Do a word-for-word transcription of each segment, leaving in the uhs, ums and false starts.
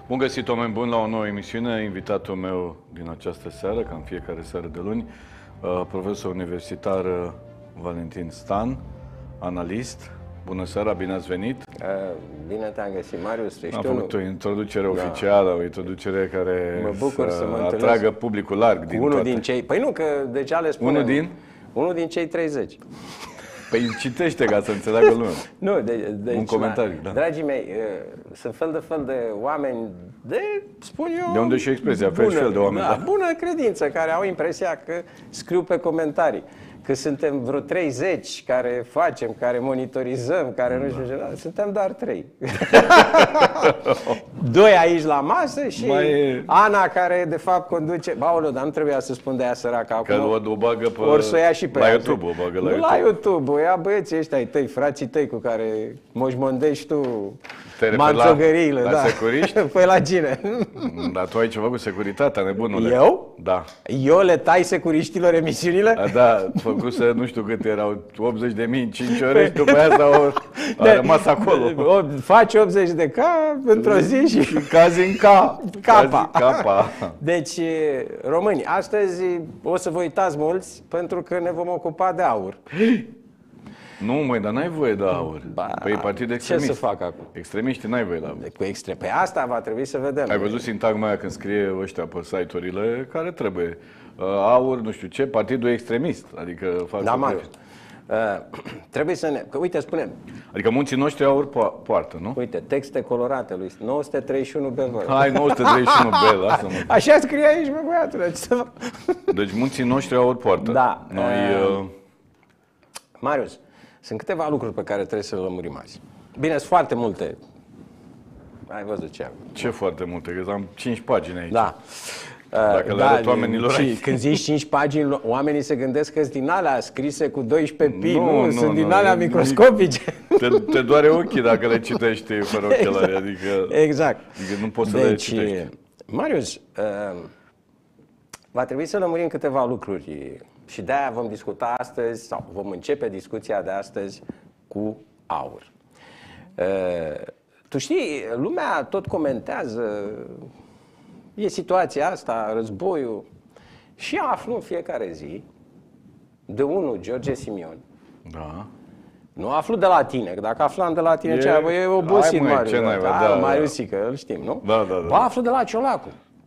Bun găsit, oameni buni, la o nouă emisiune. Invitatul meu din această seară, ca în fiecare seară de luni, profesor universitar Valentin Stan, analist. Bună seara, bine ați venit! Bine te-am găsit, Marius. Am făcut o introducere da. oficială, o introducere care mă bucur să, să mă atragă publicul larg din unul toate. din cei... Păi nu, că deja le spunem. Unul din? Unul din cei treizeci. Păi citește ca să înțeleagă lumea. Nu, de, de, un comentariu, da. Dragii mei, sunt fel de fel de oameni de, spun eu... De unde și expresia, fel și fel de oameni. Da, da. Bună credință, care au impresia că scriu pe comentarii. Că suntem vreo treizeci care facem, care monitorizăm, care da. nu știu ce, suntem doar trei. Doi aici la masă și Mai... Ana care de fapt conduce... Baulă, dar nu trebuia să spun de aia săracă acum. Că o, o bagă pe... Ori să o ia și pe la ea. YouTube, o bagă la nu YouTube. la YouTube, o ia băieții ăștia ai tăi, frații tăi cu care moșmondești tu manțogăriile. La, da. la securiști? Păi la cine? Dar tu ai ceva cu securitatea, nebunule. Eu? Da. Eu le tai securiștilor emisiunile? A, da, făcut să nu știu cât erau, optzeci de mii în cinci ore și după aia s-au a rămas acolo. Faci optzeci de K într-o zi și... și cazi în ca. Capa. Capa. Deci, români, astăzi o să vă uitați mulți pentru că ne vom ocupa de aur. Nu, măi, dar n-ai voie de aur. Ba, păi e partid extremist. Ce să fac acum? Extremiștii n-ai voie de aur. Cu extre... Pe asta va trebui să vedem. Ai văzut sintagma aia când scrie ăștia pe site-urile care trebuie. Aur, nu știu ce, partidul extremist. Adică fac da, Marius. Uh, trebuie să ne... Că, uite, spunem. Adică munții noștri aur po poartă, nu? Uite, texte colorate lui nouă sute treizeci și unu B. Hai, nouă sute treizeci și unu B, lasă-mă. Așa scrie aici, bă, băiatule. Deci munții noștri aur poartă. Da. Noi... Uh... Marius, sunt câteva lucruri pe care trebuie să le lămurim azi. Bine, sunt foarte multe. Ai văzut ce am. Ce foarte multe, că am cinci pagini aici. Da. Dacă le da, arăt oamenilor și aici. Când zici cinci pagini, oamenii se gândesc că sunt din alea scrise cu doisprezece pi, nu, nu, nu sunt nu, din nu, alea microscopice. Te, te doare ochii dacă le citești fără ochelari, exact. adică, exact. adică nu poți să deci, le citești. Marius, uh, va trebui să lămurim câteva lucruri și de-aia vom discuta astăzi, sau vom începe discuția de astăzi cu aur. Uh, tu știi, lumea tot comentează, e situația asta, războiul, și aflu în fiecare zi de unul, George Simion. Da. Nu aflu de la tine, că dacă aflam de la tine, e, cea, bă, e obosit, Marius. Ce da, da, Mariusică, îl știm, nu? Da, da, da. Bă, aflu de la Ciolacu,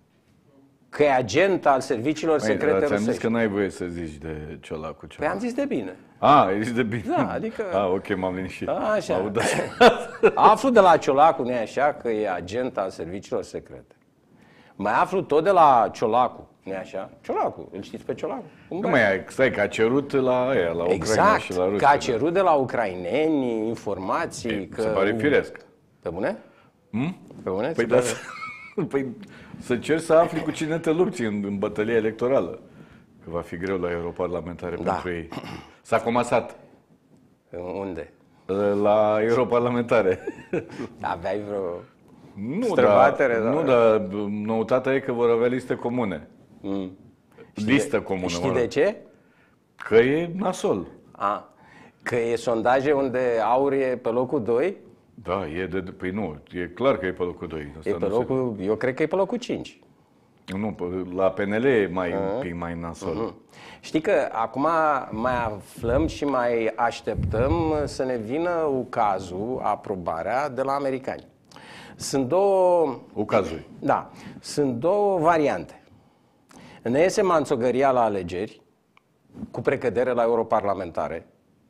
că e agent al serviciilor Măi, secrete rusești. ți-am zis că n-ai voie să zici de Ciolacu ceva. Păi am zis de bine. A, ai zis de bine. Da, adică... A, ok, m-am liniștit. Așa. Aflu de la Ciolacu, nu-i așa, că e agent al serviciilor secrete. Mai aflu tot de la Ciolacu, nu-i așa? Ciolacu, îl știți pe Ciolacu? Nu mai stai, că a cerut la aia, la Ucraina exact, și la Rusia. că a cerut de la ucraineni informații. E, că... se pare firesc. Pe bune? Hmm? Pe bune? Păi, da, păi să cer să afli cu cine te lupți în, în bătălia electorală. Că va fi greu la europarlamentare da. pentru ei. S-a comasat. Unde? La europarlamentare. Aveai vreo nu, dar nu, dar noutatea e că vor avea liste comune. Mm. Listă de, comună. Știi de ce? Că e nasol. A, că e sondaje unde aur e pe locul doi? Da, e de... Păi nu, e clar că e pe locul doi. Asta e pe locul, se... Eu cred că e pe locul cinci. Nu, la P N L e mai, uh-huh. un pic mai nasol. Uh-huh. Știi că acum mai aflăm și mai așteptăm să ne vină ucazul, aprobarea de la americani. Sunt două... Ucazuri. Da. Sunt două variante. Ne iese manțogăria la alegeri, cu precădere la europarlamentare,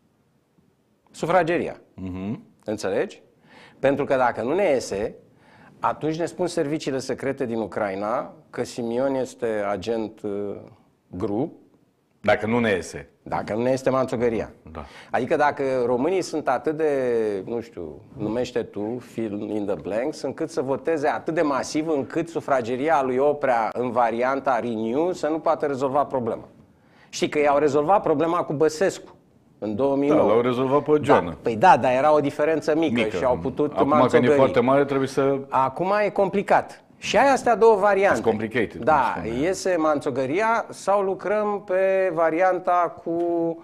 sufrageria. Uh-huh. Înțelegi? Pentru că dacă nu ne iese, atunci ne spun serviciile secrete din Ucraina că Simion este agent uh, G R U. Dacă nu ne iese. Dacă nu ne este manțogăria. Da. Adică dacă românii sunt atât de, nu știu, numește tu, fill in the blanks, încât să voteze atât de masiv încât sufrageria lui Oprea în varianta Renew să nu poată rezolva problema. Știi că i-au rezolvat problema cu Băsescu în două mii nouă. Da, l-au rezolvat pe Joana. Da, păi da, dar era o diferență mică, mică. Și au putut acum manțogării. Când e foarte mare trebuie să... Acum e complicat. Și ai astea două variante. It's complicated. Da, iese manțogăria sau lucrăm pe varianta cu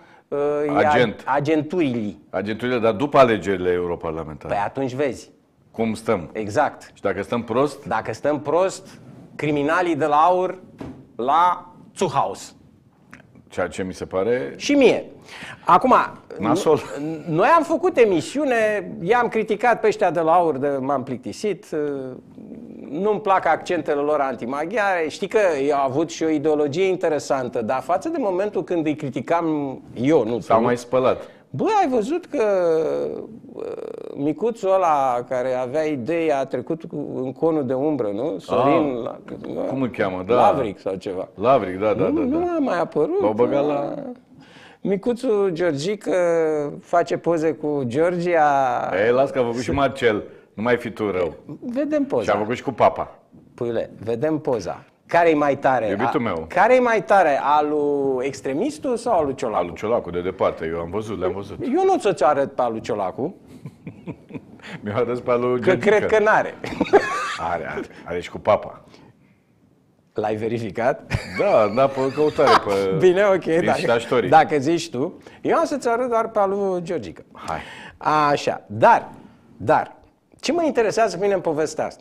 uh, Agent. agenturile. Agenturile, dar după alegerile europarlamentare. Păi atunci vezi. cum stăm. Exact. Și dacă stăm prost, Dacă stăm prost, criminalii de la aur la Zuhaus. ceea ce mi se pare Și mie. Acum, nasol. noi am făcut emisiune, i-am criticat pe ăștia de la aur, de m-am plictisit, nu-mi plac accentele lor antimaghiare, știi că eu am avut și o ideologie interesantă, dar față de momentul când îi criticam eu, nu S-au tu, mai spălat. bă, ai văzut că uh, micuțul ăla care avea idei a trecut cu- în conul de umbră, nu? Sorin, Ah, la, cum îl cheamă? Da. Lavric sau ceva. Lavric, da, da, nu, da. nu da. a mai apărut. L-au băgat la... Micuțul Georgică face poze cu Georgia. Ei, las că a făcut și Marcel. Nu mai fi tu rău. Vedem Și a poza. făcut și cu papa. Puiule, vedem poza. Care e mai tare? Iubitul meu. Care e mai tare? Al lui extremistul sau al lui Ciolacu? Al lui Ciolacu, de departe. Eu am văzut, le-am văzut. Eu nu ți-o arăt pe al lui Ciolacu, Mi-a arăt pe al lui că Georgica. cred că n-are. Are, are. Are și cu papa. L-ai verificat? Da, da, pe căutare, pe... Bine, ok, dacă, Instastory. dacă zici tu. Eu am să-ți arăt doar pe al lui Georgica. Hai. Așa, dar, dar, ce mă interesează pe mine în povestea asta?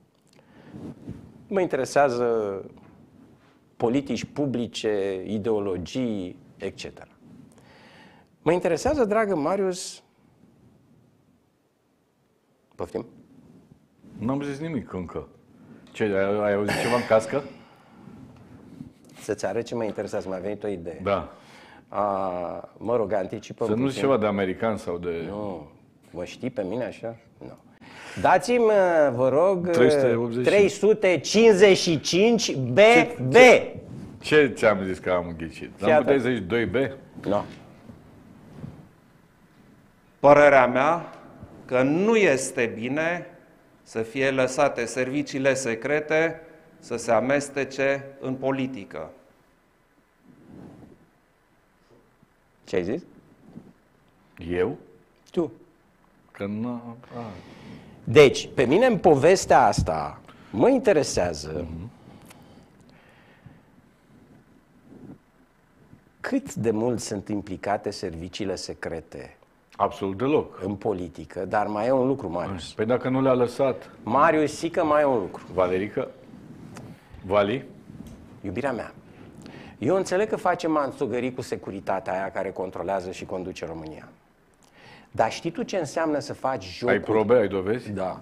Mă interesează politici publice, ideologii, et cetera. Mă interesează, dragă Marius, poftim? N-am zis nimic încă. Ce, ai, ai auzit ceva în cască? Să-ți arăt ce mă interesează, mi-a venit o idee. Da. A, mă rog, anticipăm Să nu zici puțin. ceva de american sau de... Nu, mă știi pe mine așa? Nu. Dați-mi, vă rog, trei sute optzeci. trei sute cincizeci și cinci B B. Ce ți-am zis că am ghicit? Am Iată. putea să zici doi B? No. Părerea mea că nu este bine să fie lăsate serviciile secrete să se amestece în politică. Ce ai zis? Eu? Tu. Că nu... A. Deci, pe mine în povestea asta mă interesează cât de mult sunt implicate serviciile secrete Absolut deloc. în politică, dar mai e un lucru, Marius. Păi dacă nu le-a lăsat Marius, zic că mai e un lucru. Valerica, Vali, Iubirea mea, eu înțeleg că facem manțugării cu securitatea aia care controlează și conduce România. Dar știi tu ce înseamnă să faci jocuri? ai probe, ai dovezi? Da.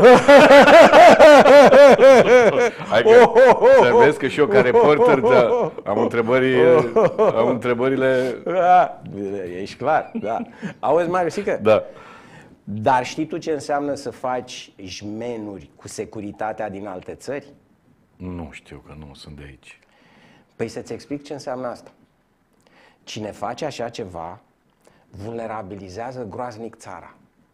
Hai că să vezi că și eu ca reporter da, am, întrebări, am întrebările... Da, ești clar, da. Auzi, Mariusică? Da. Dar știi tu ce înseamnă să faci jmenuri cu securitatea din alte țări? Nu știu că nu sunt de aici. Păi să-ți explic ce înseamnă asta. Cine face așa ceva, vulnerabilizează groaznic țara.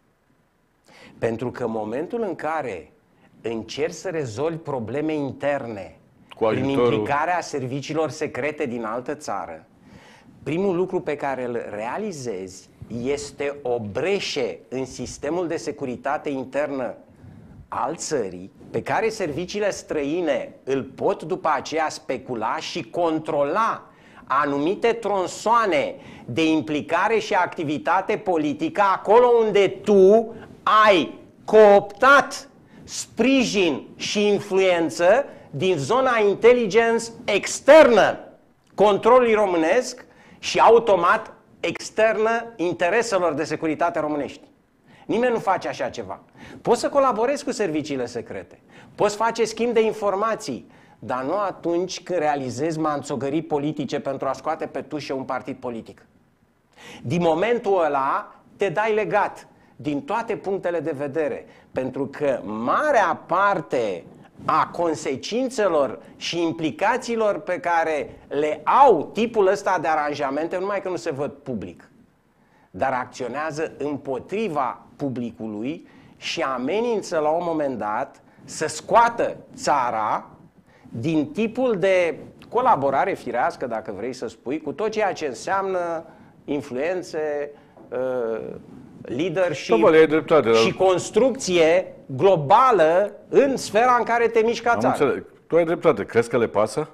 Pentru că în momentul în care încerci să rezolvi probleme interne Cu prin ajutorul- implicarea serviciilor secrete din altă țară, primul lucru pe care îl realizezi este o breșe în sistemul de securitate internă al țării, pe care serviciile străine îl pot după aceea specula și controla anumite tronsoane de implicare și activitate politică acolo unde tu ai cooptat sprijin și influență din zona intelligence externă controlului românesc și automat externă intereselor de securitate românești. Nimeni nu face așa ceva. Poți să colaborezi cu serviciile secrete, poți face schimb de informații, dar nu atunci când realizezi manțogării politice pentru a scoate pe tușă un partid politic. Din momentul ăla te dai legat din toate punctele de vedere, pentru că marea parte a consecințelor și implicațiilor pe care le au tipul ăsta de aranjamente, nu numai că nu se văd public, dar acționează împotriva publicului și amenință la un moment dat să scoată țara din tipul de colaborare firească, dacă vrei să spui, cu tot ceea ce înseamnă influențe, uh, leadership Da, bă, ai dreptate, dar- și construcție globală în sfera în care te miști ca Am țară. înțeles. Tu ai dreptate. Crezi că le pasă?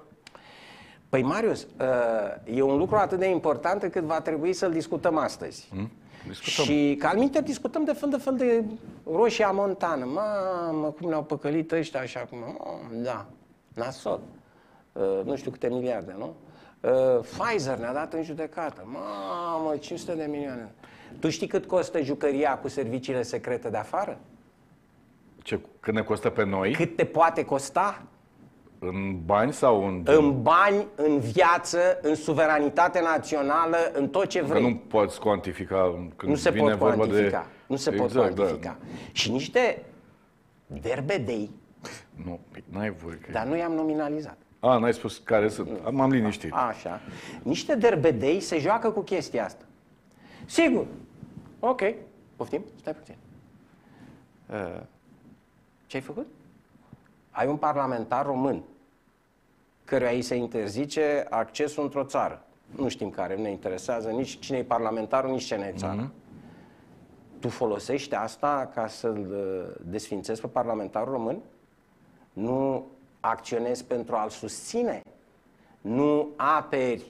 Păi, Marius, uh, e un lucru atât de important încât va trebui să-l discutăm astăzi. Hmm? Discutăm. Și ca alminte discutăm de fel de fel de Roșia Montană. Mamă, cum ne-au păcălit ăștia așa acum. Da, nasol. Uh, nu știu câte miliarde, nu? Uh, Pfizer ne-a dat în judecată. Mamă, cinci sute de milioane. Tu știi cât costă jucăria cu serviciile secrete de afară? Ce, cât ne costă pe noi? Cât te poate costa? În bani sau în... În bani, în viață, în suveranitate națională, în tot ce vrei. Că nu poți cuantifica când Nu se vine pot vorba cuantifica. de... Nu se exact, pot cuantifica. Da. Și niște derbedei, Nu, n-ai voie că... dar nu i-am nominalizat. A, n-ai spus care sunt. M-am liniștit. Așa. Niște derbedei se joacă cu chestia asta. Sigur. Ok. Poftim? Stai puțin. Uh, ce-ai făcut? Ai un parlamentar român căruia îi se interzice accesul într-o țară. Nu știm care, nu ne interesează nici cine e parlamentarul, nici cine e țara. Mm-hmm. Tu folosești asta ca să-l desfințezi pe parlamentarul român? Nu acționezi pentru a-l susține? Nu aperi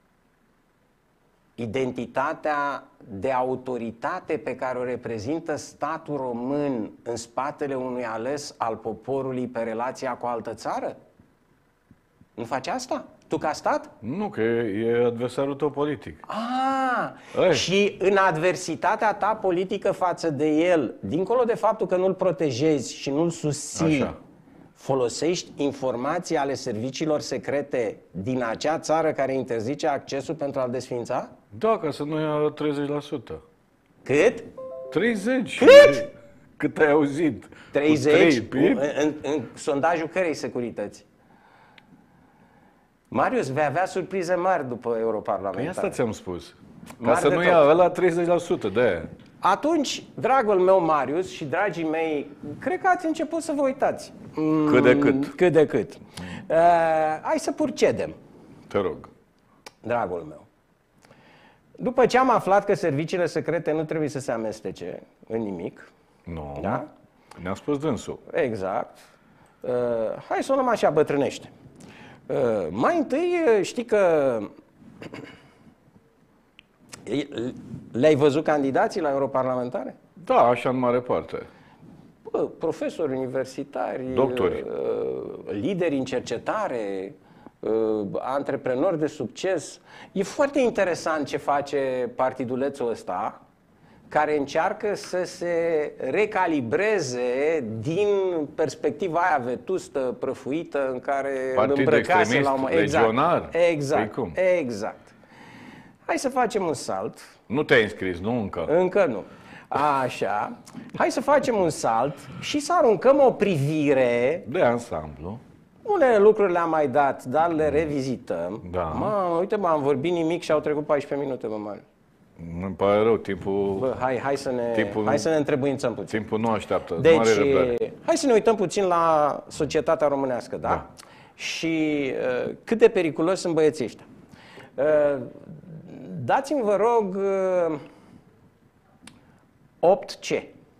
identitatea de autoritate pe care o reprezintă statul român în spatele unui ales al poporului pe relația cu o altă țară? Nu faci asta? Tu ca stat? Nu, că e, e adversarul tău politic. Ah, Ei. și în adversitatea ta politică față de el, dincolo de faptul că nu-l protejezi și nu-l susții, Așa. folosești informații ale serviciilor secrete din acea țară care interzice accesul pentru a-l desființa? Da, ca să nu ia treizeci la sută. Cât? treizeci? Cât? Cât ai auzit? Cu treizeci? trei, În, în, în sondajul cărei securități? Marius, vei avea surprize mari după europarlamentar. Păi asta ți-am spus. Ca Mari să de nu tot. ia ăla treizeci la sută de aia. Atunci, dragul meu Marius și dragii mei, cred că ați început să vă uitați. Mm, Cât de cât. Cât de cât. Uh, hai să procedem, Te rog. dragul meu. După ce am aflat că serviciile secrete nu trebuie să se amestece în nimic, Nu. da? Ne-a spus dânsul. Exact. Uh, hai să o luăm așa bătrânește. Uh, mai întâi, uh, știi că le-ai văzut candidații la europarlamentare? Da, așa în mare parte. Bă, profesori universitari, Doctori. uh, lideri în cercetare, uh, antreprenori de succes. E foarte interesant ce face partidulețul ăsta, care încearcă să se recalibreze din perspectiva aia vetustă, prăfuită, în care îl Partid îmbrăcase extremist, la un moment. legionar. Exact, Păi cum? exact. Hai să facem un salt. Nu te-ai înscris, nu încă. Încă nu. Așa. Hai să facem un salt și să aruncăm o privire. De ansamblu. Unele lucruri le-am mai dat, dar le revizităm. Da. Mă, uite, mă, am vorbit nimic și au trecut paisprezece minute, mă, mare. Îmi pare rău, timpul, Bă, hai, hai să ne, Timpul hai nu- să ne întrebuințăm puțin. timpul nu așteaptă. Deci, nu are răbdare. hai să ne uităm puțin la societatea românească, da? Da. Și uh, cât de periculoși sunt băieții ăștia. Uh, dați-mi, vă rog, uh, opt C.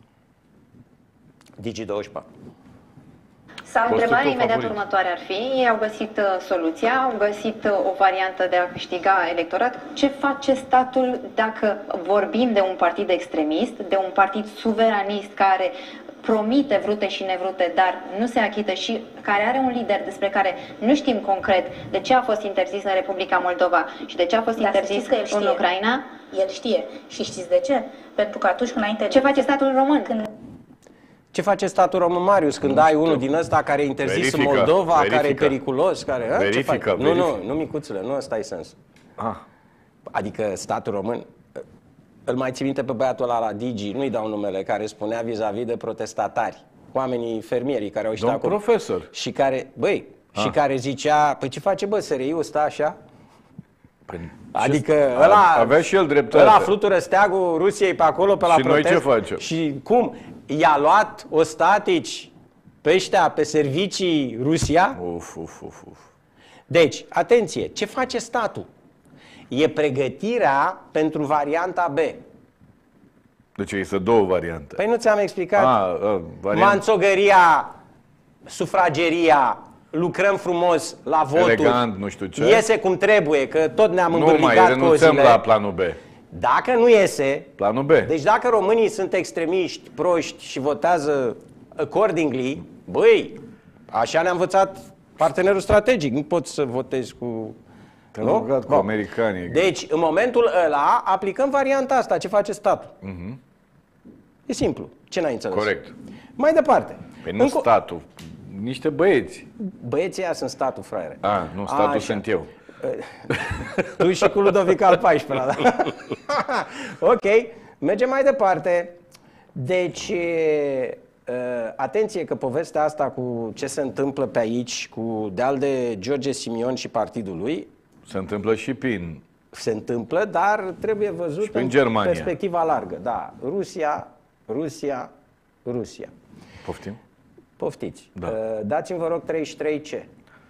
Digi douăzeci și patru. Sau Postul întrebarea tău imediat favorit. următoare ar fi, ei au găsit uh, soluția, au găsit uh, o variantă de a câștiga electorat. Ce face statul dacă vorbim de un partid extremist, de un partid suveranist care promite vrute și nevrute, dar nu se achită și care are un lider despre care nu știm concret de ce a fost interzis în Republica Moldova și de ce a fost Dar să interzis știți că el în știe. Ucraina? El știe. Și știți de ce? Pentru că atunci când înainte... Ce face statul român? Când Ce face statul român, Marius, când ai unul din ăsta care e interzis în Verifică, Moldova, care e verifică. periculos, care... a, ce Verifică, face? Nu, verifică. nu, nu, micuțule, nu ăsta e sensul. Ah, Adică statul român, îl mai ții minte pe băiatul ăla la Digi, nu-i dau numele, care spunea vis-a-vis de protestatari, oamenii fermierii care au ieșit domn acolo. profesor. Și care, băi, și Ah. care zicea, păi ce face, bă, S R I-ul ăsta așa? Păi, Adică ce- ăla, avea și el dreptate. ăla flutură steagul Rusiei pe acolo, pe la Și noi protest. ce facem? Și cum? I-a luat ostatici pe ăștia, pe servicii Rusia? Uf, uf, uf, uf. Deci, atenție, ce face statul? E pregătirea pentru varianta B. Deci există două variante. Păi nu ți-am explicat? A, a, varianta. Manțogăria, sufrageria, lucrăm frumos la voturi. Elegant, nu știu ce. Iese cum trebuie, că tot ne-am Nu mai, îmbârligat renunțăm cozile. la planul B. Dacă nu iese, Planul B. deci dacă românii sunt extremiști, proști și votează accordingly, băi, așa ne-a învățat partenerul strategic. Nu poți să votezi cu... Te-am rugat cu americanii. Deci, în momentul ăla, aplicăm varianta asta. Ce face statul? Uh-huh. E simplu. Ce n-ai înțeles? Corect. Mai departe. Păi nu Înco... statul, niște băieți. Băieții ăia sunt statul, fraiere. A, nu, statul Așa. sunt eu. Tu și cu Ludovic al paisprezecelea, da? Ok, mergem mai departe. Deci, atenție că povestea asta cu ce se întâmplă pe aici, cu de-al de George Simion și partidul lui, Se întâmplă și prin... se întâmplă, dar trebuie văzut în în Germania. perspectiva largă. Da, Rusia, Rusia, Rusia. Poftim? Poftiți. Da. Dați-mi, vă rog, treizeci și trei ce.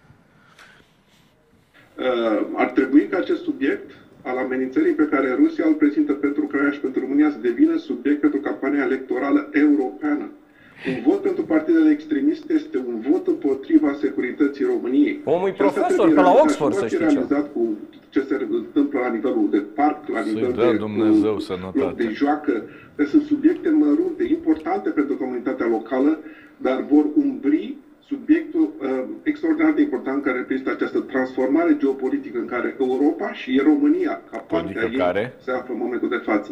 Ar trebui ca acest subiect al amenințării pe care Rusia îl prezintă pentru Ucraina și pentru România să devină subiect pentru campania electorală europeană. Un vot pentru partidele extremiste este un vot împotriva securității României. Omul e profesor pe la Oxford, să știi ce. realizat cu ce se întâmplă la nivelul de parc, la nivel dea de Dumnezeu cu, sănătate. loc de joacă. Deci sunt subiecte mărunte, importante pentru comunitatea locală, dar vor umbri subiectul uh, extraordinar de important care reprezintă această transformare geopolitică în care Europa și România, ca parte a ei, care? se află în momentul de față.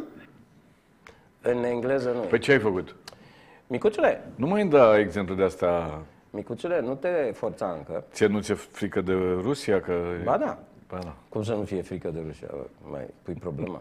În engleză nu. Păi ce ai făcut? Micuțule, Nu mai îmi da exemplu de asta. micuțule, nu te forța încă. Ție nu ți-e frică de Rusia? Că... Ba da. Ba da. Cum să nu fie frică de Rusia? Mai pui problema.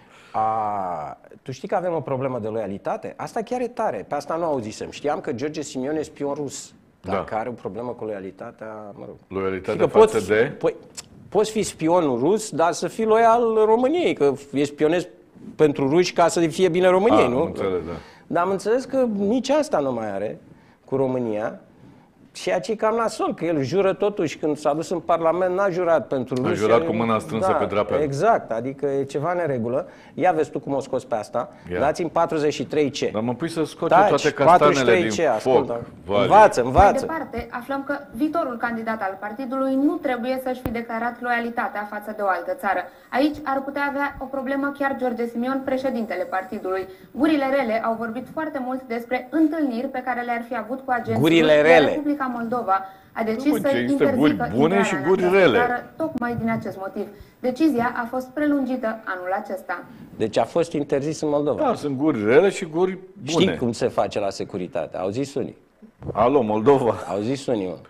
A, tu știi că avem o problemă de loialitate? Asta chiar e tare. Pe asta nu auzisem. Știam că George Simion e spion rus. Dacă Da. are o problemă cu loialitatea, mă rog. Loialitatea Știi că față poți, de... Păi, poți fi spionul rus, dar să fii loial României, că e spionez pentru ruși ca să fie bine României, A, nu? am înțeles, da. Dar am înțeles că nici asta nu mai are cu România. Ceea ce e cam nasol, că el jură totuși, când s-a dus în Parlament, n-a jurat pentru Rusia. jurat cu mâna strânsă da, pe drapel. Exact, adică e ceva neregulă. Ia vezi tu cum o scoți pe asta. Ia. Dați-mi patruzeci și trei ce. Dar mă pui să scot Taci, eu toate castanele patruzeci și trei din ce, foc. ascultă. Vale. Învață, Mai învață. departe, aflăm că viitorul candidat al partidului nu trebuie să-și fi declarat loialitatea față de o altă țară. Aici ar putea avea o problemă chiar George Simion, președintele partidului. Gurile rele au vorbit foarte mult despre întâlniri pe care le-ar fi avut cu agenții Gurile ruși, rele. iar Republica Moldova a decis Nu, mă, să ce, există interzică guri bune intrarea și în guri această rele. țară, tocmai din acest motiv. Decizia a fost prelungită anul acesta. Deci a fost interzis în Moldova. Da, sunt guri rele și guri bune. Știi cum se face la securitate? Au zis unii. Alo, Moldova. Au zis unii, mă.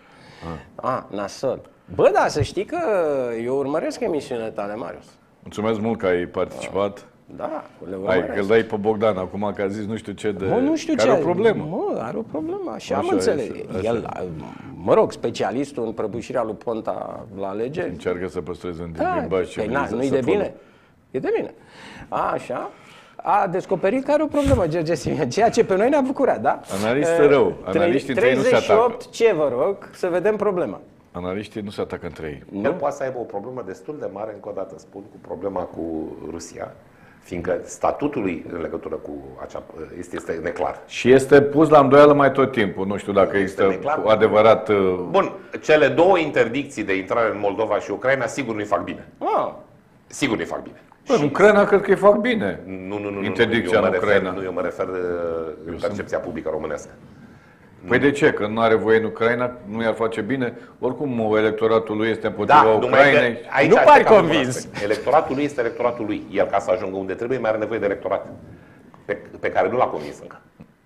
A, nasol. Bă, da, să știi că eu urmăresc emisiunile tale, Marius. Mulțumesc mult că ai participat. Da, le Hai, urmăresc. că îl dai pe Bogdan acum, că a zis nu știu ce de... Mă, nu știu care ce. are o problemă. Mă, are o problemă, așa, Așa am înțeles. este, așa. El, mă rog, specialistul în prăbușirea lui Ponta la alegeri. Încearcă să păstreze un Da, limbaj păi, na, civilizat, nu-i să de folă- bine? E de bine. A, așa. A descoperit că are o problemă, George Simion, ceea ce pe noi ne-a bucurat, da? Analistă E, rău. Analiștii între ei nu se treizeci și opt, atacă. ce vă rog, să vedem problema. Analiștii nu se atacă între ei. El poate să aibă o problemă destul de mare, încă o dată spun, cu problema cu Rusia, fiindcă statutul lui în legătură cu acea este, este neclar. Și este pus la îndoială mai tot timpul. Nu știu dacă Este există neclar. cu adevărat... uh, Bun, cele două interdicții de intrare în Moldova și Ucraina sigur nu-i fac bine. Ah, Sigur nu-i fac bine. Bă, în Ucraina cred că îi fac bine. Nu, nu, nu, nu, Interdicția eu mă în refer, Ucraina. nu, eu mă refer uh, în percepția publică românească. Păi de ce? Că nu are voie în Ucraina, nu i-ar face bine? Oricum, electoratul lui este împotriva Da, numai Ucrainei. că aici Nu aștept pari ca un convins. aspect. Electoratul lui este electoratul lui. El, ca să ajungă unde trebuie, mai are nevoie de electorat. Pe, pe care nu l-a convins încă.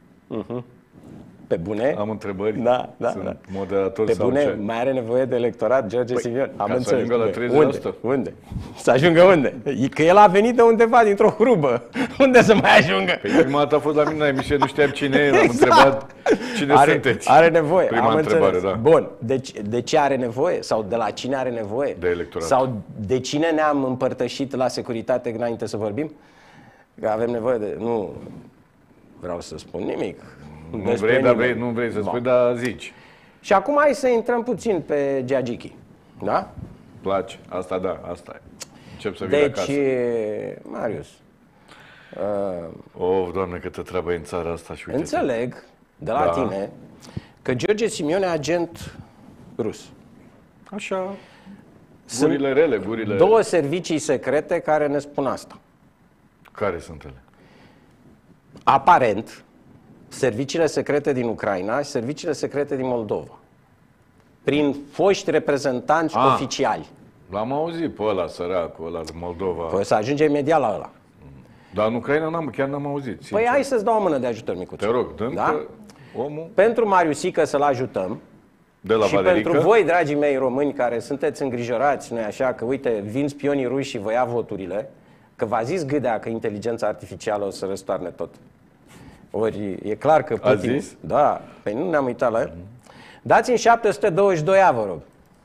pe bune? Am întrebări. Da, da, Sunt da. moderator Pe sau bune, ce? mai are nevoie de electorat George Simion. Am ca să înțeles. ajungă la Bine. treizeci la Unde? sută. Unde? Să ajungă unde? E că el a venit de undeva, dintr-o hrubă. Unde să mai ajungă? Păi prima dată a fost la mine la emisiune, nu știam cine e, l-am Exact. întrebat cine are, sunteți. Are nevoie. Prima am întrebare, înțeles. da. Bun. Deci, de ce are nevoie? Sau de la cine are nevoie? De electorat. Sau de cine ne-am împărtășit la securitate înainte să vorbim? Că avem nevoie de... Nu vreau să spun nimic. Nu despre vrei, dar nimeni. vrei, nu vrei să Bun. spui, dar zici. Și acum hai să intrăm puțin pe Giagiki. Da? Place, asta da, asta e. Încep să vii de Deci, acasă. Marius, uh, Oh, Doamne, câtă treabă e în țara asta și uite. înțeleg de la Da. tine că George Simion e agent rus. Așa. Sunt Gurile rele, gurile... două servicii secrete care ne spun asta. Care sunt ele? Aparent, serviciile secrete din Ucraina și serviciile secrete din Moldova. Prin foști reprezentanți Ah. oficiali. L-am auzit pe ăla, săracul ăla din Moldova. Păi o să ajungem imediat la ăla. Dar în Ucraina n-am, chiar n-am auzit, sincer. Păi hai să-ți dau o mână de ajutor, micuț. Te rog, dăm Da? că omul Pentru Mariusică să-l ajutăm. de la Și Valerică... pentru voi, dragii mei români, care sunteți îngrijorați, nu-i așa, că uite, vin spionii ruși și vă ia voturile, că v-a zis Gâdea că inteligența artificială o să răstoarne tot. Ori e clar că A Putin... zis? Da, păi nu ne-am uitat la el. Dați-mi șapte sute douăzeci și doi A, vă rog.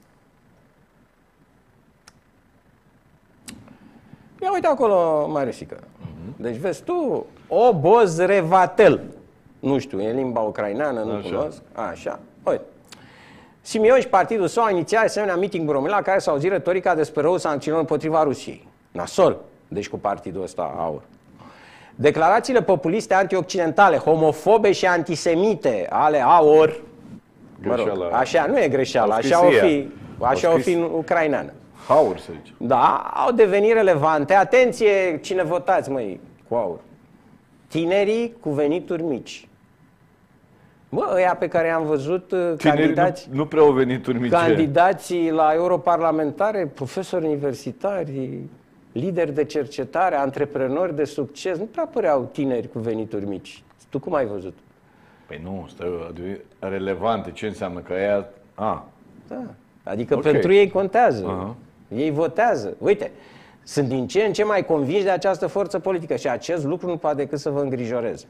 Ia uite acolo, Mariusică. Deci vezi tu, Obozrevatel. Nu știu, e limba ucraineană, nu Așa. cunosc. Așa, uite. Simioș, partidul său, a inițiat asemenea meeting în România la care s-a auzit retorica despre răul sancțiunilor împotriva Rusiei. Nasol, deci cu partidul ăsta aur. Declarațiile populiste antioccidentale, homofobe și antisemite ale aur, mă rog, Greșeala. așa, nu e greșeală, Au scris așa o ea. fi, așa Au o scris. fi în ucraineană. Haur, să zice. Da, au devenit relevante. Atenție, cine votați, măi, cu aur. Tinerii cu venituri mici. Bă, ăia pe care i-am văzut, Tinerii candidați, nu, nu prea au venit urmice. candidații la europarlamentare, profesori universitari, lideri de cercetare, antreprenori de succes, nu prea păreau tineri cu venituri mici. Tu cum ai văzut? Păi nu, stă relevante. Ce înseamnă că aia... A, Da. Adică Ok. pentru ei contează. Aha. Ei votează. Uite, sunt din ce în ce mai convinși de această forță politică și acest lucru nu poate decât să vă îngrijoreze.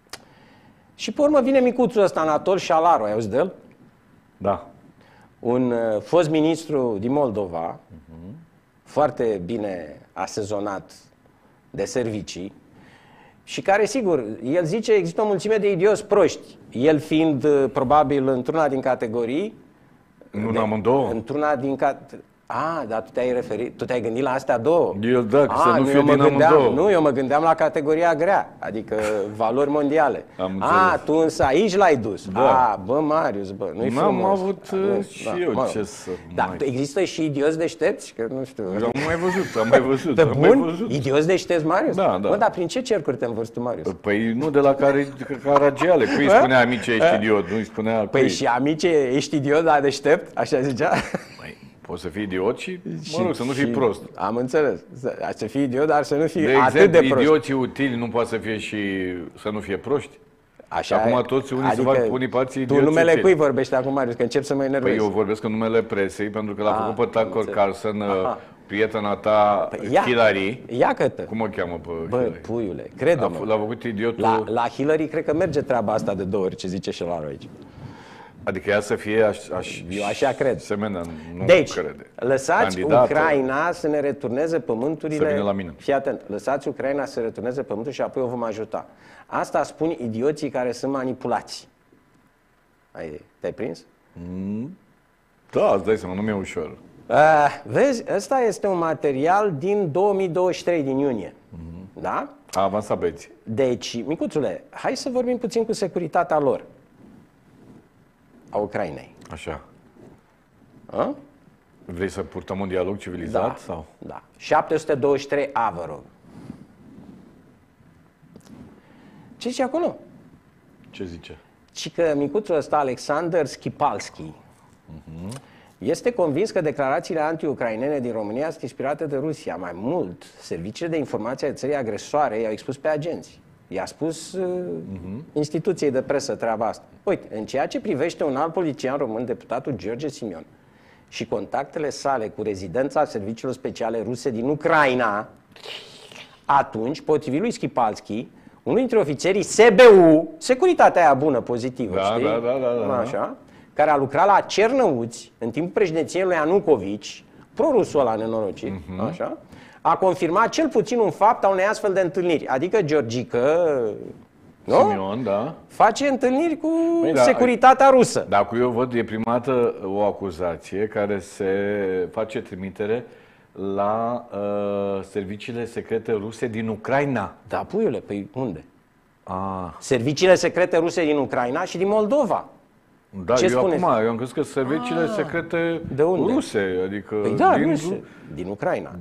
Și pe urmă vine micuțul ăsta, Anatol Șalaru, ai auzit de el? da. Un uh, fost ministru din Moldova, uh-huh. foarte bine asezonat de servicii și care, sigur, el zice există o mulțime de idioți proști. El fiind uh, probabil într-una din categorii. Nu în amândouă? Într-una din cat... A, dar tu te-ai referit, tu te-ai gândit la astea două? Eu da, că A, să nu nu, fie eu mă din gândeam, amândouă. Nu, eu mă gândeam la categoria grea, adică valori mondiale. Am A, înțeles. tu însă aici l-ai dus. Da. A, bă, Marius, bă, nu-i N-am frumos. avut, Da, nu- și da, eu mă rog. ce să Da, mai- există și idioți deștepți, că nu știu. Am mai văzut, am mai văzut, Pe am mai bun? văzut. Idioți deștepți, Marius? Da, da. Bă, dar prin ce cercuri te învârți tu, Marius? Păi nu de la care Caragiale. Cui îi spunea amice ești idiot? Nu îi spunea Păi cui? și amice, ești idiot, dar deștept? Așa zicea? Păi, poți să fii idiot și, mă rog, să nu fii Și- prost. Am înțeles. Să, să fii idiot, dar să nu fii De atât exemplu, de prost. idioții utili nu poate să fie și să nu fie proști. Așa Acum e. toți unii se Adică fac unii parții tu idioți numele utili. cui vorbești acum, Marius, că încep să mă enervezi. Păi eu vorbesc în numele presei, pentru că l-a Ah, făcut pe Tucker înțeleg. Carlson, Aha. prietena ta, Păi ia, Hillary. Ia-că-te. Cum o cheamă pe Bă, Hillary? puiule, L-a, crede-mă. f- l-a făcut idiotul, La, la Hillary cred că merge treaba asta de două ori, ce zice Șelaru aici. adică ea să fie aș, aș, Eu așa cred. Semenea, nu Deci, crede. lăsați Candidată. Ucraina să ne returneze pământurile. Să vină la mine. Fii atent, lăsați Ucraina să returneze pământul și apoi o vom ajuta. Asta spun idioții care sunt manipulați. Ai, te-ai prins? Da, îți dai seama, nu mi-e ușor. Uh, vezi, ăsta este un material din două mii douăzeci și trei, din iunie. Da? A avansat băieții. Deci, micuțule, hai să vorbim puțin cu securitatea lor. A Ucrainei. Așa. A? Vrei să purtăm un dialog civilizat? Da, Sau? da. șapte sute douăzeci și trei A, vă rog. Ce zice acolo? Ce zice? Ci că micuțul ăsta, Alexander Schipalski, este convins că declarațiile anti-ucrainene din România sunt inspirate de Rusia. Mai mult, serviciile de informație ale țării agresoare i-au expus pe agenți. I-a spus uh, instituției de presă treaba asta. Uite, în ceea ce privește un alt politician român, deputatul George Simion, și contactele sale cu rezidența serviciilor speciale ruse din Ucraina, atunci, potrivit lui Schipalski, unul dintre ofițerii S B U, securitatea aia bună, pozitivă, Da, știi? da, da, da, da. Așa, care a lucrat la Cernăuți în timpul președinției lui Ianucovici, pro-rusul ăla nenorocit, Mhm. așa, a confirmat cel puțin un fapt al unei astfel de întâlniri. Adică Georgică, nu? Simion, da. Face întâlniri cu Păi da, securitatea rusă. Dar cu eu văd, e prima dată o acuzație care se face trimitere la uh, serviciile secrete ruse din Ucraina. Da, puiule, păi unde? Ah, Serviciile secrete ruse din Ucraina și din Moldova. da, Ce eu spuneți? acum, eu am crezut că serviciile secrete de unde? ruse, adică Păi da, din... ruse, din Ucraina.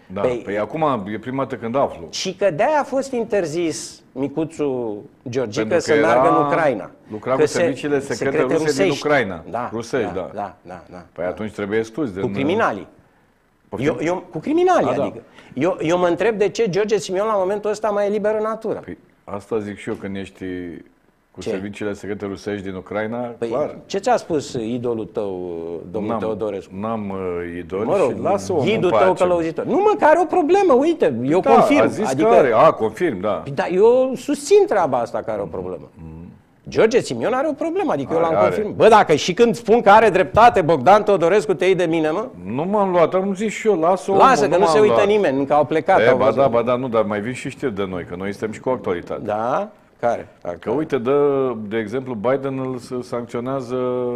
Da, păi, păi acum e prima dată când aflu. Și că de-aia a fost interzis micuțul Georgică Pentru să că meargă era- în Ucraina. lucra Că cu se- serviciile secrete secrete ruse din rusești. Ucraina. Da, Rusești, da, da. da, da, da. Păi atunci trebuie exclus. Cu din- criminalii. Poftim? Eu, eu, cu criminalii, A, da. adică. Eu, eu mă întreb de ce George Simion la momentul ăsta mai e liber în natură. Păi asta zic și eu, când ești cu Ce? serviciile secrete rusești din Ucraina, Păi, clar. ce ți-a spus idolul tău, domnul N-am, Teodorescu? n-am uh, idol Mă rog, și lasă omul ghidul în tău pace. călăuzitor. Nu, mă, că are o problemă, uite, eu Da, confirm. a zis adică, că are, a, confirm, da. Da, eu susțin treaba asta că are o problemă. George Simion are o problemă, adică eu Are, l-am are. confirmat. Bă, dacă și când spun că are dreptate Bogdan Teodorescu, te iei de mine, mă? Nu m-am luat, am zis și eu, lasă omul, Lasă, că nu m-am se uită luat. nimeni, că au plecat. E, au ba văzut. da, ba da, nu, dar mai vin și știri de noi, că noi suntem și cu actualitate. Da? Care? Că uite, dă, de exemplu, Biden îl s- sancționează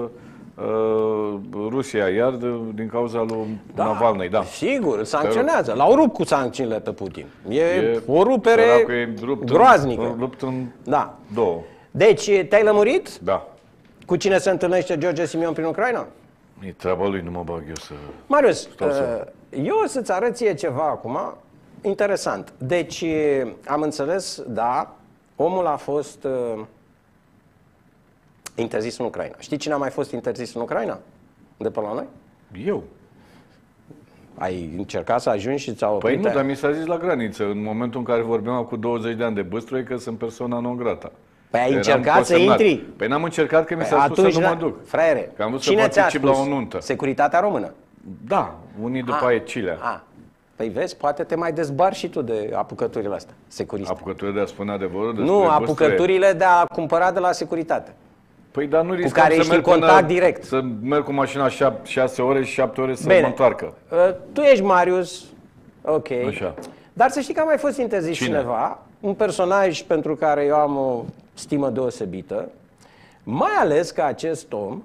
uh, Rusia, iar de, din cauza lui Navalny, da. Sigur, îl sancționează. L-au rupt cu sancțiunile pe Putin. E, E- o rupere săracul e rupt în- groaznică. rupt în Da. două. Deci, te-ai lămurit? Da. Cu cine se întâlnește George Simion prin Ucraina? E treaba lui, nu mă bag eu să... Marius, Stau să- uh, eu o să-ți arăt ție ceva acum interesant. Deci, uh, am înțeles, da, omul a fost uh, interzis în Ucraina. Știi cine a mai fost interzis în Ucraina? De pe la noi? Eu. Ai încercat să ajungi și ți-au Păi oprit? nu, dar mi s-a zis la graniță, în momentul în care vorbeam cu douăzeci de ani de băstroi, că sunt persoana non grata. Păi ai Eram încercat să consemnat. intri? Păi n-am încercat, că mi Păi s-a spus să nu da, mă duc. Fraiere, Că am vrut cine să ți-a particip spus? la o nuntă. Securitatea română? Da, unii după Ah, aia Cilea. Ah. Păi vezi, poate te mai dezbar și tu de apucăturile astea, securiste. Apucăturile de a spune adevărul despre Nu, Băstrăie. apucăturile de a cumpăra de la securitate. Păi dar nu riscam care să ești merg în contact până- direct. Să merg cu mașina șap- șase ore și șapte ore să Bine. mă întoarcă. Uh, Tu ești Marius, ok. Așa. Dar să știi că a mai fost interzis Cine? cineva, un personaj pentru care eu am o stimă deosebită, mai ales că acest om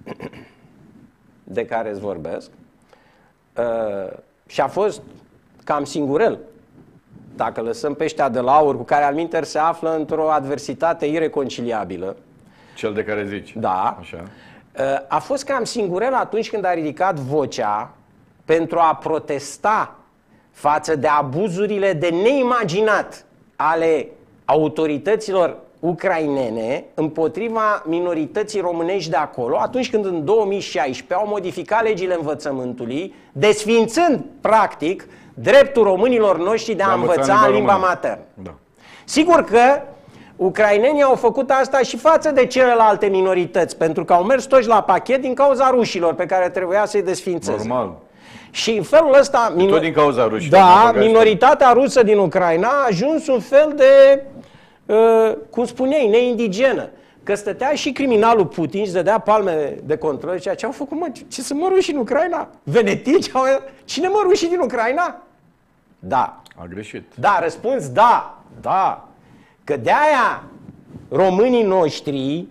de care îți vorbesc uh, și a fost cam singurel. Dacă lăsăm pe ăștia de la aur, cu care alminteri se află într-o adversitate ireconciliabilă, Cel de care zici. da, Așa. uh, a fost cam singurel atunci când a ridicat vocea pentru a protesta față de abuzurile de neimaginat ale autorităților ucrainene împotriva minorității românești de acolo, atunci când în două mii șaisprezece au modificat legile învățământului, desfințând, practic, dreptul românilor noștri de a învăța în limba română. maternă. Da. Sigur că ucrainenii au făcut asta și față de celelalte minorități, pentru că au mers toți la pachet din cauza rușilor pe care trebuia să-i desfințeze. Normal. Și în felul ăsta... Minor... Tot din cauza rușilor. mă Da, băgați. minoritatea rusă din Ucraina a ajuns un fel de, uh, cum spuneai, neindigenă. Că stătea și criminalul Putin și dădea palme de control și zicea, ce au făcut, mă, ce sunt mă rușii în Ucraina? Venetici? Au- Cine mă rușii din Ucraina? Da. A greșit. Da, răspuns da, da. Că de-aia românii noștri,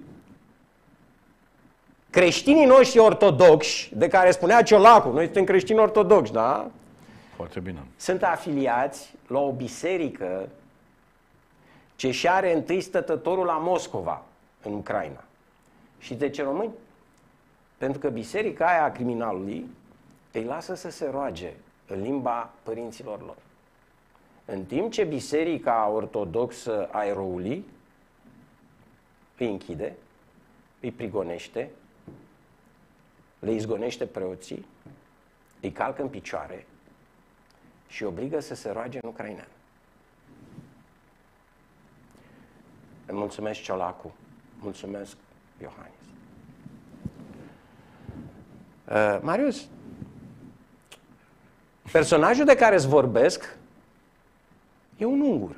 creștinii noștri ortodoxi, de care spunea Ciolacu, noi suntem creștini ortodoxi, da? Foarte bine. Sunt afiliați la o biserică ce și are întâi stătătorul la Moscova, în Ucraina. Și de ce români? Pentru că biserica aia a criminalului îi lasă să se roage în limba părinților lor. În timp ce biserica ortodoxă a eroului îi închide, îi prigonește, le izgonește preoții, îi calcă în picioare și obligă să se roage în ucrainean. Îmi mulțumesc, Ciolacu. Mulțumesc, Iohannis. Uh, Marius, personajul de care îți vorbesc e un ungur.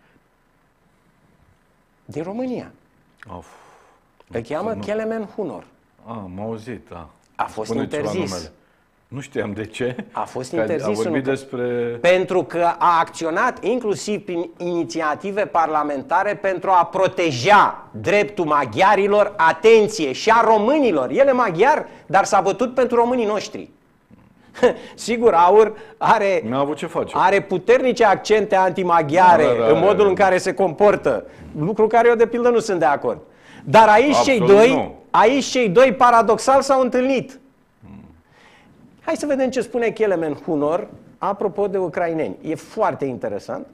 Din România. Of. Îl cheamă Nu. Kelemen Hunor. A, am auzit, da. A fost Spune ceva interzis. numele. Nu știam de ce. A fost Că interzis A în vorbit Ucraina. despre... Pentru că a acționat inclusiv prin inițiative parlamentare pentru a proteja dreptul maghiarilor, atenție, și a românilor. El e maghiar, dar s-a bătut pentru românii noștri. Sigur, Aur are, N-a avut ce face. are puternice accente antimaghiare Da, da, da, în modul da. în care se comportă, lucru cu care eu de pildă nu sunt de acord. Dar aici cei Absolut doi, nu. aici cei doi paradoxal s-au întâlnit. Hai să vedem ce spune Kelemen Hunor apropo de ucraineni, e foarte interesant.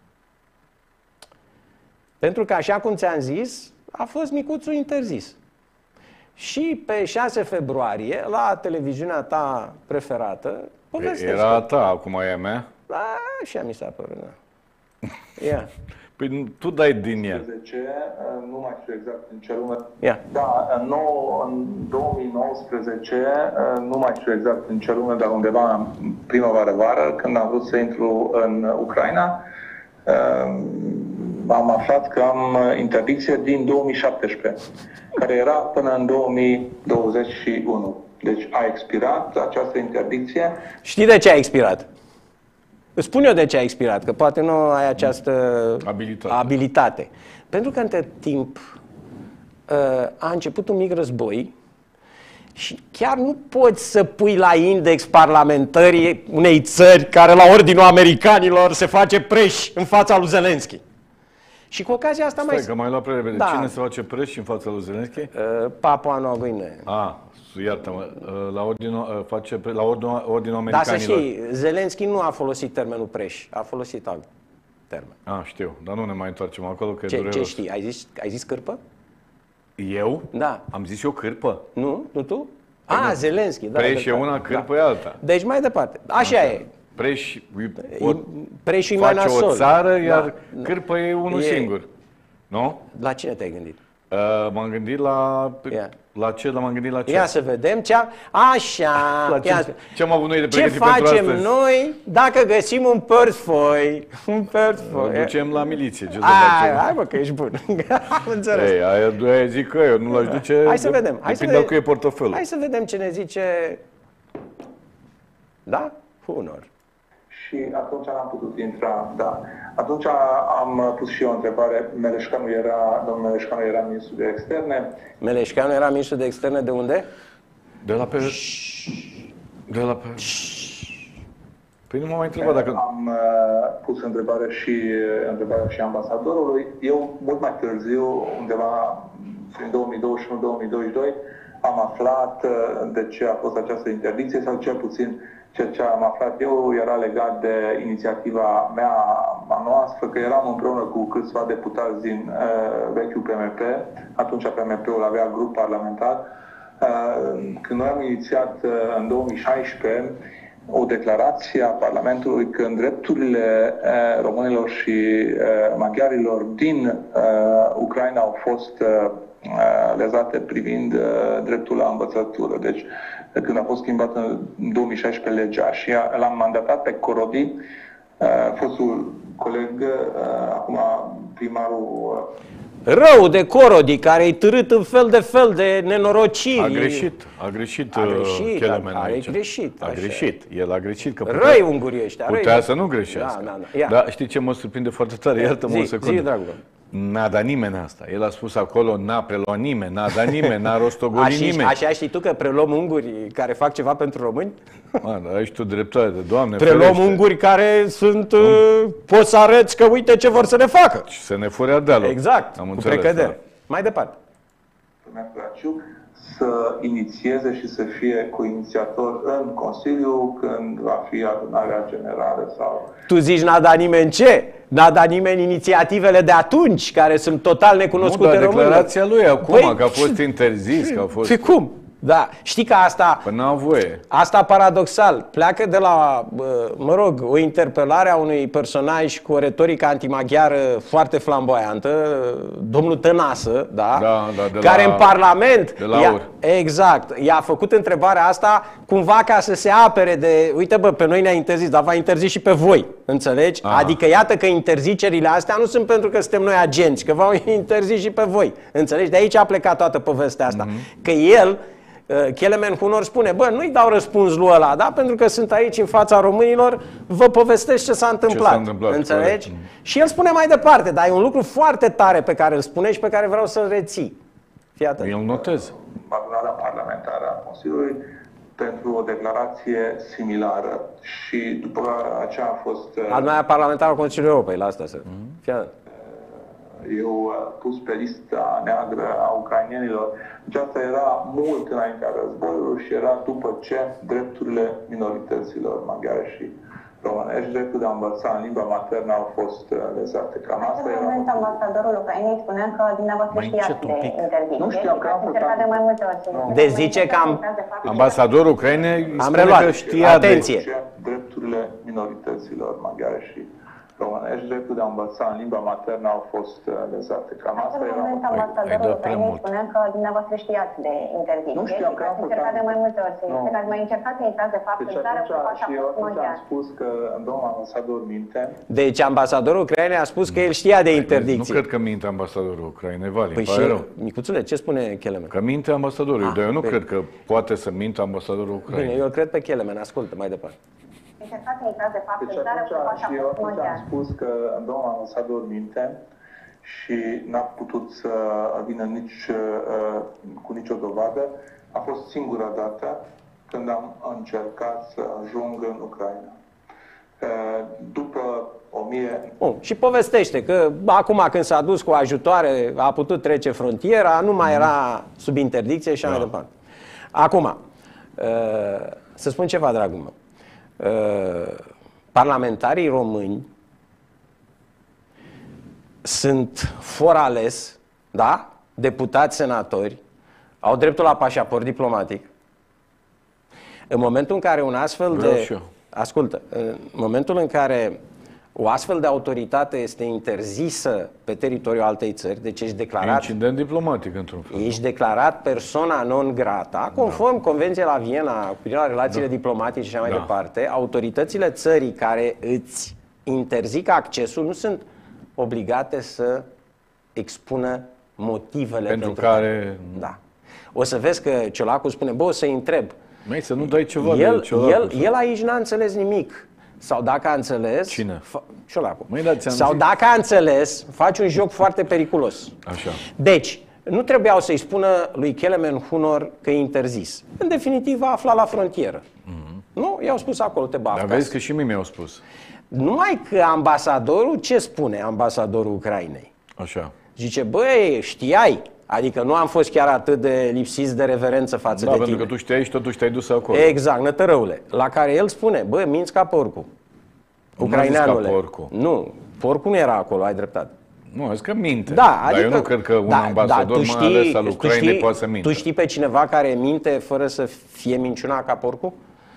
Pentru că, așa cum ți-am zis, a fost micuțul interzis. Și pe șase februarie, la televiziunea ta preferată, povestește. Era a ta, acum e a mea? Așa mi s-a părut, da. Ia. Păi tu dai din ea. Nu mai știu exact în ce lume. Ia. Da, în, nou, în două mii nouăsprezece, nu mai știu exact în ce lume, dar undeva în primăvară-vară, când am vrut să intru în Ucraina, am aflat că am interdicție din două mii șaptesprezece, care era până în două mii douăzeci și unu. Deci a expirat această interdicție. Știi de ce a expirat? Îți spun eu de ce a expirat, că poate nu ai această abilitate. abilitate. Pentru că între timp a început un mic război și chiar nu poți să pui la index parlamentarii unei țări care la ordinul americanilor se face preș în fața lui Zelenski. Și cu ocazia asta Stai, mai... că mai luat prea repede. Da. Cine se face preș în fața lui Zelenski? Uh, Papua Noua Guinee. Ah, iartă-mă, la ordinul, face pre, la ordinul, ordinul Dar să americanilor. știi, Zelenski nu a folosit termenul preș, a folosit alt termen. Ah, știu, dar nu ne mai întoarcem acolo, că e Ce, dureros. ce știi? Ai zis, ai zis cârpă? Eu? Da. Am zis eu cârpă? Nu? Nu tu? Ah, Zelenski. Da, Preș e da, una, da. cârpă e alta. Deci mai departe. Așa, Așa. e. Preș, o, Preșul e mai face nasol. o țară, iar Da. cârpă e unul E- singur. Nu? La cine te-ai gândit? Uh, m-am gândit la... Ia. La ce? M-am gândit la ce? Ia să vedem ce am... Așa. La ce, Ia... ce am avut noi de Ce pregătit pentru facem astăzi? noi dacă găsim un portfoi? Un portfoi. Îl ducem la miliție. Ce să Ai, facem? hai mă că ești bun. Am înțeles. Ei, aia, aia zic că eu nu l-aș duce. Hai să vedem. Hai să Depinde vedem. cu e portofelul. Hai să vedem ce ne zice... Da? Hunor. Și atunci n-am putut intra, da. Atunci am pus și eu o întrebare. Meleșcanu era, domnul Meleșcanu era ministru de externe. Meleșcanu era ministru de externe de unde? De la pe... De la pe... Păi nu m-am mai întrebat dacă... Am uh, pus întrebare și, întrebarea și ambasadorului. Eu, mult mai târziu, undeva prin două mii douăzeci și unu două mii douăzeci și doi, am aflat uh, de ce a fost această interdicție, sau cel puțin ceea ce am aflat eu era legat de inițiativa mea, a noastră, că eram împreună cu câțiva deputați din uh, vechiul P M P, atunci P M P-ul avea grup parlamentar. Uh, când noi am inițiat uh, în două mii șaisprezece o declarație a Parlamentului că în drepturile uh, românilor și uh, maghiarilor din uh, Ucraina au fost uh, lezate privind uh, dreptul la învățătură. Deci, când a fost schimbată în două mii șaisprezece legea și l-am mandatat pe Corodi, uh, fostul coleg, uh, acum primarul... Rău de Corodi, care e târât în fel de fel de nenorociri. A greșit, a greșit, A greșit, Chelemen a- a aici. greșit, A așa greșit, el a greșit. Că Răi ungurii ăștia, răi. Putea să nu greșească. Da, da, da. Ia. Dar știi ce mă surprinde foarte tare? Iartă-mă Zi, o secundă. zi, dragul. N-a dat nimeni asta. El a spus acolo, n-a preluat nimeni, n-a dat nimeni, n-a rostogolit Așa, nimeni. așa știi tu că preluăm unguri care fac ceva pentru români? Man, ai tu dreptate, Doamne Preluăm ferește. unguri care sunt... Uh, poți să arăți că uite ce vor să ne facă. Și să ne fure ardealul. Exact, Am cu înțeles, precădere. da. Mai departe. să inițieze și să fie co-inițiator în Consiliu când va fi adunarea generală sau... Tu zici n-a dat nimeni ce? N-a dat nimeni inițiativele de atunci, care sunt total necunoscute Nu, dar românilor. declarația lui acum, Păi, că a fost interzis, că a fost... Păi cum? Da, știi că asta... Păi n-a voie. Asta paradoxal, pleacă de la, mă rog, o interpelare a unui personaj cu o retorică antimaghiară foarte flamboiantă, domnul Tănasă, da? Da, da, de care la- în Parlament, de la i-a, Aur. exact, i-a făcut întrebarea asta cumva ca să se apere de, uite bă, pe noi ne-a interzis, dar v-a interzis și pe voi, înțelegi? Ah. Adică iată că interzicerile astea nu sunt pentru că suntem noi agenți, că v-au interzis și pe voi, înțelegi? De aici a plecat toată povestea asta, mm-hmm. că el... Chelemen Hunor spune, bă, nu-i dau răspuns lui ăla, da? Pentru că sunt aici în fața românilor, vă povestesc ce s-a întâmplat, s-a întâmplat, înțelegi? corect. Și el spune mai departe, dar e un lucru foarte tare pe care îl spune și pe care vreau să-l reții. Fii atent. Eu îl notez. adunarea parlamentară a Consiliului pentru o declarație similară și după aceea a fost... Adunarea parlamentară a Consiliului Europei, la asta să... Mm-hmm. Fii atent. Eu pus pe lista neagră a ucrainenilor. Deci asta era mult înaintea războiului și era după ce drepturile minorităților maghiare și românești, dreptul de a învăța în limba maternă au fost lezate. Cam asta În era. moment, ambasadorul Ucrainei spunea că dumneavoastră Mai știați încet un de pic. interdicție. Nu știam că am încercat de mai multe ori. Deci zice că am- Ambasadorul Ucrainei Am spune reluat. că știa Atenție. Drepturile minorităților maghiare și românești, dreptul de a învăța în limba maternă au fost lezate. Cam asta În era. moment, ai ambasadorul dat prea Ucrainei mult. spunea că dumneavoastră știați de interdicție. Nu știam că am Ați făcut- încercat de mai multe ori. Nu. Că ați mai încercat să intrați de fapt Deci în țară cu atunci, și eu pașaport atunci am maghiar. spus că domnul ambasador minte. Deci ambasadorul Ucrainei a spus că el știa de Nu interdicție. cred că minte ambasadorul Ucrainei, Vali, Păi îmi și, pare rău. Micuțule, ce spune Chelemen? Că minte ambasadorul, Ah, dar eu nu bine. cred că poate să mintă ambasadorul Bine, Ucrainei. eu îl cred pe Chelemen, ascultă mai departe. Încercat să intrați de fapt Deci în țară cu atunci, și eu pașaport atunci am maghiar. spus că domnul ambasador minte și n-a putut să vină nici uh, cu nicio dovadă. A fost singura dată când am încercat să ajung în Ucraina. Uh, după o mie... Bun, și povestește că acum când s-a dus cu ajutoare, a putut trece frontiera, nu mai era sub interdicție și așa mai departe. Acum, uh, să spun ceva, dragul meu. Uh, Parlamentarii români sunt for ales, da? Deputați, senatori, au dreptul la pașaport diplomatic. În momentul în care un astfel Vreau de... și eu. Ascultă, în momentul în care o astfel de autoritate este interzisă pe teritoriul altei țări, deci ești declarat, Incident diplomatic, într-un fel. ești declarat persoana non grata, conform da. Convenției la Viena cu privire la relațiile da. diplomatice și așa mai Da. departe, autoritățile țării care îți interzic accesul nu sunt obligate să expună motivele Pentru pentru care- Da. O să vezi că Ciolacu spune, bă, o să-i întreb. Măi, să nu dai ceva de El, Ciolacu, el, să- el aici n-a înțeles nimic. Sau dacă a înțeles... Cine? Fa- Ciolacu. Măi, dar ți-am Sau zis. dacă a înțeles, faci un joc foarte periculos. Așa. Deci, nu trebuiau să-i spună lui Kelemen Hunor că e interzis. În definitiv, a aflat la frontieră. Mm-hmm. Nu? I-au spus acolo, te bag Dar acasă. vezi că și mie mi-au spus. Numai că ambasadorul, ce spune ambasadorul Ucrainei? Așa. Zice, băi, știai, adică nu am fost chiar atât de lipsiți de reverență față Da, de pentru tine. că tu știai și totuși te-ai dus acolo. Exact, nătărăule. La care el spune, bă, minți ca porcul. Nu a zis ca Ucraineanule. porcul. Nu, porcul nu era acolo, ai dreptate. Nu, a zis că minte. Da, Dar adică, eu nu cred că un da, ambasador, da, tu mai ales al tu Ucrainei, știi, poate să mintă. Tu știi pe cineva care minte fără să fie minciuna ca porcul?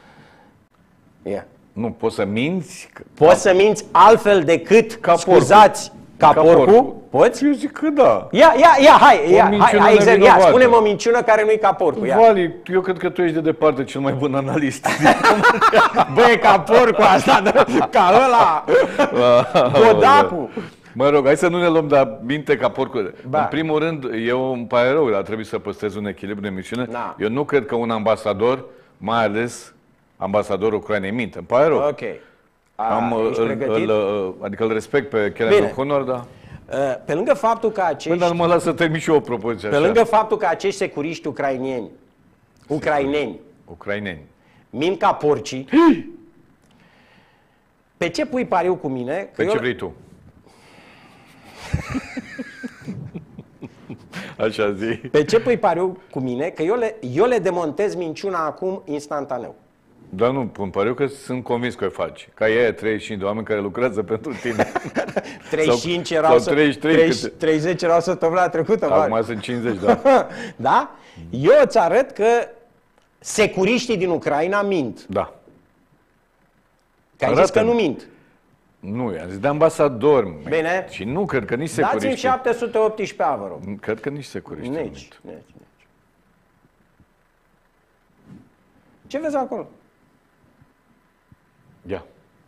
Yeah. Nu, poți să minți că- Poți să minți altfel decât, Ca scuzați, ca, Ca porcul? porcul. Poți? Eu zic că da. Ia, ia, ia, hai, ia, hai, minciună hai, exer, ia, nevinovată. spune-mă o minciună care nu-i ca porcul, ia. Vali, eu cred că tu ești de departe cel mai bun analist. Băi, ca porcul asta, ca ăla, Codacu. Mă rog, hai să nu ne luăm, dar minte ca porcul. Ba. În primul rând, eu îmi pare rău, dar trebuie să păstrez un echilibru de emisiune. Na. Eu nu cred că un ambasador, mai ales ambasadorul Ucrainei, minte. Îmi pare rău. Ok. A, Am, ești îl, pregătit? îl, adică îl respect pe Kelemen Bine. Hunor, dar... Uh, Pe lângă faptul că Păi, acești, dar nu mă las să termin și eu o propoziție pe așa. lângă faptul că acești securiști ucraineni, ucraineni, Ucraineni. mint ca porcii, pe ce pui pariu cu mine? Că Pe eu, ce vrei tu? Așa zi. pe ce pui pariu cu mine? Că eu le, eu le demontez minciuna acum instantaneu. Dar nu pun pariu că sunt convins că o faci. Ca ei treizeci și cinci de oameni care lucrează pentru tine. treizeci și cinci Sau- erau, sau să- treizeci și trei treizeci, câte. treizeci erau săptămâna trecută. Mari. Acum sunt cincizeci, da. Da? Eu îți arăt că securiștii din Ucraina mint. Da. Că ai zis că Arată-mi. nu mint. Nu, i-am zis de ambasador. măi. Bine. Și nu cred că nici Dați-mi securiști. șapte sute optsprezece, vă rog. Cred că nici securiști. nu Nici, mint. nici, nici. Ce vezi acolo? Ia.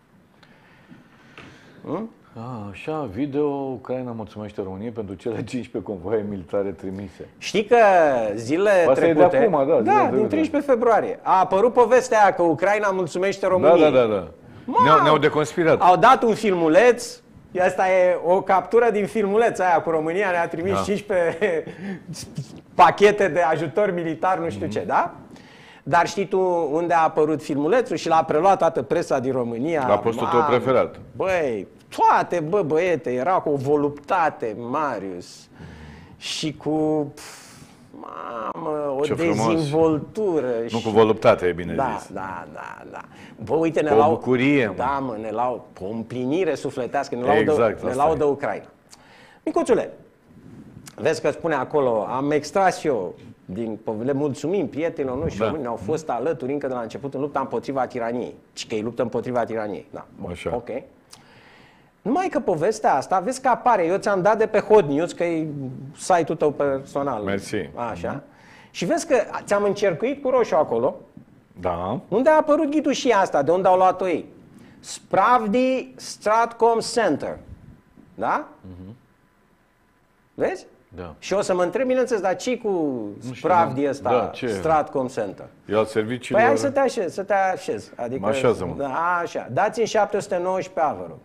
Hmm? A, așa, video, Ucraina mulțumește României pentru cele cincisprezece convoaie militare trimise. Știi că zilele Asta e de trecute... acum, da, zilele da, din trecute. treisprezece februarie. A apărut povestea aia că Ucraina mulțumește Da, României. da, da, da. Ne-au, ne-au deconspirat. Au dat un filmuleț. Asta e o captură din filmuleț aia cu România. Ne-a trimis Da. cincisprezece pachete de ajutor militar, nu știu Mhm. ce, da? Dar știi tu unde a apărut filmulețul și l-a preluat toată presa din România. La postul tău Mamă, preferat. Băi, toate, bă, băiete, era cu o voluptate, Marius. Și cu... pf, Mamă, o Ce frumos. dezvoltură. Nu cu voluptate, e bine da, zis. Da, da, da. Bă, uite, ne Cu o lau... bucurie, mă. Da, mă, ne lau... Cu o împlinire sufletească, ne laudă, Exact, ne asta laudă e. Ucraina. Micuțule, vezi că spune acolo, am extras eu, din, le mulțumim prietenilor noștri, Da. români, au fost alături încă de la început în lupta împotriva tiraniei. Și că ei luptă împotriva tiraniei. Da, bun, Așa. ok. Numai că povestea asta, vezi că apare, eu ți-am dat de pe Hot News, că e site-ul tău personal. Mersi. Așa. Și vezi că ți-am încercuit cu roșu acolo, Da. unde a apărut ghidușia asta, de unde au luat-o ei. Spravdi Stratcom Center. Da? Vezi? Da. Și o să mă întreb, bineînțeles, dar ce cu Spravdi ăsta, Da, ce? Stratcom Center? E al serviciilor... Păi hai să te așez, să te așez. Adică, Mă așează-mă. Da, așa. Dați-mi șapte sute nouăsprezece, vă rog.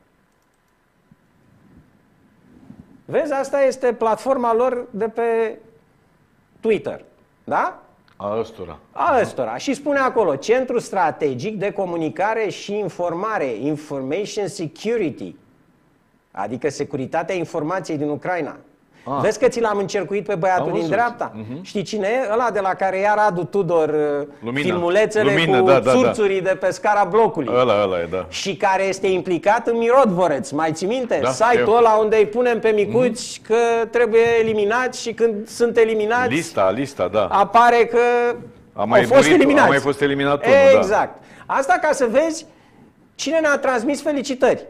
Vezi, asta este platforma lor de pe Twitter. Da? A ăstora. A ăstora. Și spune acolo, Centru Strategic de Comunicare și Informare, Information Security, adică securitatea informației din Ucraina. Ah. Vezi că ți l-am încercuit pe Am băiatul din văzut. dreapta? Mhm. Știi cine e? Ăla de la care ia Radu Tudor uh, Lumina. filmulețele Lumină, cu da, da, da. țurțurii de pe scara blocului. Ăla, ăla e, da. Și care este implicat în Mirodvoreț, mai ții minte? Da, Site-ul eu. ăla unde îi punem pe micuți că trebuie eliminați și când sunt eliminați Lista, lista, da. apare că A mai au fost murit- eliminați. a mai fost eliminat unul, da. Exact. Asta ca să vezi cine ne-a transmis felicitări.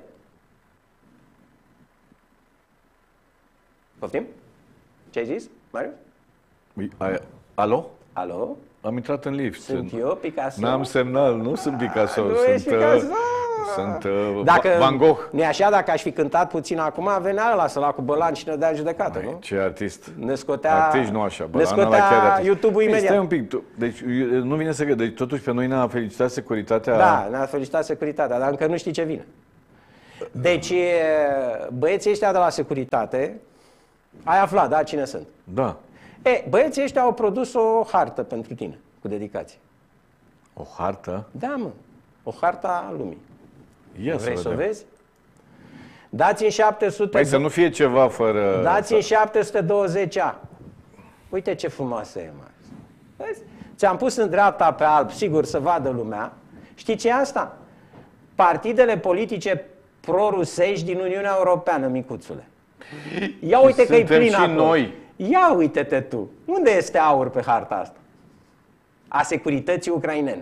Poftim? Ce ai zis, Marius? Ui, ai- Alo? Alo? Am intrat în lift. Sunt eu, Picasso? N-am semnal, nu sunt Picasso. nu sunt, ești Picasso? uh, sunt uh, Dacă, Van Gogh. nu așa, dacă aș fi cântat puțin acum, venea ăla să-l cu Bălan și ne dea în judecată, nu? Ce artist. Ne scotea, Artist nu așa, ne Bălan, ăla scotea chiar artist. YouTube-ul Ei, imediat. Stai un pic, tu, deci eu- nu vine să cred, deci totuși pe noi ne-a felicitat securitatea... Da, ne-a felicitat securitatea, dar încă nu știi ce vine. Deci, băieții ăștia de la securitate, ai aflat, da, cine sunt? Da. E, băieții ăștia au produs o hartă pentru tine, cu dedicație. O hartă? Da, mă, o hartă a lumii. Ia Vrei să să o vedem. vezi? Dați-mi șapte sute... Păi să nu fie ceva fără... Dați-mi șapte sute douăzeci A. Uite ce frumoasă e, mă. Vezi? Ți-am pus în dreapta pe alb, sigur, să vadă lumea. Știi ce e asta? Partidele politice pro-rusești din Uniunea Europeană, micuțule. Ia uite că e Suntem plin și acolo. noi. Ia uite-te tu. Unde este aur pe harta asta? A securității ucrainene.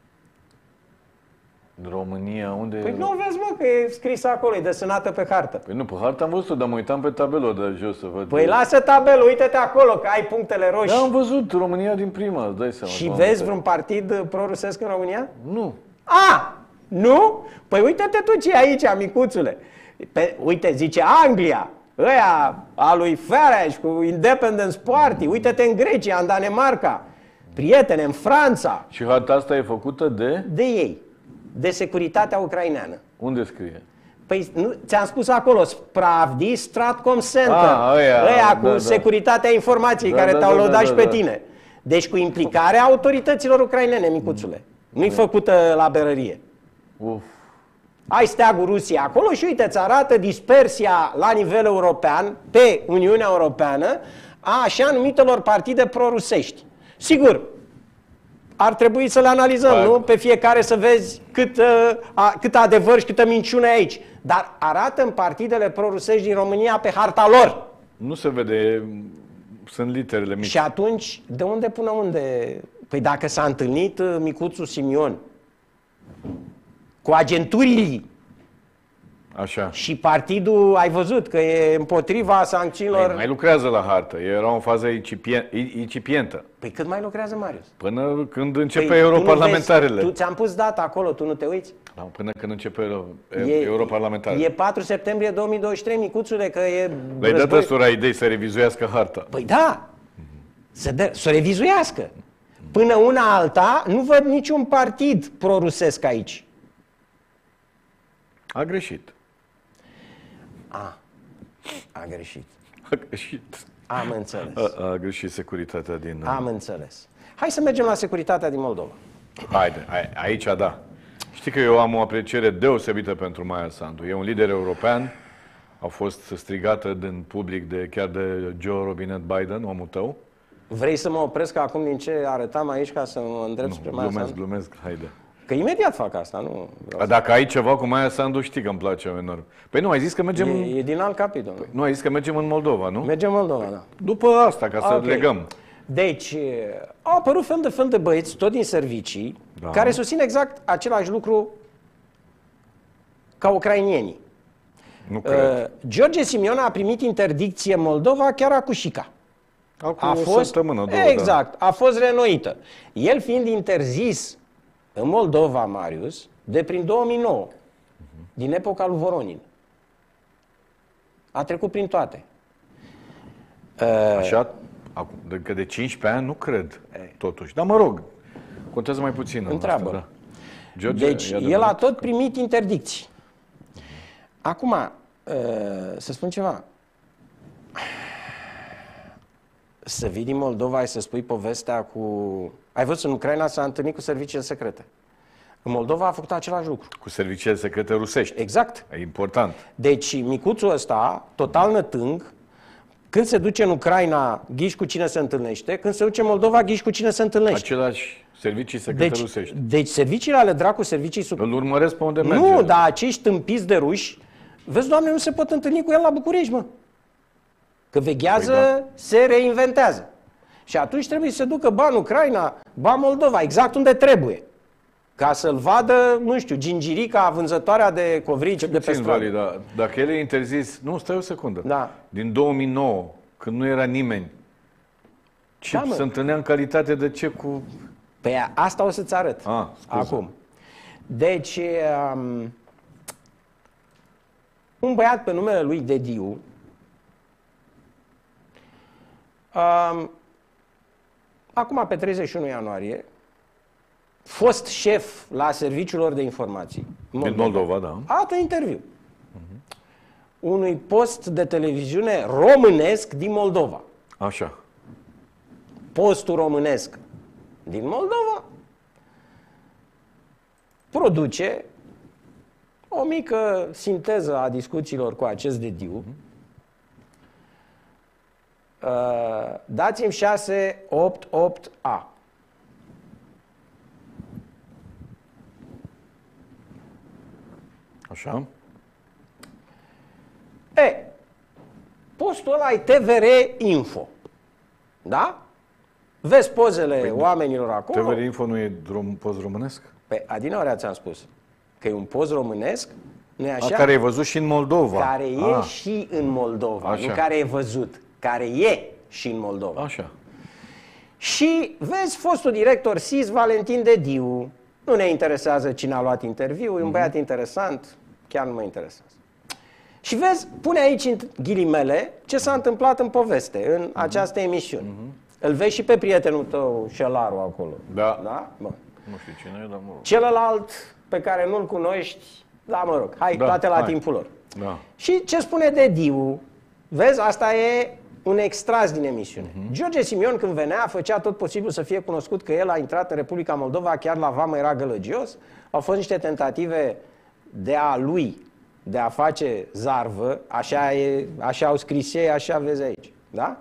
România, unde... Păi nu vezi, mă, că e scris acolo, e desenată pe hartă. Păi nu, pe harta am văzut, dar mă uitam pe tabelul de jos să văd. Păi lasă tabelul, uite-te acolo, că ai punctele roșii. Da, am văzut România din prima, îți dai seama. Și Doamne, vezi te- vreun partid pro-rusesc în România? Nu. A! Nu? Păi uite-te tu ce e aici, micuțule. Pe, uite, zice Anglia, ăia a lui Farage cu Independence Party, uite-te în Grecia, în Danemarca, prietene, în Franța, Și harta asta e făcută de... de ei, de securitatea ucraineană. Unde scrie? Păi nu, ți-am spus acolo, Spravdi Stratcom Center, Ah, ăia, ăia cu da, da. securitatea informației Da, care da, te-au da, da, lăudat da, și pe da. tine. Deci cu implicarea autorităților ucrainene, micuțule. Nu-i făcută la berărie. Uf. Ai steagul Rusiei acolo și uite, îți arată dispersia la nivel european, pe Uniunea Europeană, a așa numitelor partide prorusești. Sigur, ar trebui să le analizăm, Hai. nu? Pe fiecare să vezi cât, uh, a, cât adevăr și câtă minciună e aici. Dar arată în partidele prorusești din România pe harta lor. Nu se vede, sunt literele mici. Și atunci, de unde până unde? Păi dacă s-a întâlnit uh, micuțul Simion cu agenturii Așa. și partidul, ai văzut că e împotriva sancțiunilor. Ei, mai lucrează la hartă, era în fază incipien- incipientă. Păi cât mai lucrează, Marius? Până când începe Păi, tu nu europarlamentarele. vezi, Tu ți-am pus data acolo, tu nu te uiți? Da, până când începe euro, europarlamentarele. E patru septembrie două mii douăzeci și trei, micuțule, că e Le-ai dat război. ăstora idei să revizuiască harta. Păi da, să, dă, să o revizuiască. Până una alta, nu văd niciun partid prorusesc aici. A greșit. A, a greșit. A greșit. Am înțeles. A, a greșit securitatea din... Am înțeles. Hai să mergem la securitatea din Moldova. Haide, a- aici da. Știi că eu am o apreciere deosebită pentru Maia Sandu. E un lider european. A fost strigată din public de chiar de Joe Robinet Biden, omul tău. Vrei să mă opresc acum din ce arătam aici ca să mă îndrept spre Maia Glumesc, Sandu? glumesc, haide. Că imediat fac asta, nu? A, dacă ai ceva cu Maia Sandu, știi că îmi place enorm. Păi nu, ai zis că mergem... E, e din alt capitol. Păi, nu, ai zis că mergem în Moldova, nu? Mergem în Moldova, da. După asta, ca să Ok. legăm. Deci, au apărut fel de fel de băieți, tot din servicii, Da. care susțin exact același lucru ca ucrainienii. Nu cred. Uh, George Simion a primit interdicție în Moldova chiar acu Șica. Acum A o fost, săptămână, două, exact, a fost reînnoită. El fiind interzis în Moldova, Marius, de prin două mii nouă, din epoca lui Voronin. A trecut prin toate. Da. Așa, acum, de, că de cincisprezece ani nu cred, totuși. Dar mă rog, contează mai puțin. în Întreabă. asta, da. George, Deci, e el a adevărat tot că- primit interdicții. Acum, uh, să spun ceva. Să vii din Moldova și să spui povestea cu... Ai văzut, în Ucraina s-a întâlnit cu serviciile secrete. În Moldova a făcut același lucru. Cu serviciile secrete rusești. Exact. E important. Deci, micuțul ăsta, total nătâng, când se duce în Ucraina, ghiși cu cine se întâlnește, când se duce în Moldova, ghiși cu cine se întâlnește. Același servicii secrete Deci, rusești. deci serviciile ale dracu, servicii sub... Îl urmăresc pe unde merge. Nu, dar acești tâmpiți de ruși, vezi, Doamne, nu se pot întâlni cu el la București, mă. Că veghează, Păi da. se reinventează. Și atunci trebuie să se ducă ba în Ucraina, ba în Moldova, exact unde trebuie. Ca să-l vadă, nu știu, Gingirica, vânzătoarea de covrici de pe Puțin, stradă. Vali, da. Dacă el e interzis... Nu, stai o secundă. Da. Din două mii nouă, când nu era nimeni, ce Da, mă. se întâlnea în calitate de ce cu... Păi asta o să-ți arăt. Ah, scuze. Acum. Deci, um, un băiat pe numele lui Dediu, um, acum pe treizeci și unu ianuarie, fost șef la serviciul lor de informații. Din Moldova, da. A dat interviu. Unui post de televiziune românesc din Moldova. Așa. Postul românesc din Moldova produce o mică sinteză a discuțiilor cu acest Dediu. Uh, dați-mi șase opt opt A. Așa. E, postul ăla e T V R Info. Da? Vezi pozele păi, oamenilor acolo. T V R Info nu e drum, post românesc? Pe adineaurea ți-am spus că e un post românesc, nu e așa? A, care ai văzut și în Moldova. Care e A. și în Moldova, Așa. nu care e văzut, care e și în Moldova. Așa. Și vezi fostul director S I S, Valentin Dediu. Nu ne interesează cine a luat interviu, e un băiat interesant, chiar nu mă interesează. Și vezi, pune aici în ghilimele ce s-a întâmplat în poveste, în această emisiune. Îl vezi și pe prietenul tău, Șelaru, acolo. Da. Da? Bun. Nu știu cine e, dar mă rog. Celălalt pe care nu-l cunoști, da, mă rog, hai, Da, toate la hai. timpul lor. Da. Și ce spune Dediu? Vezi, asta e un extras din emisiune. Uh-huh. George Simion, când venea, făcea tot posibil să fie cunoscut că el a intrat în Republica Moldova, chiar la vamă era gălăgios. Au fost niște tentative de a lui, de a face zarvă, așa, e, așa au scris ei, așa vezi aici. Da?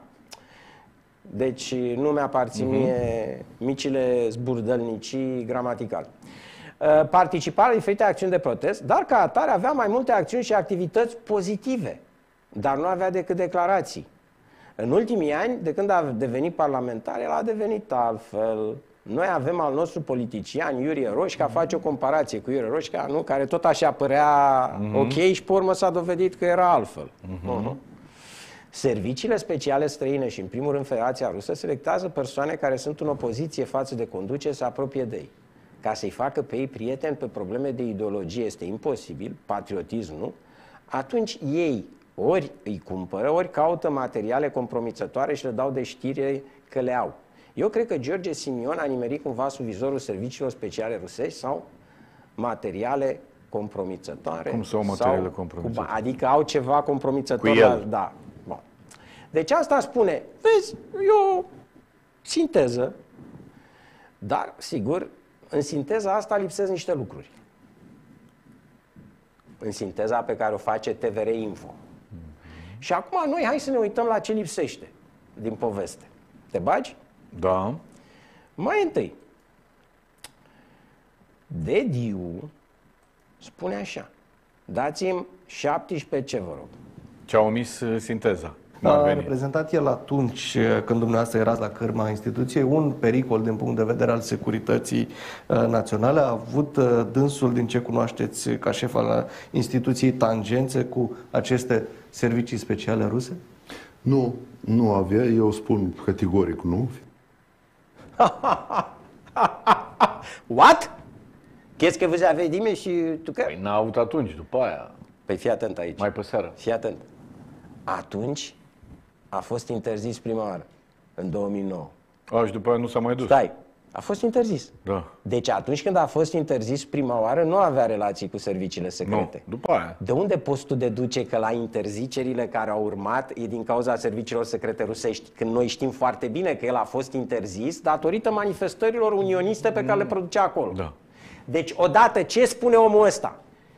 Deci nu mi-aparțin uh-huh. mie micile zburdălnicii gramaticale. Participa la diferite acțiuni de protest, dar ca atare avea mai multe acțiuni și activități pozitive, dar nu avea decât declarații. În ultimii ani, de când a devenit parlamentar, el a devenit altfel. Noi avem al nostru politician, Iurie Roșca, face o comparație cu Iurie Roșca, nu? Care tot așa părea uh-huh. ok și pe urmă s-a dovedit că era altfel. Uh-huh. Uh-huh. Serviciile speciale străine și, în primul rând, Federația Rusă selectează persoane care sunt în opoziție față de conducere, să apropie de ei. Ca să-i facă pe ei prieteni pe probleme de ideologie este imposibil, patriotism nu, atunci ei ori îi cumpără, ori caută materiale compromițătoare și le dau de știre că le au. Eu cred că George Simion a nimerit cumva sub vizorul serviciilor speciale rusești sau materiale compromițătoare. Cum sau materiale sau, compromițătoare? Adică au ceva compromițător. Cu el. La, da. Bun. Deci asta spune, vezi, e o sinteză, dar, sigur, în sinteza asta lipsesc niște lucruri. În sinteza pe care o face T V R Info. Mm-hmm. Și acum noi hai să ne uităm la ce lipsește din poveste. Te bagi? Da. Mai întâi, Dediu spune așa, dați-mi șaptesprezece ce, vă rog. Ce-a omis uh, sinteza. A reprezentat el atunci, când dumneavoastră erați la cârma instituției, un pericol din punct de vedere al securității uh, naționale? A avut uh, dânsul, din ce cunoașteți, ca șef al instituției, tangențe cu aceste servicii speciale ruse? Nu, nu avea, eu spun categoric nu. What? Qu'est-ce que vous avez dit, monsieur Tucă? Păi n-a avut atunci, după aia. Păi fii atent aici. Mai pe seară. Fii atent. Atunci a fost interzis prima oară, în două mii nouă. A, și după aia nu s-a mai dus. Stai, a fost interzis. Da. Deci atunci când a fost interzis prima oară, nu avea relații cu serviciile secrete. Nu, după aia. De unde poți tu deduce că la interzicerile care au urmat e din cauza serviciilor secrete rusești? Când noi știm foarte bine că el a fost interzis datorită manifestărilor unioniste pe care le producea acolo. Da. Deci, odată, ce spune omul ăsta?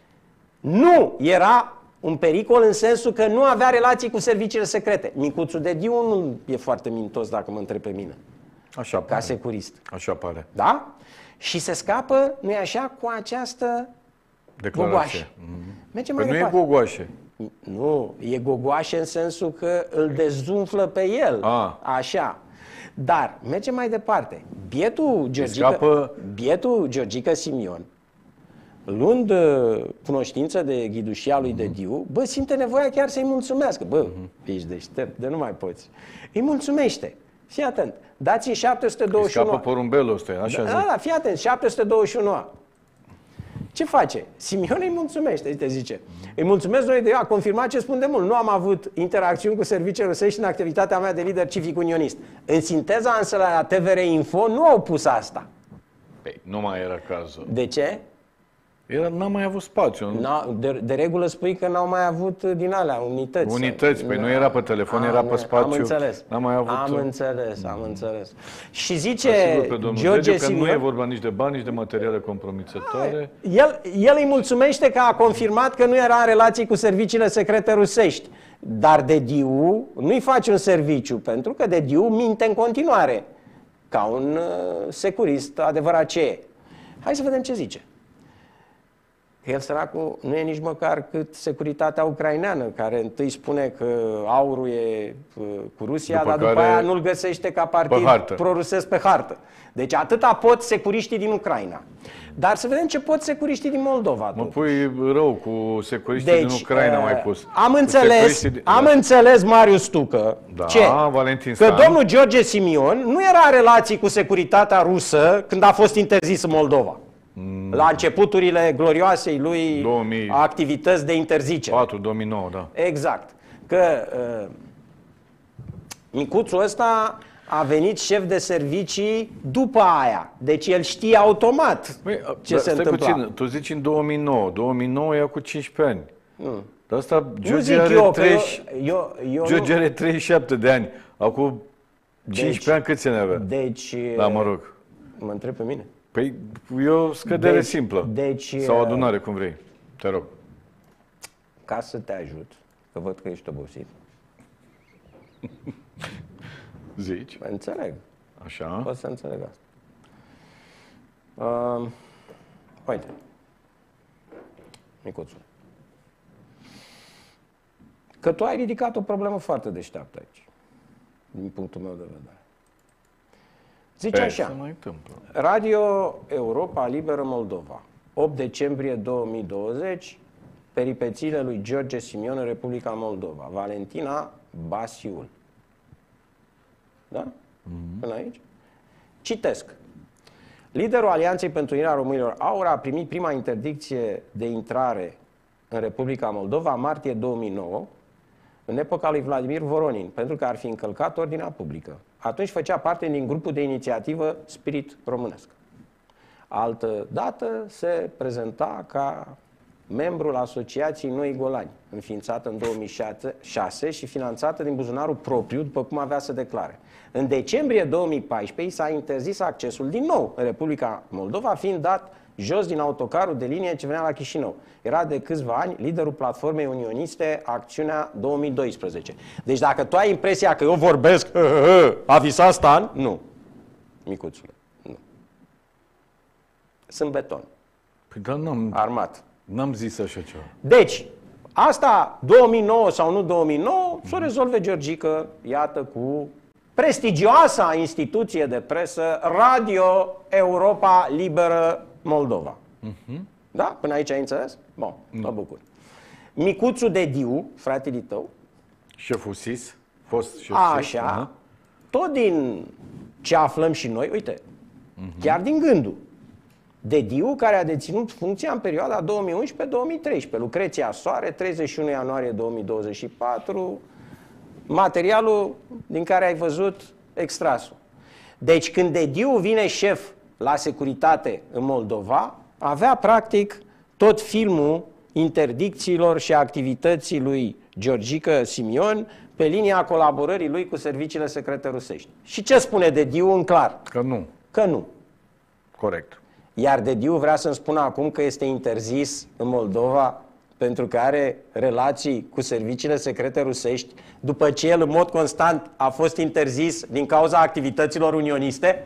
Nu era un pericol în sensul că nu avea relații cu serviciile secrete. Micuțul Dediu nu e foarte mintos, dacă mă întreb pe mine. Așa Ca pare. securist. Așa pare. Da? Și se scapă, nu-i așa, cu această declarație. Mm-hmm. Mergem Păi mai nu e departe. gogoașe. Nu, e gogoașe în sensul că îl dezumflă pe el. A. Așa. Dar, mergem mai departe. Bietul Georgica, scapă... bietul Georgica Simion, luând uh, cunoștință de ghidușia lui Dediu, bă, simte nevoia chiar să-i mulțumească. Bă, ești deștept, de nu mai poți. Îi mulțumește. Fii atent. Dați-i șapte sute douăzeci și unu. Îi scapă porumbelul ăsta, așa da, zic. da, fii atent, șapte sute douăzeci și unu. Ce face? Simion îi mulțumește, te zice. Îi mulțumesc, noi de eu, a confirmat ce spun de mult. Nu am avut interacțiuni cu serviciile rusești în activitatea mea de lider civic unionist. În sinteza însă la T V R Info nu au pus asta. Păi, nu mai era cazul. De ce? Era, n-a mai avut spațiu. De, de regulă spui că n-au mai avut din alea, unități. Unități, păi nu era pe telefon, A, era pe spațiu. Am înțeles. N-a mai avut... Am înțeles, am înțeles. Și zice George Simion, că nu e vorba nici de bani, nici de materiale compromițătoare. El, el îi mulțumește că a confirmat că nu era în relații cu serviciile secrete rusești. Dar Dediu nu-i face un serviciu, pentru că Dediu minte în continuare, ca un uh, securist adevărat ce e. Hai să vedem ce zice. Că el, săracul, nu e nici măcar cât securitatea ucraineană, care întâi spune că aurul e uh, cu Rusia, după dar după care aia nu-l găsește ca partid prorusesc pe hartă. Deci atâta pot securiștii din Ucraina. Dar să vedem ce pot securiștii din Moldova. Mă pui rău cu securiștii deci, din Ucraina, uh, mai pus. Am înțeles, din... am da. înțeles, Marius Tucă, da, ce? Valentin Că Stan. domnul George Simion nu era în relații cu securitatea rusă când a fost interzis în Moldova. Mm. La începuturile glorioasei lui două mii activități de interzicere. patru două mii nouă, da. Exact. Că uh, micuțul ăsta a venit șef de servicii după aia. Deci el știe automat Băi, ce da, se stai întâmpla. puțin, tu zici în două mii nouă. două mii nouă e cu cincisprezece ani. Mm. Dar asta, Nu George zic are eu, treizeci, eu, eu, eu George nu... are treizeci și șapte de ani. Acum cincisprezece deci, ani câți ani avea? Deci... Da, mă rog. Mă întreb pe mine. Păi e o scădere deci, simplă. Deci, sau adunare, cum vrei. Te rog. Ca să te ajut, că văd că ești obosit. Zici? Înțeleg. Așa. Pot să înțeleg asta. Uh, uite. Micuțul. Că tu ai ridicat o problemă foarte deșteaptă aici, din punctul meu de vedere. Zice Pe, așa, se mai întâmplă. Radio Europa Liberă Moldova, opt decembrie două mii douăzeci, peripețiile lui George Simion în Republica Moldova, Valentina Basiul. Da? Mm-hmm. Până aici? Citesc. Liderul Alianței pentru Unirea Românilor Aur a primit prima interdicție de intrare în Republica Moldova în martie două mii nouă, în epoca lui Vladimir Voronin, pentru că ar fi încălcat ordinea publică. Atunci făcea parte din grupul de inițiativă Spirit Românesc. Altă dată se prezenta ca membrul Asociației Noi Golani, înființată în două mii șase și finanțată din buzunarul propriu, după cum avea să declare. În decembrie două mii paisprezece s-a interzis accesul din nou în Republica Moldova, fiind dat jos din autocarul de linie ce venea la Chișinău. Era de câțiva ani liderul platformei unioniste Acțiunea două mii doisprezece. Deci dacă tu ai impresia că eu vorbesc, a visat Stan, nu. micuțule. Nu. Sunt beton. Păi dar n-am, armat. N-am zis așa ceva. Deci, asta două mii nouă sau nu două mii nouă, să o rezolve Georgică, iată, cu prestigioasa instituție de presă Radio Europa Liberă Moldova. Uh-huh. Da? Până aici ai înțeles? Bun, mă bucur. Micuțul de Diu, fratele tău, șeful S I S, fost șef așa, S I S, uh-huh. tot din ce aflăm și noi, uite, uh-huh. chiar din gândul, de Diu, care a deținut funcția în perioada două mii unsprezece două mii treisprezece, Lucreția Soare, treizeci și unu ianuarie două mii douăzeci și patru, materialul din care ai văzut extrasul. Deci când de Diu vine șef la securitate în Moldova, avea practic tot filmul interdicțiilor și activității lui Georgică Simion pe linia colaborării lui cu serviciile secrete rusești. Și ce spune de Diu în clar? Că nu. Că nu. Corect. Iar de Diu vrea să-mi spună acum că este interzis în Moldova pentru că are relații cu serviciile secrete rusești, după ce el în mod constant a fost interzis din cauza activităților unioniste?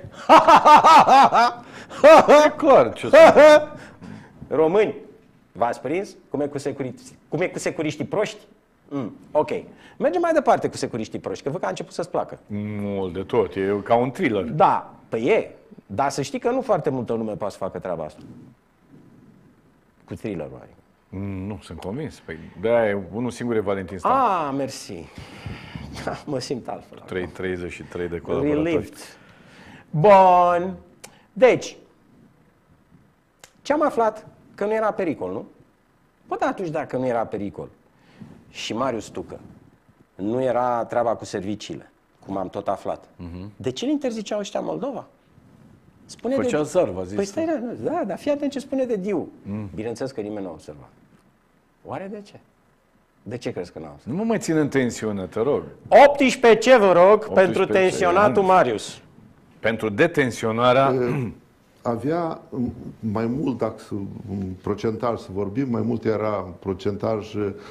E clar ce Români, v-ați prins? Cum e cu, securi... Cum e cu securiștii proști? Mm, ok. Mergem mai departe cu securiștii proști, că văd că a început să-ți placă. Mult de tot, e ca un thriller. Da, păi e. Dar să știi că nu foarte multă lume poate să facă treaba asta. Cu thriller-ul, adică. Nu, sunt convins. Păi de-aia e unul singur e Valentin Stan. Ah, mersi. Mă simt altfel. trei treizeci și trei de colaboratori. Relieved. Bun. Deci, ce-am aflat? Că nu era pericol, nu? Bă, dar atunci dacă nu era pericol și Marius Tucă nu era treaba cu serviciile, cum am tot aflat, uh-huh. de ce îl interziceau ăștia Moldova? Spune Făcea de... zăr, v-a zis. Păi stai, da, da, dar fii atent ce spune de Diu. Mm. Bineînțeles că nimeni nu a observat. Oare de ce? De ce crezi că n-a observat? Nu mă mai țin în tensiune, te rog. optsprezece ce vă rog pentru tensionatul ce? Marius? Pentru detenționarea... Avea mai mult, dacă un procentaj să vorbim, mai mult era procentaj,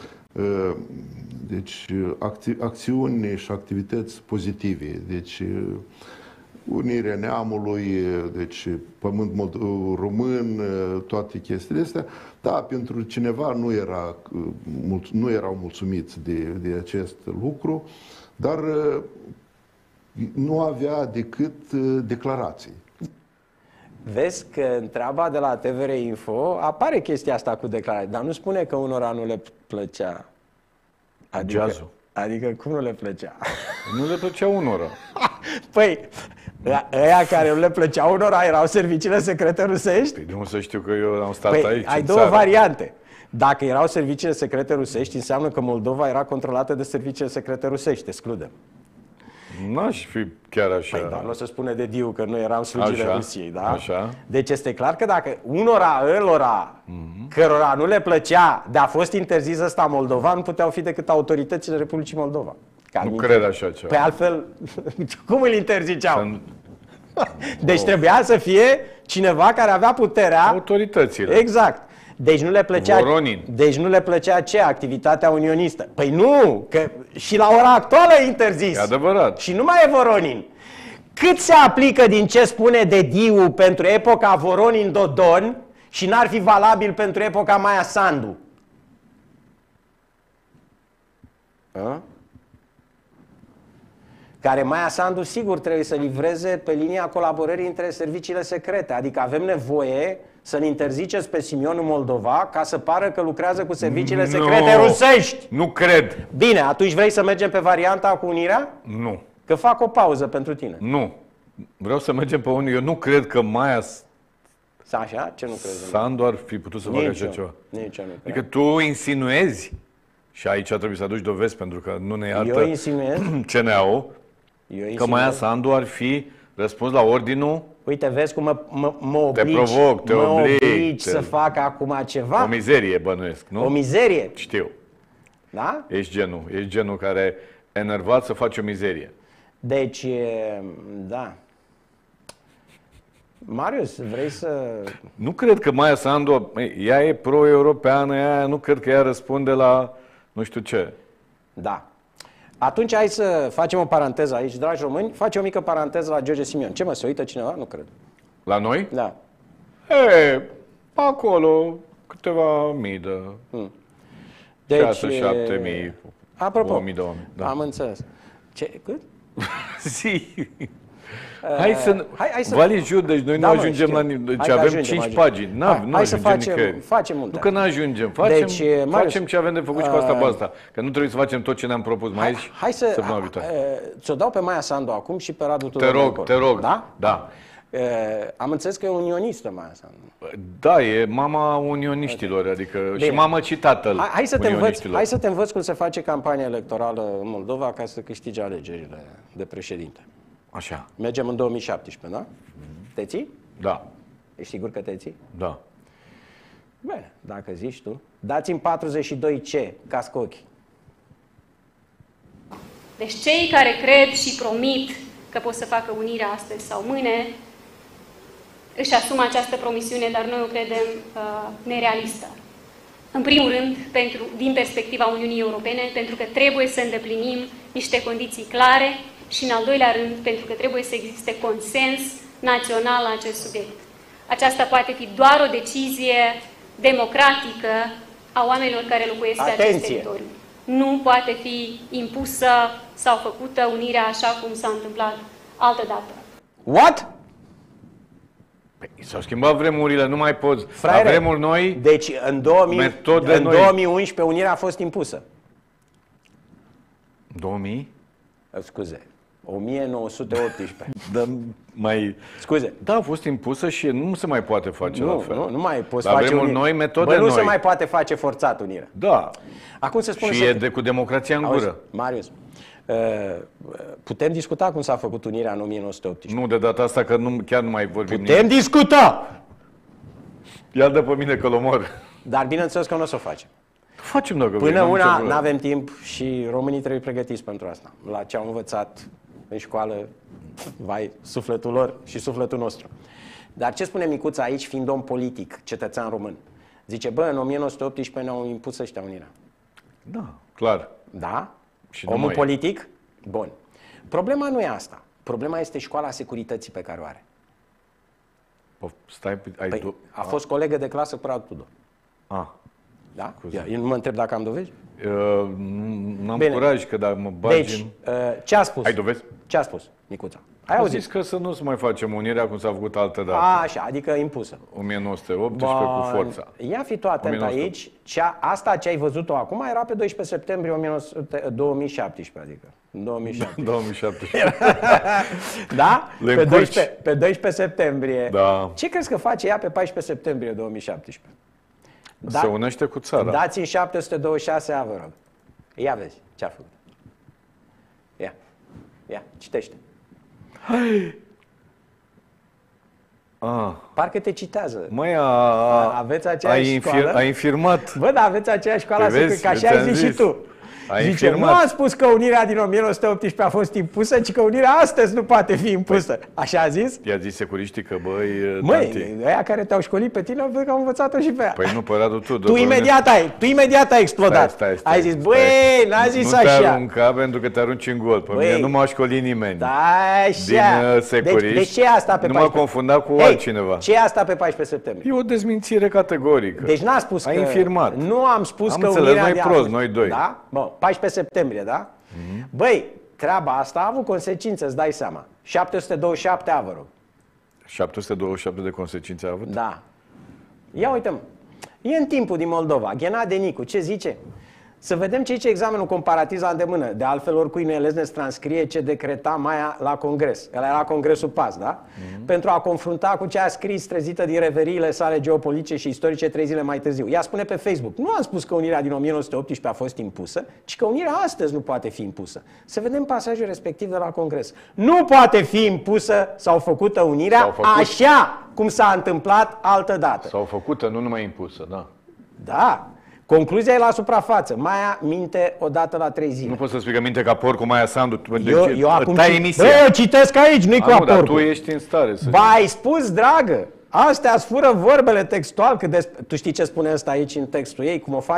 deci acți- acțiuni și activități pozitive. Deci unirea neamului, deci pământ român, toate chestiile astea. Da, pentru cineva nu, era, nu erau mulțumiți de, de acest lucru, dar nu avea decât declarații. Vezi că în treaba de la T V R Info apare chestia asta cu declarații, dar nu spune că unora nu le plăcea. Adică, Jazzul. Adică cum nu le plăcea? Nu le plăcea unora. Păi, ăia care nu le plăcea unora erau serviciile secrete rusești? Păi de unde să știu că eu am stat păi, aici, ai două țară. variante. Dacă erau serviciile secrete rusești, înseamnă că Moldova era controlată de serviciile secrete rusești, excludem. N-aș fi chiar așa. Păi, dar nu o să spune de Diu că nu erau slugile așa, Rusiei, da? Așa. Deci este clar că dacă unora, ălora, mm-hmm. cărora nu le plăcea de a fost interzis ăsta moldovan, puteau fi decât autoritățile Republicii Moldova. Nu cred așa ceva. Pe altfel, cum îl interziceau? Să... Deci trebuia să fie cineva care avea puterea... Autoritățile. Exact. Deci nu le plăcea... Voronin. Deci nu le plăcea ce? Activitatea unionistă. Păi nu, că și la ora actuală e interzis. E adevărat. Și nu mai e Voronin. Cât se aplică din ce spune de Diu pentru epoca Voronin-Dodon și n-ar fi valabil pentru epoca Maia Sandu? A? Care Maia Sandu sigur trebuie să livreze pe linia colaborării între serviciile secrete. Adică avem nevoie să-l interziceți pe Simion în Moldova ca să pară că lucrează cu serviciile secrete no, rusești. Nu cred. Bine, atunci vrei să mergem pe varianta cu unirea? Nu. Că fac o pauză pentru tine. Nu. Vreau să mergem pe unii. Eu nu cred că Maia Așa? Ce nu crezi? Sandu ar fi putut să facă așa ceva. Nici eu nu cred. Adică tu insinuezi, și aici trebuie să aduci dovezi pentru că nu ne iartă Eu insinuez? C N A-ul, Eu că Maia Sandu ar fi răspuns la ordinul. Uite, vezi cum mă, mă, mă obligi, te provoc, te mă obligi, obligi te... să fac acum ceva? O mizerie bănuiesc, nu? O mizerie? Știu. Da? Ești genul, ești genul care e enervat să faci o mizerie. Deci, da. Marius, vrei să... Nu cred că Maia Sandu, ea e pro-europeană, ea nu cred că ea răspunde la nu știu ce. Da. Atunci hai să facem o paranteză aici, dragi români. Facem o mică paranteză la George Simion. Ce mă, se uită cineva? Nu cred. La noi? Da. E, acolo câteva mii de... Hmm. Deci, șase, șapte mii, apropo, o mie de oameni. Da. Am înțeles. Ce? Cât? Zi. Hai să... hai, hai să... Vali jur, deci noi da, nu mă, ajungem știu. la... Deci hai avem ajungem, cinci ajungem. pagini. Nu, Hai, nu hai să ajungem facem, nicăieri. facem multe. Nu că nu ajungem. Facem, Deci, Marius, facem ce avem de făcut și cu asta, uh, pe asta. Că nu trebuie să facem tot ce ne-am propus mai aici. Hai să... Săptămâna viitoare. Ți-o dau pe Maia Sandu acum și pe Radu Te Tudor. rog, te rog. Da? Da. Uh, am înțeles că e unionistă Maia Sandu. Da, e mama unioniștilor, adică Bine. și mama și tatăl Hai, hai, să te învăț, unioniștilor. hai să te învăț cum se face campania electorală în Moldova ca să câștige alegerile de președinte. Așa. Mergem în două mii șaptesprezece, da? Te ții? Da. Ești sigur că te ții? Da. Bine, dacă zici tu. Dați-mi patruzeci și doi C, cască ochii. Deci cei care cred și promit că pot să facă unirea astăzi sau mâine, își asumă această promisiune, dar noi o credem uh, nerealistă. În primul rând, pentru, din perspectiva Uniunii Europene, pentru că trebuie să îndeplinim niște condiții clare și, în al doilea rând, pentru că trebuie să existe consens național la acest subiect. Aceasta poate fi doar o decizie democratică a oamenilor care locuiesc pe acest teritoriu. Nu poate fi impusă sau făcută unirea așa cum s-a întâmplat altădată. What? Păi, s-au schimbat vremurile, nu mai poți. Fraiere, la vremuri noi, deci în, două mii, în noi. două mii unsprezece unirea a fost impusă. două mii? Scuze, o mie nouă sute optsprezece. Da, mai... Scuze. Da, a fost impusă și nu se mai poate face nu, la fel. Nu, nu mai poți la face vremuri unirea. noi, metode Bă, nu noi. se mai poate face forțat unirea. Da. Acum se spune și să... e de, cu democrația în Auzi, gură. Marius, putem discuta cum s-a făcut unirea în o mie nouă sute optsprezece. Nu, de data asta că nu, chiar nu mai vorbim Putem nimic. discuta! Ia de pe mine că l-omor. Dar bineînțeles că nu o să o facem. Facem dacă Până vrem, una, nu nu avem timp și românii trebuie pregătiți pentru asta. La ce au învățat în școală, vai, sufletul lor și sufletul nostru. Dar ce spune Micuța aici, fiind om politic, cetățean român? Zice, bă, în o mie nouă sute optsprezece ne-au impus ăștia unirea. Da, clar. Da? Și Omul numai. politic? Bun. Problema nu e asta. Problema este școala securității pe care o are. Stai, ai Păi, do- a fost colegă de clasă cu Radu Tudor. Ah. Da? Eu nu mă întreb dacă am dovezi. Uh, nu am curaj că dacă mă bagi Deci, în... uh, ce a spus? Ai dovezi? Ce a spus, Micuța? Ai Ai auzit? zis că să nu mai facem unirea cum s-a făcut altă dată. A, așa, adică impusă. o mie nouă sute optsprezece Bun. cu forța. Ia fi tu atent aici. Cea, asta ce ai văzut-o acum era pe doisprezece septembrie o mie nouă sute, două mii șaptesprezece, adică. În două mii șaptesprezece. două mii șaptesprezece. Da? Le Pe încurci. doisprezece, pe doisprezece septembrie. Da. Ce crezi că face ea pe paisprezece septembrie două mii șaptesprezece? Da? Se unește cu țara. Dați-mi șapte sute douăzeci și șase A, vă rog. Ia vezi ce a făcut. Ia. Ia, citește. Hai. Ah. Parcă te citează. Măi, a, aveți aceeași ai, școală? ai infirmat. Bă, dar aveți aceeași școală, Păi vezi, că așa ai zis, zis și tu. Ai Zice, infirmat. nu am spus că unirea din o mie nouă sute optsprezece a fost impusă, ci că unirea astăzi nu poate fi impusă. Așa a zis? I-a zis securiștii că, băi, Măi, tanti. ăia care te-au școlit pe tine, văd că au învățat-o și pe ea. Păi nu, pe Radu Tudor. Tu imediat ai, tu imediat ai explodat. Stai, stai, stai, ai zis, stai. băi, n-a zis nu așa. Nu te arunca pentru că te arunci în gol. Pe Băi, mine nu m-a școlit nimeni. Stai așa. Din uh, securiști. Deci, deci ce e asta pe Nu m-a paisprezece? confundat cu Hey, altcineva. Ce e asta pe paisprezece septembrie? E o dezmințire categorică. Deci n-a spus Ai că... infirmat. Nu am spus Am că înțeles, unirea noi de prost, a fost- noi doi. Da? Bă, paisprezece septembrie, da? Mm-hmm. Băi, treaba asta a avut consecințe, îți dai seama. șapte sute douăzeci și șapte A, vă rog. șapte sute douăzeci și șapte de consecințe a avut? Da. Ia uite-mă. E în timpul din Moldova. Ghenade Nicu, ce zice? Să vedem ce zice examenul comparativ la îndemână. De altfel, oricui nu e lezne să transcrie ce decreta Maia la congres. Ăla era congresul P A S, da? Mm-hmm. Pentru a confrunta cu ce a scris trezită din reveriile sale geopolitice și istorice trei zile mai târziu. Ea spune pe Facebook, nu am spus că unirea din o mie nouă sute optsprezece a fost impusă, ci că unirea astăzi nu poate fi impusă. Să vedem pasajul respectiv de la congres. Nu poate fi impusă sau făcută unirea S-au făcut. așa cum s-a întâmplat altă dată. S-au făcută, nu numai impusă, da. Da. Concluzia e la suprafață. Maia minte odată la trei zile. Nu poți să spui că minte ca porcul Maia Sandu. Eu, eu acum tai ci- emisia. Bă, citesc aici, nu-i cu A, nu, dar aportul. tu ești în stare să... Ba, ai spus, dragă, astea îți fură vorbele textual. Că des... Tu știi ce spune ăsta aici în textul ei, cum o face?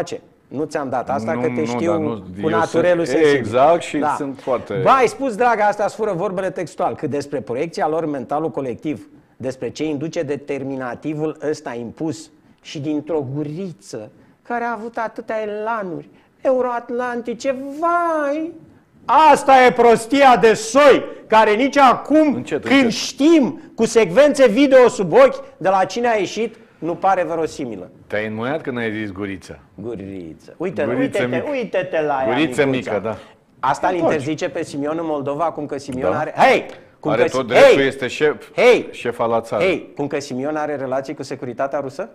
Nu ți-am dat asta, Nu, că te nu, știu dar nu, cu eu naturelul sunt- sensibil. exact, și sunt foarte- Ba, ai spus, dragă, asta îți fură vorbele textual, că despre proiecția lor mentalul colectiv, despre ce induce determinativul ăsta impus și dintr-o guriță care a avut atâtea elanuri euroatlantice, vai! Asta e prostia de soi, care nici acum, Încet, când încet. știm cu secvențe video sub ochi de la cine a ieșit, nu pare verosimilă. Te-ai înmuiat când ai zis gurița. Guriță. Uite-te, Guriță uite-te, mică. uite-te la ea, Guriță micuța. mică, da. Asta îl Întoarce. interzice pe Simion în Moldova, cum că Simion Da. are... Hei! Cum Are că... tot dreptul, Hei! este șef, Hei! șefa la țară. Hei! Cum că Simion are relații cu securitatea rusă?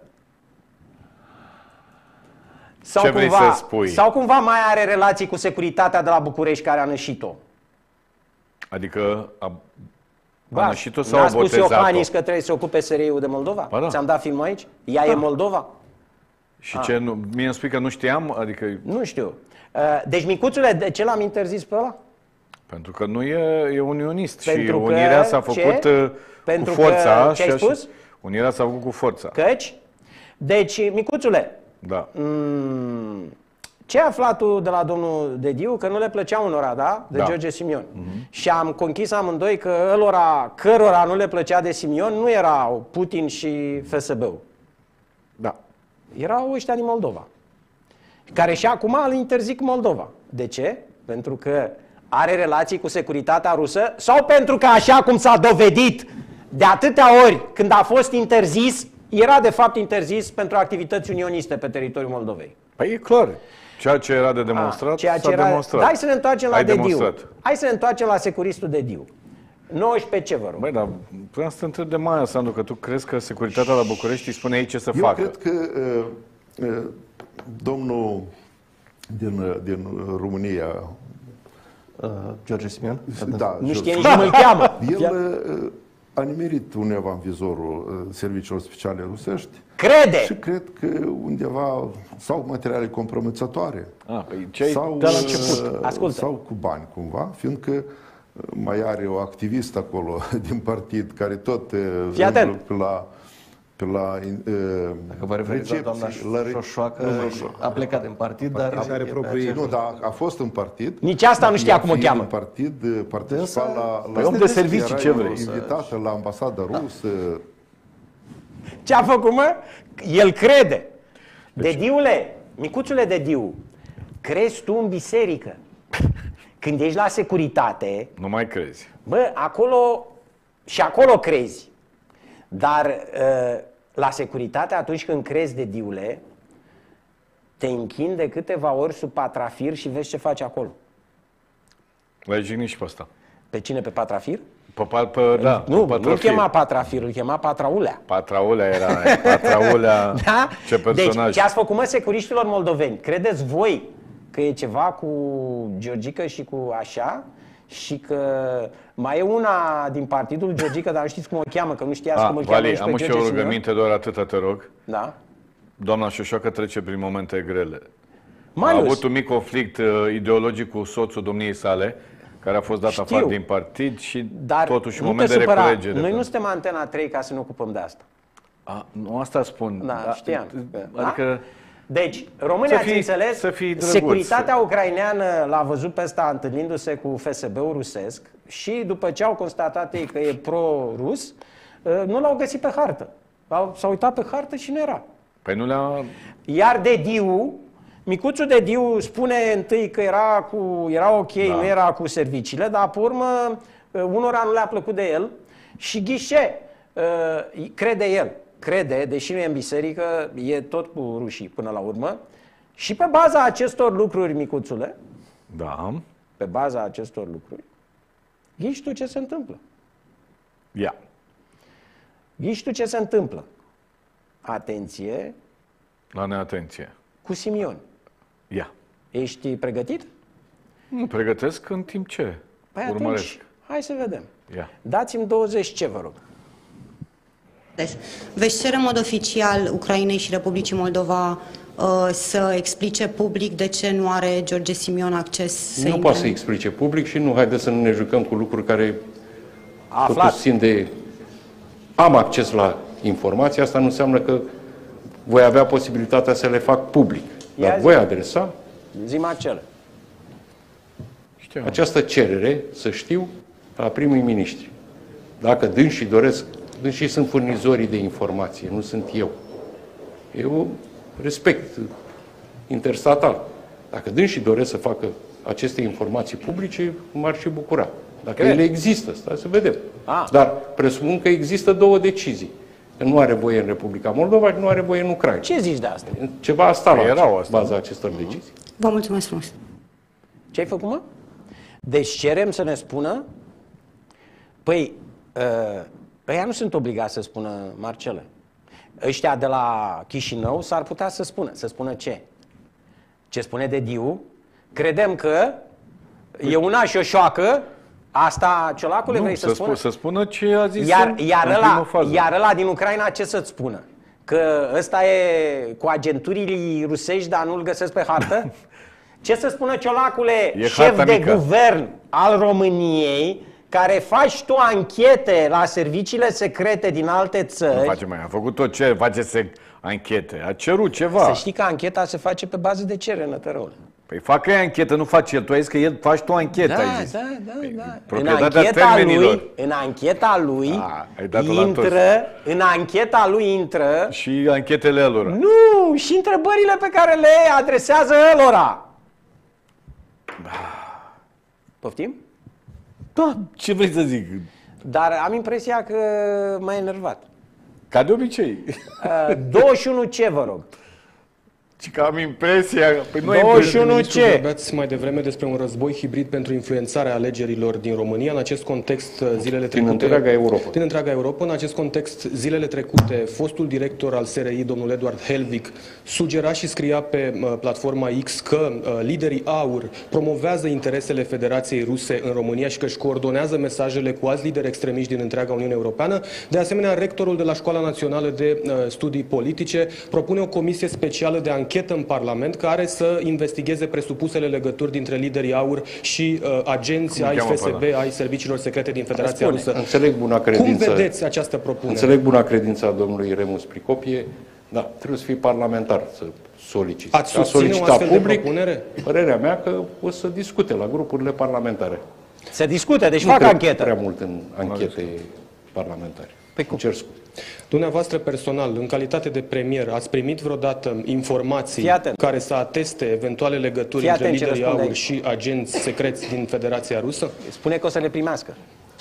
Sau Ce vrei cumva, să spui? Sau cumva mai are relații cu securitatea de la București care a nășit-o? Adică a, Ba, a nășit-o sau n-a a spus botezat-o? Iohannis că trebuie să ocupe S R I-ul de Moldova? Ba da. Ți-am dat filmul aici? Ea Da. e Moldova? Și ce, nu, mie îmi spui că nu știam? Adică, Nu știu. Uh, Deci, micuțule, de ce l-am interzis pe ăla? pentru că nu e, e unionist Pentru și că unirea s-a ce? făcut uh, Pentru cu forța. că- ce ai și așa- spus? Unirea s-a făcut cu forța. Căci? Deci, micuțule, Da. mm, ce ai aflat tu de la domnul Dediu? Că nu le plăcea unora, da? De Da. George Simion. Și am conchis amândoi că ălora, cărora nu le plăcea de Simion, nu erau Putin și F S B-ul. Da. Erau ăștia din Moldova. Care și acum îl interzic Moldova. De ce? Pentru că are relații cu securitatea rusă sau pentru că, așa cum s-a dovedit de atâtea ori când a fost interzis, era de fapt interzis pentru activități unioniste pe teritoriul Moldovei. Păi e clar. Ceea ce era de demonstrat, Ah, ceea ce s-a era... demonstrat. Hai să ne întoarcem la Ai Dediu. demonstrat. Hai să ne întoarcem la securistul Dediu. nouăsprezece ce vă rog? Băi, dar vreau să te întreb de Maia, Sandu, că tu crezi că securitatea la București îi spune ei ce să Eu facă. cred că uh, uh, domnul din, uh, din România, Uh, George Simion? da, Nu George- știe nici cum îl cheamă. El uh, a nimerit undeva în vizorul uh, serviciilor speciale rusești. Crede! Și cred că undeva sau materiale compromițătoare. Ah, păi ce ai sau, de la început? uh, Ascultă. sau cu bani cumva, fiindcă uh, mai are o activistă acolo din partid care tot uh, Fii atent. pe la pe la uh, Dacă vă referiți la doamna la re- Șoșoacă, Nu, nu, nu. a plecat din partid, dar... are propriu Nu, dar a fost în partid. Nici asta nu știa Ea cum o fiind cheamă. în partid, participa Dânsa- la, la... Păi om de servicii, era ce vrei? invitată la ambasada rusă. Ce a făcut, mă? El crede. Dediule, micuțule Dediu, crezi tu în biserică? Când ești la securitate, Nu mai crezi. bă, acolo și acolo crezi. Dar uh, la securitate, atunci când crezi, Dediule, te închini de câteva ori sub patrafir și vezi ce faci acolo. L-ai jignit și pe asta. Pe cine? Pe patrafir? Pe, pe, pe, da, Nu, pe nu îl chema patrafir, îl chema patraulea. Patraulea era, Patraulea, Da? ce personaj. Deci, ce ați făcut, mă, securiștilor moldoveni? Credeți voi că e ceva cu Georgică și cu așa? Și că mai e una din partidul Georgică, dar nu știți cum o cheamă, că nu știați A, cum îl cheamă Vali, nici pe am și George o Simion? rugăminte, doar atâta te rog. Da? Doamna Șoșoacă trece prin momente grele. Marius. A avut un mic conflict uh, ideologic cu soțul domniei sale, care a fost dat Știu. afară din partid și Dar totuși un nu moment te de supăra, reculegere. noi nu suntem Antena trei ca să ne ocupăm de asta. A, nu asta spun. Da, știam. Adică... Da? Deci, românii Să ați fii- înțeles, să fii drăguț. securitatea ucraineană l-a văzut pe ăsta întâlnindu-se cu F S B-ul rusesc și după ce au constatat ei că e pro-rus, nu l-au găsit pe hartă. Au- S-au uitat pe hartă și nu era. Păi nu le-a... Iar Dediu, micuțul Dediu spune întâi că era, cu, era ok, Da. nu era cu serviciile, dar pe urmă unora nu le-a plăcut de el și ghișe, uh, crede el, crede, deși nu e în biserică, e tot cu rușii până la urmă. Și pe baza acestor lucruri, micuțule, Da. pe baza acestor lucruri, ghiși tu ce se întâmplă. Ia. Ghiși tu ce se întâmplă. Atenție La neatenție. cu Simion. Ia. Ești pregătit? Nu pregătesc în timp ce Păi urmăresc. atunci, hai să vedem. Ia. Dați-mi douăzeci ce, vă rog. Veți cere în mod oficial Ucrainei și Republicii Moldova uh, să explice public de ce nu are George Simion acces să Nu intre poate să în- explice public și nu haideți să nu ne jucăm cu lucruri care aflat. totuși țin de... Am acces la informații, asta nu înseamnă că voi avea posibilitatea să le fac public. Dar voi adresa zi, Marcel. această cerere, să știu, la primii miniștri. Dacă dânsii doresc, dânsii sunt furnizorii de informație, nu sunt eu. Eu respect interstatal. Dacă dânsii doresc să facă aceste informații publice, m-ar și bucura. Dacă Cred. ele există, stai să vedem. Ah. Dar presupun că există două decizii. Că nu are voie în Republica Moldova și nu are voie în Ucraina. Ce zici de asta? Ceva asta la Erau asta, baza acestor decizii. Vă mulțumesc frumos. Ce ai făcut, mă? Deci cerem să ne spună, păi, uh, ăia nu sunt obligați să spună, Marcele. Ăștia de la Chișinău s-ar putea să spună. Să spună ce? Ce spune Dediu? Credem că e una și o șoacă. Asta, Ciolacule, Nu, vrei să, să spună? Să spună ce a zis Iar, în, iar, în ăla, primă fază. iar ăla din Ucraina ce să-ți spună? Că ăsta e cu agenturile rusești, dar nu-l găsesc pe hartă? Ce să spună, Ciolacule, E șef de mică. guvern al României, care faci tu anchete la serviciile secrete din alte Nu țări? face mai, a făcut tot ce face se anchete, a cerut ceva. Să știi că ancheta se face pe bază de cerere, nătărăule. Păi facă ea anchetă, nu face el. Tu ai zis că el faci tu anchetă, Da, ai zis. da, da, da. În Proprietatea ancheta, termenilor. lui, în ancheta lui A, ai dat-o la intră, în ancheta lui intră Și anchetele lor. nu, și întrebările pe care le adresează lora. Poftim? Da, ce vrei să zic? Dar am impresia că m-a enervat. Ca de obicei. Uh, douăzeci și unu ce, vă rog? Și că am impresia... Păi nu ai douăzeci și unu Ministru, ce? vorbeați mai devreme despre un război hibrid pentru influențarea alegerilor din România. În acest context, zilele trecute... Din întreaga Europa. Din întreaga Europa. În acest context, zilele trecute, fostul director al S R I, domnul Eduard Helvig, sugera și scria pe uh, platforma X că uh, liderii AUR promovează interesele Federației Ruse în România și că își coordonează mesajele cu alți lideri extremiști din întreaga Uniune Europeană. De asemenea, rectorul de la Școala Națională de uh, Studii Politice propune o comisie specială de anchetă în Parlament care să investigheze presupusele legături dintre liderii AUR și uh, agenți Cum ai cheamă F S B, pe ăla? ai serviciilor secrete din Federația Spune. Rusă. Înțeleg buna credință. Cum vedeți această propunere? Înțeleg buna credință a domnului Remus Pricopie, dar trebuie să fii parlamentar să soliciți. Ați A susține o solicita astfel de public, propunere? părerea mea că o să discute la grupurile parlamentare. Se discute, deci Nu fac cred anchetă. prea mult în anchete parlamentare. Păi cum? Cer scuze. Dumneavoastră personal, în calitate de premier, ați primit vreodată informații Fii atent. care să ateste eventuale legături Fii între atent ce liderii răspunde AUR aici. și agenți secreți din Federația Rusă? Spune că o să le primească.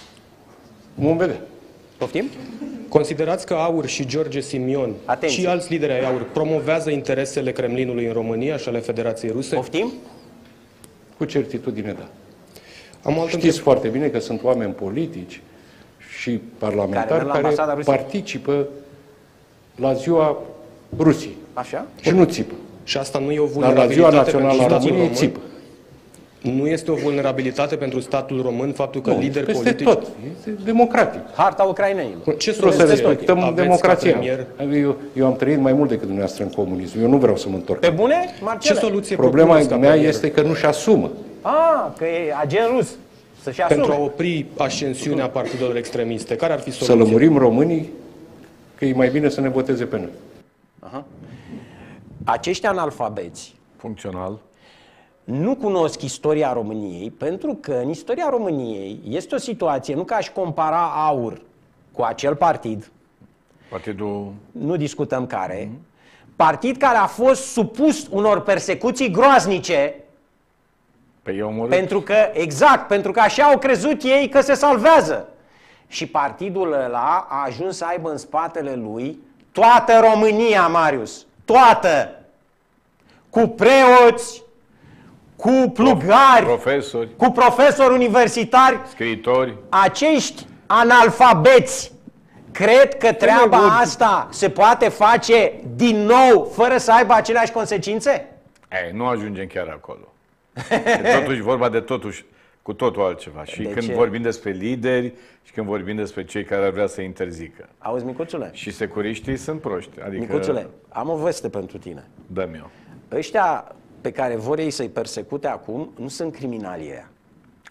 Vom vedea. Poftim? Considerați că AUR și George Simion Atenție. și alți lideri ai AUR promovează interesele Kremlinului în România și ale Federației Ruse? Poftim? Cu certitudine, da. Am o altă Știți foarte bine că sunt oameni politici și Care parlamentari merg la care, ambasada Rusiei. participă la ziua Rusiei Așa? și nu țipă. Și asta nu e o Dar la ziua vulnerabilitate națională pentru a statul României român? țipă. Nu este o vulnerabilitate pentru statul român faptul că Nu, lideri peste politici... tot. Este democratic. Harta Ucrainenilor. Ce Trebuie să soluție respectăm aveți ca democrația. premier? Eu, eu am trăit mai mult decât dumneavoastră în comunism. Eu nu vreau să mă întorc. Pe bune, Ce Marcele? soluție Problema propuneți ca mea premier? este că nu-și asumă. Ah, că e agent rus. Să-și asume. Pentru a opri ascensiunea partidelor extremiste, care ar fi Să soluția? lămurim românii că e mai bine să ne voteze pe noi. Aha. Acești analfabeți Funcțional. nu cunosc istoria României, pentru că în istoria României este o situație, nu că aș compara AUR cu acel partid, Partidul... nu discutăm care, partid care a fost supus unor persecuții groaznice, Pe eu omorât. pentru că, exact, pentru că așa au crezut ei că se salvează. Și partidul ăla a ajuns să aibă în spatele lui toată România, Marius, toată, cu preoți, cu plugari, Profesori, cu profesori universitari. scriitori. Acești analfabeți cred că treaba asta se poate face din nou fără să aibă aceleași consecințe? Ei, nu ajungem chiar acolo. E totuși vorba de totuși cu totul altceva. Și De când ce? vorbim despre lideri și când vorbim despre cei care ar vrea să interzică. Auzi, Micuțule? Și securiștii sunt proști. Adică... Micuțule, am o veste pentru tine. Dă-mi eu. Ăștia pe care vor ei să-i persecute acum nu sunt criminalii ăia.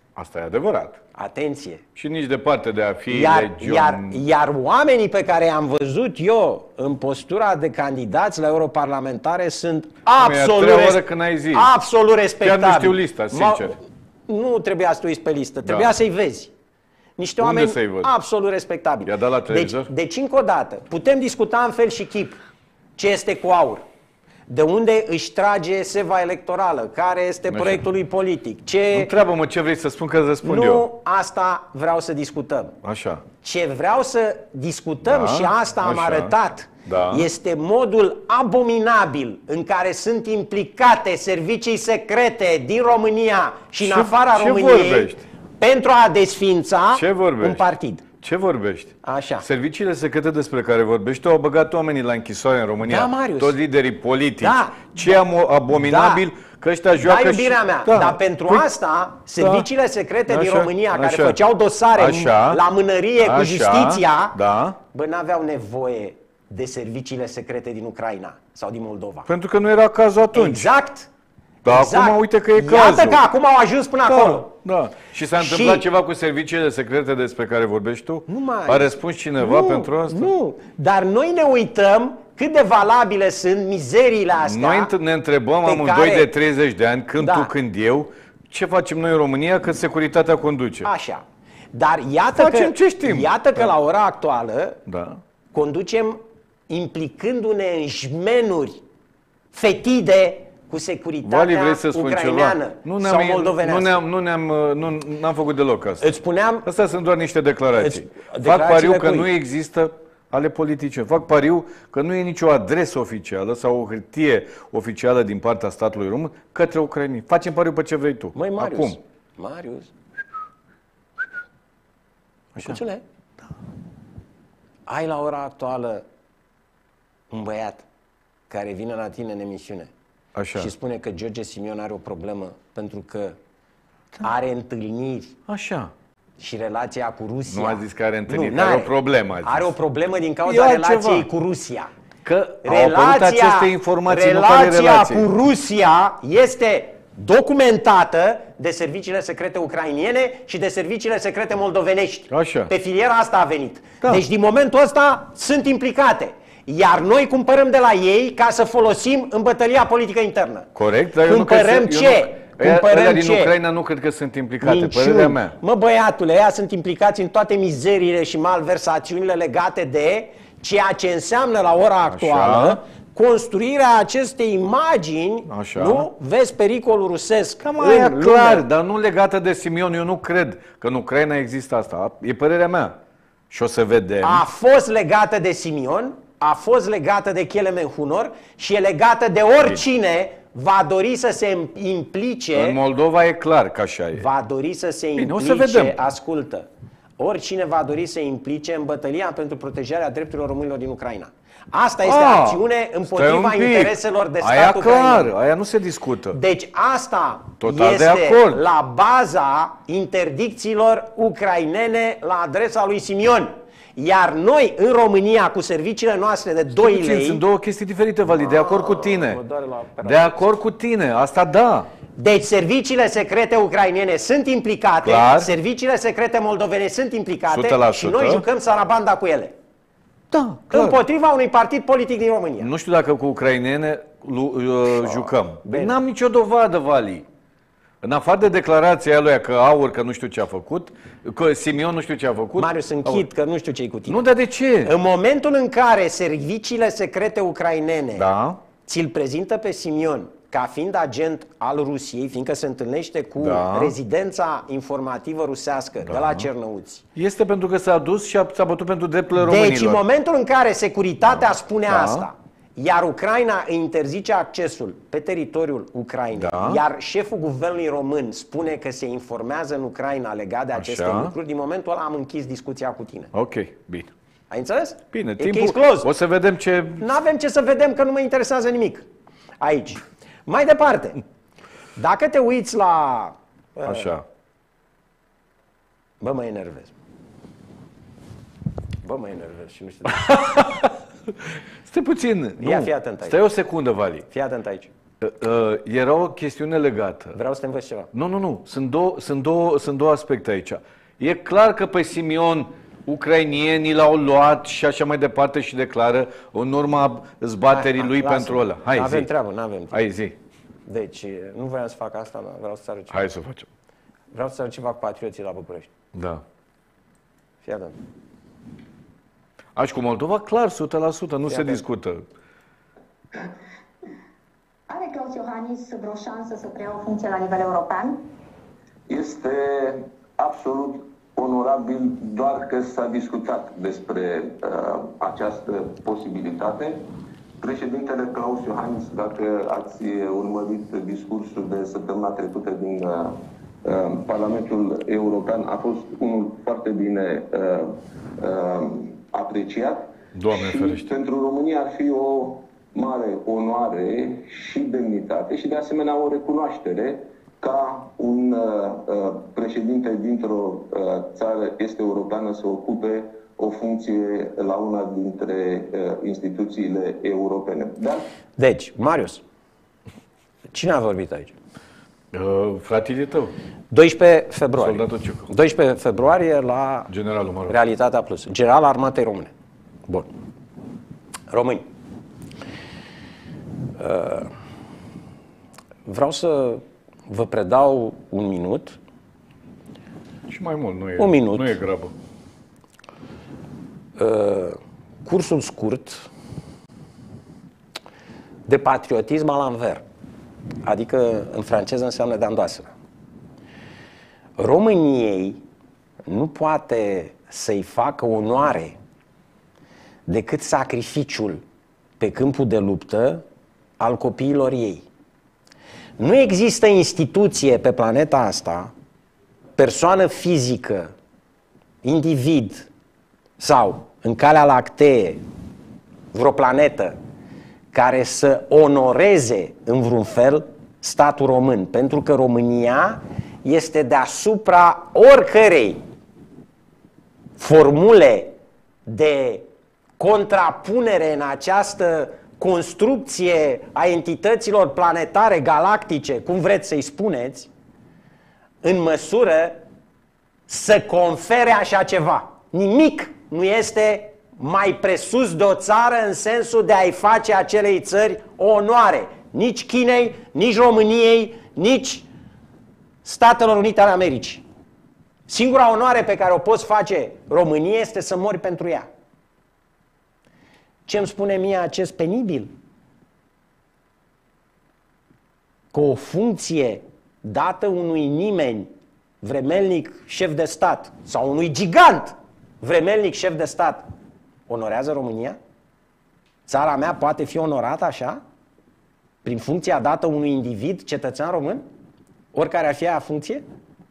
Asta e adevărat. Atenție! Și nici departe de a fi Iar, legion... iar, iar oamenii pe care i-am văzut eu în postura de candidați la europarlamentare sunt absolut, e a treia oară când ai zis. absolut respectabili. Chiar nu știu lista, sincer. Ma, nu trebuia să uiți pe listă, trebuia Da. să-i vezi. Niște Unde oameni să-i văd? absolut respectabili. I-a dat la Deci, televizor? deci, încă o dată, putem discuta în fel și chip ce este cu AUR, de unde își trage seva electorală, care este Așa. proiectul lui politic, ce... Întreabă-mă ce vrei să spun, că îți răspund Nu eu. asta vreau să discutăm. Așa. Ce vreau să discutăm, Da, și asta am așa. arătat, Da. este modul abominabil în care sunt implicate servicii secrete din România și Ce- în afara ce României vorbești? pentru a desfința Ce vorbești? un partid. Ce vorbești? Așa. Serviciile secrete despre care vorbești, au băgat oamenii la închisoare în România. Da, Marius. Toți liderii politici. Da. Ce am abominabil Da. că ăștia joacă Da, iubirea și... mea, Da. dar pentru Păi- asta, serviciile secrete din Așa, România, care așa. făceau dosare Așa. la mânărie cu Așa. justiția, Da. bă, n-aveau nevoie de serviciile secrete din Ucraina sau din Moldova. Pentru că nu era cazul atunci. Exact. Dar exact. acum uite că e Iată cazul. că acum au ajuns până Da, acolo. Da. Și s-a Și- întâmplat ceva cu serviciile secrete despre care vorbești tu? Nu mai. A răspuns cineva Nu, pentru asta? Nu, dar noi ne uităm cât de valabile sunt mizeriile astea. Noi înt- ne întrebăm pe amândoi care- de treizeci de ani, când Da. tu, când eu, ce facem noi în România, că securitatea conduce. Așa. Dar iată Facem că, ce știm. iată că Da. la ora actuală Da. conducem implicându-ne în jmenuri fetide cu securitatea Vali, vrei să spun ucraineană ceva? Nu sau ne-am, moldovenească. nu ne-am, nu ne-am, nu n-am făcut deloc asta. Îți spuneam... Astea sunt doar niște declarații. Fac declarațiile pariu că cui? nu există ale politicieni. Fac pariu că nu e nicio adresă oficială sau o hârtie oficială din partea statului român către ucraineni. Facem pariu pe ce vrei tu. Măi, Marius, Acum. Marius, Așa. Cuțule, da. Ai la ora actuală un băiat care vine la tine în emisiune Așa. și spune că George Simion are o problemă pentru că are întâlniri Așa. și relația cu Rusia. Nu a zis că are întâlniri, Nu, că are n-are. o problemă. a zis. Are o problemă din E cauza altceva. relației cu Rusia. Că au apărut aceste informații, nu care relația relații. cu Rusia este documentată de serviciile secrete ucrainiene și de serviciile secrete moldovenești. Așa. Pe filiera asta a venit. Da. Deci din momentul ăsta sunt implicate. Iar noi cumpărăm de la ei ca să folosim în bătălia politică internă. Corect, dar eu nu cred Cumpărăm să- ce? eu nu- ăia- Cumpărăm ăia din ce? Ucraina nu cred că sunt implicate, Minciuni. părerea mea. Mă, băiatule, ăia sunt implicați în toate mizeriile și malversațiunile legate de ceea ce înseamnă la ora actuală construirea acestei imagini, Așa. nu? Vezi pericolul rusesc Cam în aia lume. clar, dar nu legată de Simion. Eu nu cred că în Ucraina există asta. E părerea mea. Și o să vedem. A fost legată de Simion, a fost legată de Kelemen Hunor și e legată de oricine va dori să se implice. În Moldova e clar că așa e. Va dori să se Bine, o implice, să vedem. ascultă, oricine va dori să se implice în bătălia pentru protejarea drepturilor românilor din Ucraina. Asta este Ah, acțiune stai un împotriva pic. intereselor de stat Aia ucrainean. clar, aia nu se discută. Deci asta Total de este acord. la baza interdicțiilor ucrainene la adresa lui Simion. Iar noi, în România, cu serviciile noastre de doi Puțin, lei... Sunt două chestii diferite, Vali, de acord cu tine. mă doare la De acord cu tine, asta da. Deci serviciile secrete ucrainene sunt implicate, Clar. serviciile secrete moldovene sunt implicate o sută la și sută. noi jucăm sarabanda cu ele. Da, clar. Împotriva unui partid politic din România. Nu știu dacă cu ucrainene lu- uh, jucăm. bine. N-am nicio dovadă, Vali. În afară de declarația lui că Aur că nu știu ce a făcut, că Simion nu știu ce a făcut. Marius, închid că nu știu ce-i cu tine. Nu, dar de ce? În momentul în care serviciile secrete ucrainene Da. ți-l prezintă pe Simion ca fiind agent al Rusiei, fiindcă se întâlnește cu Da. rezidența informativă rusească de la Cernăuți. Este pentru că s-a dus și a, s-a bătut pentru drepturile Deci românilor. în momentul în care securitatea spune Da. asta, iar Ucraina îi interzice accesul pe teritoriul Ucrainei, Da. iar șeful guvernului român spune că se informează în Ucraina legat de aceste Așa. lucruri, din momentul ăla am închis discuția cu tine. Ok, bine. Ai înțeles? Bine, E timpul, case closed. o să vedem ce... N-avem ce să vedem, că nu mă interesează nimic aici. Mai departe, dacă te uiți la... uh, Așa. Bă, mă enervez. Bă, mă enervez și nu știu de Stai puțin. Ia, nu. fii atent aici. Stai o secundă, Vali. Fii atent aici. Era o chestiune legată. Vreau să te învăț ceva. Nu, nu, nu. Sunt două, sunt două, sunt două aspecte aici. E clar că pe Simion ucrainienii l-au luat și așa mai departe și declară în urma zbaterii Hai, lui lasă. pentru ăla. Hai, N-avem zi. treabă, n-avem timp. Hai, zi. Deci, nu voiam să fac asta, dar vreau să țară ceva. Hai să o facem. Vreau să țară ceva cu patrioții la București. Da. Fii atent. Aș cu Moldova, clar, o sută la sută, nu Fii se atent. discută. Are Klaus Iohannis vreo șansă să preia o funcție la nivel european? Este absolut onorabil doar că s-a discutat despre uh, această posibilitate. Președintele Klaus Iohannis, dacă ați urmărit discursul de săptămâna trecută din uh, uh, Parlamentul European, a fost unul foarte bine uh, uh, apreciat. Doamne și ferește. pentru România ar fi o mare onoare și demnitate și de asemenea o recunoaștere ca un uh, președinte dintr-o uh, țară este europeană să ocupe o funcție la una dintre uh, instituțiile europene. Dar... Deci, Marius, cine a vorbit aici? Uh, fratele tău. doisprezece februarie. Soldatul Ciucă. doisprezece februarie la Generalul, mă rog. Realitatea Plus. General Armatei Române. Bun. Români. Uh, vreau să vă predau un minut. Și mai mult, nu e, Un minut. Nu e grabă. Uh, cursul scurt de patriotism à l'envers. Adică în franceză înseamnă de andoaselă. României nu poate să-i facă onoare decât sacrificiul pe câmpul de luptă al copiilor ei. Nu există instituție pe planeta asta, persoană fizică, individ sau în Calea Lactee, vreo planetă, care să onoreze în vreun fel statul român. Pentru că România este deasupra oricărei formule de contrapunere în această construcție a entităților planetare, galactice, cum vreți să-i spuneți, în măsură să confere așa ceva. Nimic nu este mai presus de o țară în sensul de a-i face acelei țări o onoare. Nici Chinei, nici României, nici Statelor Unite ale Americii. Singura onoare pe care o poți face României este să mori pentru ea. Ce îmi spune mie acest penibil? Că o funcție dată unui nimeni vremelnic șef de stat sau unui gigant vremelnic șef de stat onorează România? Țara mea poate fi onorată așa? Prin funcția dată unui individ cetățean român? Oricare ar fi aia funcție?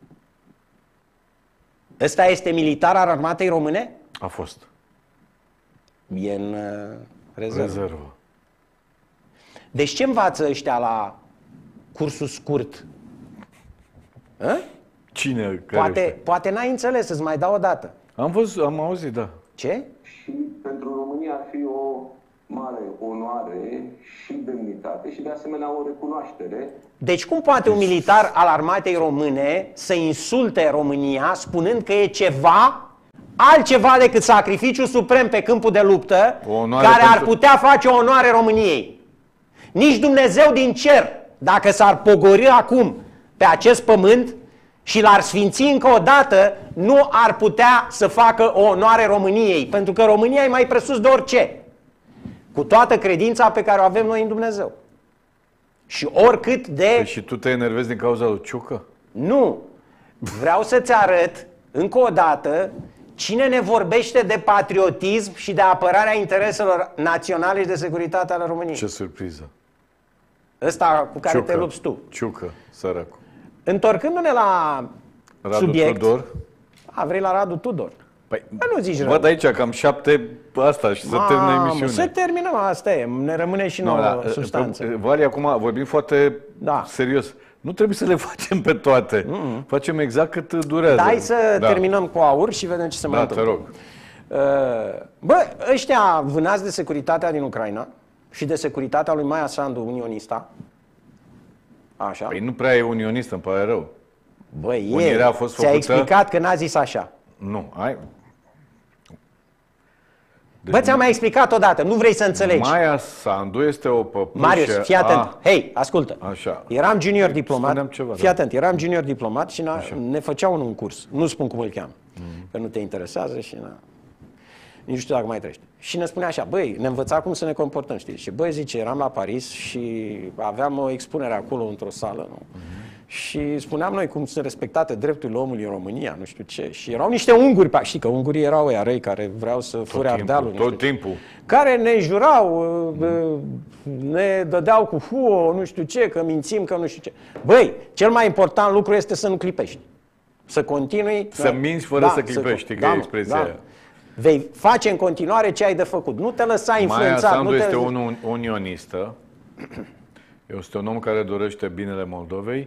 Ăsta este militar al armatei române? A fost. E în uh, rezervă. Rezervă. Deci ce învață ăștia la cursul scurt? A? Cine? Care Poate, ăștia? poate n-ai înțeles, îți mai dau o dată. Am văzut, am auzit, da. Ce? Și pentru România ar fi o mare onoare și demnitate și de asemenea o recunoaștere. Deci cum poate un militar al armatei române să insulte România spunând că e ceva altceva decât sacrificiul suprem pe câmpul de luptă care ar pentru... putea face o onoare României? Nici Dumnezeu din cer, dacă s-ar pogorî acum pe acest pământ și l-ar sfinți încă o dată, nu ar putea să facă o onoare României, pentru că România e mai presus de orice, cu toată credința pe care o avem noi în Dumnezeu. Și oricât de... Păi și tu te enervezi din cauza lui Ciucă? Nu. Vreau să-ți arăt încă o dată cine ne vorbește de patriotism și de apărarea intereselor naționale și de securitate ale României. Ce surpriză. Ăsta cu care Ciucă. te lupți tu. Ciucă, săracul. Întorcându-ne la Radu subiect... Tudor. A, vrei la Radu Tudor? Păi, Bă, nu zici rău. văd aici cam șapte asta și să termină emisiunea. Să terminăm, asta e. Ne rămâne și nouă da, substanță. Vali, acum vorbim foarte da. serios. Nu trebuie să le facem pe toate. Mm-mm. Facem exact cât durează. Dai să da. terminăm cu aur și vedem ce se mai Da, întâmplă. te rog. Bă, ăștia vânați de securitatea din Ucraina și de securitatea lui Maia Sandu, unionista, Așa. Păi nu prea e unionist, îmi pare rău. Băi, Unirea e, a fost ți-a făcută... explicat că n-a zis așa. Nu, ai... Deci bă, ți-am mai explicat odată, nu vrei să înțelegi. Maia Sandu este o păpușă... Marius, fii atent. A... Hei, ascultă. Așa. Eram junior diplomat. Ceva, fii da. atent, eram junior diplomat și ne făceau un curs. Nu spun cum îl cheamă. Mm. Că nu te interesează și na. Nici nu știu dacă mai trăiește. Și ne spunea așa, băi, ne învăța cum să ne comportăm, știi? Și băi, zice, eram la Paris și aveam o expunere acolo într-o sală, nu? Mm-hmm. Și spuneam noi cum sunt respectate drepturile omului în România, nu știu ce. Și erau niște unguri, știi că ungurii erau ăia răi care vreau să fure Ardealul. Tot timpul. Care ne jurau, ne dădeau cu huo, nu știu ce, că mințim, că nu știu ce. Băi, cel mai important lucru este să nu clipești. Să continui... Să minți fără da, să clipești, să, că da, e expresia da. Vei face în continuare ce ai de făcut. Nu te lăsa influențat. Maia Sandu nu te... este un unionistă. Este un om care dorește binele Moldovei.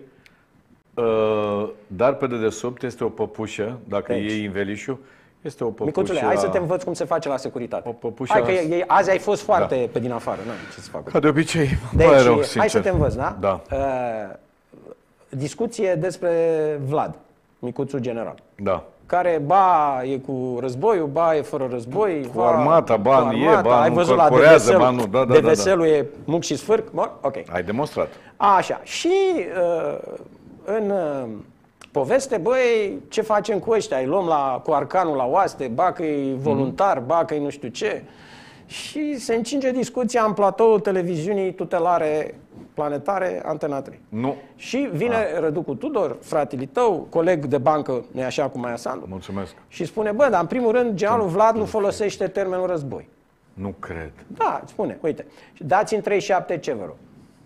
Dar pe dedesubt este o păpușă, dacă deci. iei învelișul, este o păpușă... Micuțule, hai să te învăț cum se face la securitate. O păpușă... Hai că e, azi ai fost foarte da. pe din afară, nu ce să fac. Ca de obicei, deci, mai rău, sincer. Hai să te învăț, da? Da. Uh, discuție despre Vlad, micuțul general. Da. Care ba e cu războiul, ba e fără război. Cu armata, ba nu e, ba ai nu văzut la corporează, ba nu. Da, da, de da, veselul da. e muc și sfârc. Bun, ok. Ai demonstrat. Așa. Și uh, în... Uh, poveste, băi, ce facem cu ăștia? Îi luăm la, cu arcanul la oaste, ba că e voluntar, mm. ba că e nu știu ce. Și se încinge discuția în platoul televiziunii tutelare planetare Antena trei. Nu. Și vine ah. Răducu Tudor, fratele tău, coleg de bancă, nu așa cu Maia Sandu. Mulțumesc. Și spune, bă, dar în primul rând, generalul Vlad nu folosește termenul război. Nu cred. Da, spune, uite. Dați-mi treizeci și șapte ce vă rog.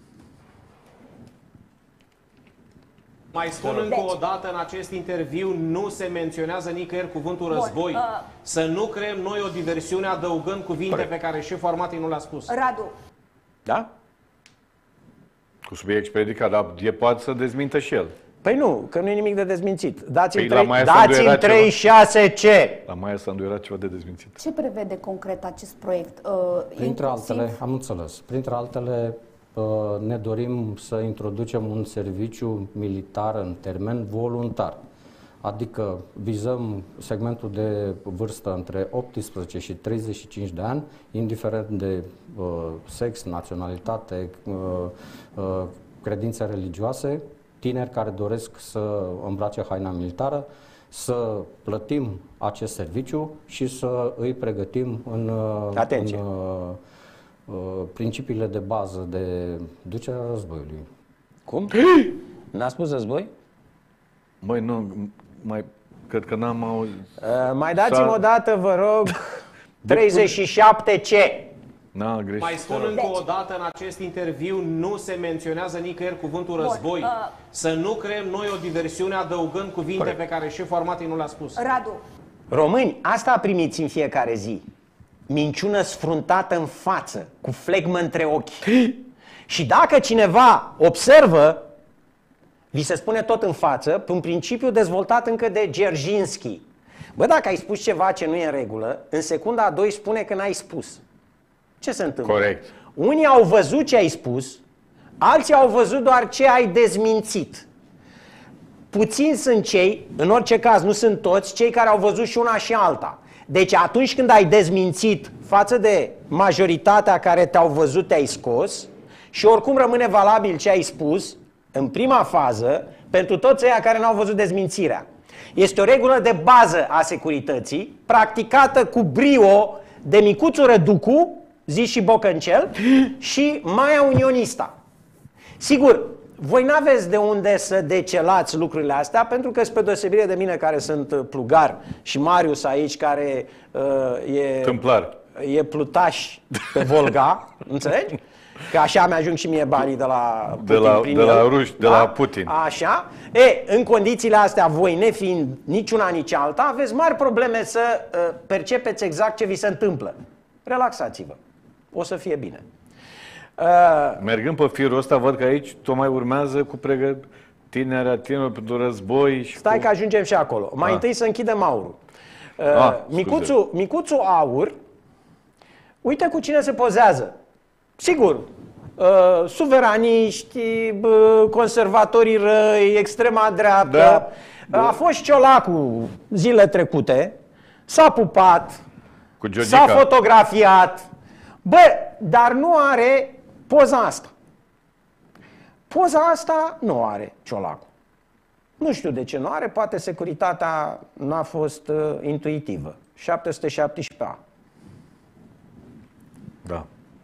Mai spun încă o dată, în acest interviu nu se menționează nicăieri cuvântul război. Bun, uh... Să nu creăm noi o diversiune adăugând cuvinte Păi. pe care șeful armatei nu le-a spus. Radu. Da? Cu subiect predicat, dar e poate să dezmintă și el. Păi nu, că nu e nimic de dezmințit. Dați-mi păi dați treizeci și șase ce? La Maia Sandu era ceva de dezmințit. Ce prevede concret acest proiect? Uh, Printre inclusiv... altele, am înțeles, printre altele ne dorim să introducem un serviciu militar în termen voluntar. Adică vizăm segmentul de vârstă între optsprezece și treizeci și cinci de ani, indiferent de uh, sex, naționalitate, uh, uh, credințe religioase, tineri care doresc să îmbrace haina militară, să plătim acest serviciu și să îi pregătim în... Atenție! în uh, principiile de bază de ducerea războiului. Cum? N-a spus război? Măi, nu, mai, cred că n-am auzit. Uh, mai dați-mi o dată, vă rog, treizeci și șapte ce? N-a greșit. Mai spun încă deci. o dată, în acest interviu nu se menționează nicăieri cuvântul război. Bun, uh... Să nu creăm noi o diversiune adăugând cuvinte Corect. pe care șeful armatei nu le-a spus. Radu. Români, asta primiți în fiecare zi. Minciună sfruntată în față, cu flegmă între ochi. Și dacă cineva observă, vi se spune tot în față, pe un principiu dezvoltat încă de Dzerzhinski. Bă, dacă ai spus ceva ce nu e în regulă, în secunda a doi spune că n-ai spus. Ce se întâmplă? Corect. Unii au văzut ce ai spus, alții au văzut doar ce ai dezmințit. Puțini sunt cei, în orice caz nu sunt toți, cei care au văzut și una și alta. Deci atunci când ai dezmințit față de majoritatea care te-au văzut, te-ai scos și oricum rămâne valabil ce ai spus în prima fază pentru toți cei care n-au văzut dezmințirea. Este o regulă de bază a securității, practicată cu brio de micuțul Răducu, zis și Bocăncel, și Maia Unionista. Sigur, voi n-aveți de unde să decelați lucrurile astea, pentru că spre deosebire de mine care sunt plugar și Marius aici care uh, e, Tâmplar. e plutaș pe Volga, înțelegi? Că așa mi-ajung și mie banii de la Putin de la, prin de el. la ruși, de da? la Putin. Așa. E, în condițiile astea, voi nefiind nici una, nici alta, aveți mari probleme să uh, percepeți exact ce vi se întâmplă. Relaxați-vă. O să fie bine. Uh, Mergând pe firul ăsta, văd că aici tocmai urmează cu pregătirea tinerilor pentru război. Și Stai cu... că ajungem și acolo. Mai ah. întâi să închidem aurul. Uh, ah, micuțul, micuțul Aur, uite cu cine se pozează. Sigur, uh, suveraniști, uh, conservatorii răi, extrema dreaptă. Da. A fost Ciolacu zile trecute, s-a pupat, s-a fotografiat. Bă, dar nu are poza asta. Poza asta nu are Ciolacu. Nu știu de ce nu are, poate securitatea n-a fost uh, intuitivă. șapte sute șaptesprezece A. Da.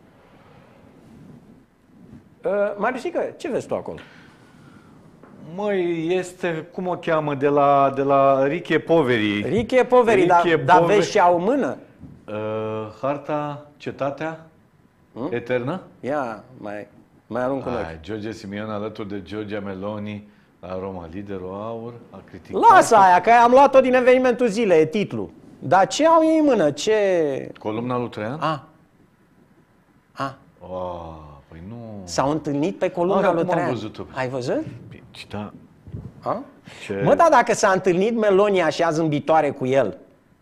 Uh, Mariusică, ce vezi tu acolo? Măi, este, cum o cheamă, de la, de la Riche Poveri. Riche Poveri, dar da, vezi ce au în mână? Uh, harta, cetatea hmm? eternă? Ia, mai, mai arunc un ochi. George Simion alături de Giorgia Meloni la Roma, liderul aur, a criticat... Lasă aia, că am luat-o din evenimentul zilei, e titlul. Dar ce au ei în mână? Ce... Columna lui Traian? A. A. Oh, păi nu... S-au întâlnit pe columna A, lui Traian. Am văzut-o. Ai văzut? Da. A? Ce... Mă, da, dacă s-a întâlnit Meloni așa zâmbitoare cu el,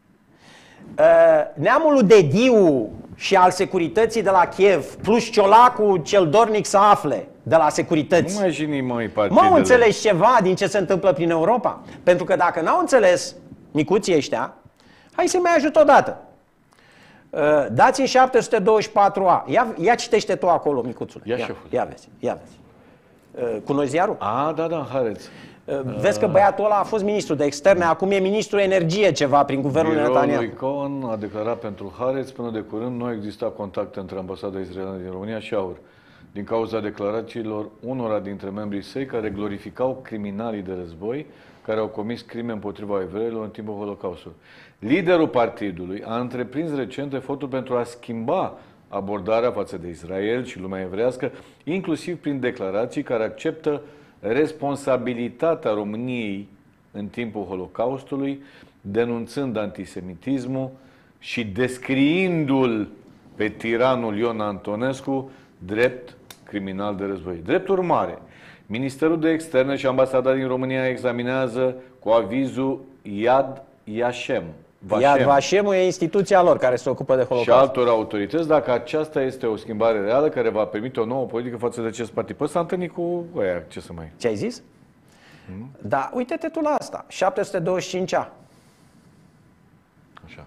neamul lui Dediu și al securității de la Kiev, plus Ciolacu cel dornic să afle de la securități. Nu mai jini, măi, partidele. M-au înțeles ceva din ce se întâmplă prin Europa? Pentru că dacă n-au înțeles micuții ăștia, hai să-i mai ajut odată. Uh, dați-mi șapte sute douăzeci și patru A. Ia, ia citește tu acolo, micuțul. Ia, ia, șeful. ia vezi, ia vezi. Uh, cunoști ziarul? A, da, da, Haaretz. Uh, vezi că băiatul ăla a fost ministru de externe, acum e ministru energie ceva prin guvernul Netanyahu. Biroul lui Cohen a declarat pentru Haaretz, până de curând nu exista contacte între ambasada israeliană din România și AUR, din cauza declarațiilor unora dintre membrii săi care glorificau criminalii de război care au comis crime împotriva evreilor în timpul Holocaustului. Liderul partidului a întreprins recent eforturi pentru a schimba abordarea față de Israel și lumea evrească, inclusiv prin declarații care acceptă responsabilitatea României în timpul Holocaustului, denunțând antisemitismul și descriindu-l pe tiranul Ion Antonescu drept criminal de război. Drept urmare, Ministerul de Externe și Ambasada din România examinează cu avizul Yad Vashem. Yad Vashem e instituția lor care se ocupă de Holocaust. Și altor autorități, dacă aceasta este o schimbare reală care va permite o nouă politică față de acest partid. Păi s-a întâlnit cu ăia, ce să mai... Ce ai zis? Hmm? Da, uite-te tu la asta. șapte sute douăzeci și cinci A. Așa.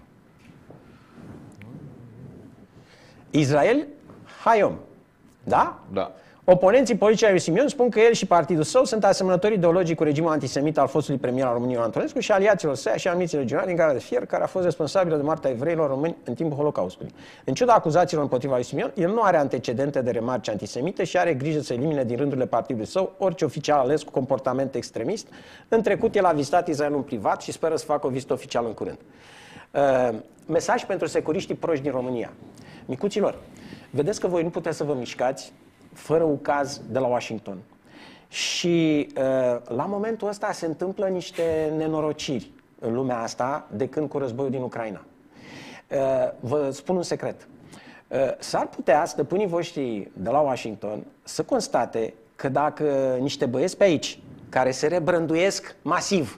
Israel Hayom. Da? Da. Oponenții politici ai lui Simion spun că el și partidul său sunt asemănători ideologic cu regimul antisemit al fostului premier al României Ion Antonescu și aliaților săi, așa anumiți regionali din Gara de Fier, care a fost responsabilă de moartea evreilor români în timpul Holocaustului. În ciuda acuzațiilor împotriva lui Simion, el nu are antecedente de remarci antisemite și are grijă să elimine din rândurile partidului său orice oficial ales cu comportament extremist. În trecut, el a vizitat Israelul în privat și speră să facă o vizită oficială în curând. Uh, mesaj pentru securiștii proști din România. Micuților, vedeți că voi nu puteți să vă mișcați fără ucaz de la Washington. Și uh, la momentul ăsta se întâmplă niște nenorociri în lumea asta de când cu războiul din Ucraina. Uh, vă spun un secret. Uh, s-ar putea stăpânii voștri de la Washington să constate că dacă niște băieți pe aici, care se rebrânduiesc masiv,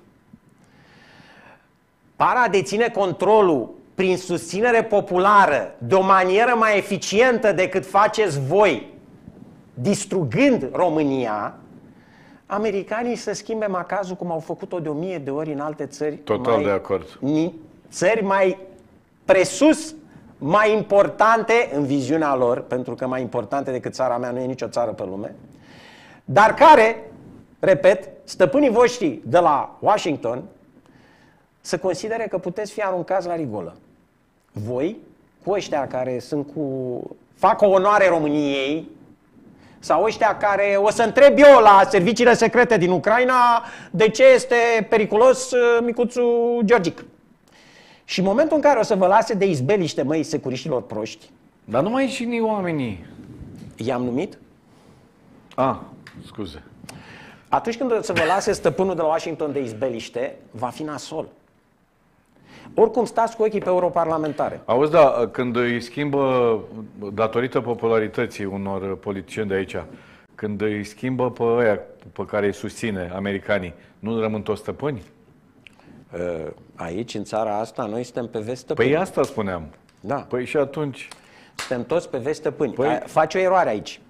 par a deține controlul prin susținere populară de o manieră mai eficientă decât faceți voi, distrugând România, americanii să schimbe macazul cum au făcut-o de o mie de ori în alte țări. Total mai, de acord. Țări mai presus, mai importante în viziunea lor, pentru că mai importante decât țara mea nu e nicio țară pe lume, dar care, repet, stăpânii voștri de la Washington să considere că puteți fi aruncați la rigolă. Voi, cu ăștia care sunt cu... fac o onoare României, sau ăștia care o să întreb eu la serviciile secrete din Ucraina de ce este periculos micuțul Georgic. Și în momentul în care o să vă lase de izbeliște, măi, securiștilor proști. Dar nu mai și oamenii. I-am numit? Ah, scuze. Atunci când o să vă lase stăpânul de la Washington de izbeliște, va fi nasol. Oricum stați cu ochii pe europarlamentare. Auzi, da, când îi schimbă, datorită popularității unor politicieni de aici, când îi schimbă pe ăia pe care îi susține americanii, nu rămân toți stăpâni? Aici, în țara asta, noi suntem pe vest stăpâni. Păi asta spuneam. Da. Păi și atunci... Suntem toți pe vest stăpâni. Păi... Faci o eroare aici.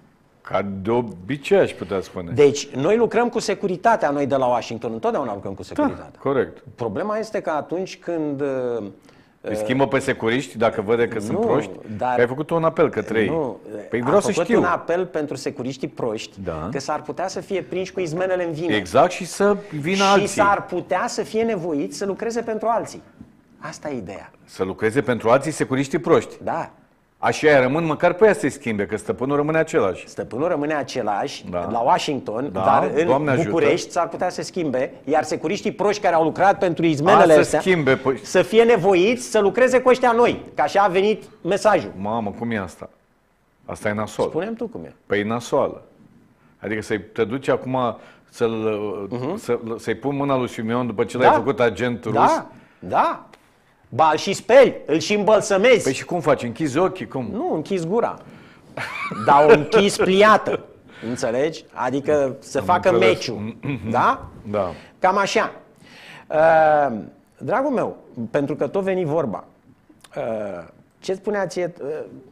Ca de obicei, aș putea spune. Deci, noi lucrăm cu securitatea, noi de la Washington, întotdeauna lucrăm cu securitatea. Da, corect. Problema este că atunci când... Îi schimbă pe securiști dacă vede că nu, sunt proști? Dar, că ai făcut un apel către ei. Nu, păi vreau am să făcut știu. un apel pentru securiștii proști, da. că s-ar putea să fie prinși cu izmenele în vină. Exact, și să vină și alții. Și s-ar putea să fie nevoiți să lucreze pentru alții. Asta e ideea. Să lucreze pentru alții securiștii proști. Da. Așa aia rămân, măcar pe aia să-i schimbe, că stăpânul rămâne același. Stăpânul rămâne același da. la Washington, da. dar în Doamne București s-ar putea să schimbe, iar securiștii proști care au lucrat pentru izmenele A, astea, să schimbe, păi... să fie nevoiți să lucreze cu ăștia noi, că așa a venit mesajul. Mamă, cum e asta? Asta e nasol. Spune-mi tu cum e. Păi e nasoală. Adică să-i te duci acum să-l, uh-huh. să, să-i pun mâna lui Simeon după ce da. l-ai făcut agent rus? Da, da. Ba, îl și speli, îl și îmbălsămezi. Păi și cum faci? Închizi ochii? Cum? Nu, închizi gura. Dar o închizi pliată. Înțelegi? Adică să Am facă înțeles. meciul. Da? Da. Cam așa. Uh, dragul meu, pentru că tot veni vorba, uh, ce spunea ție? Uh,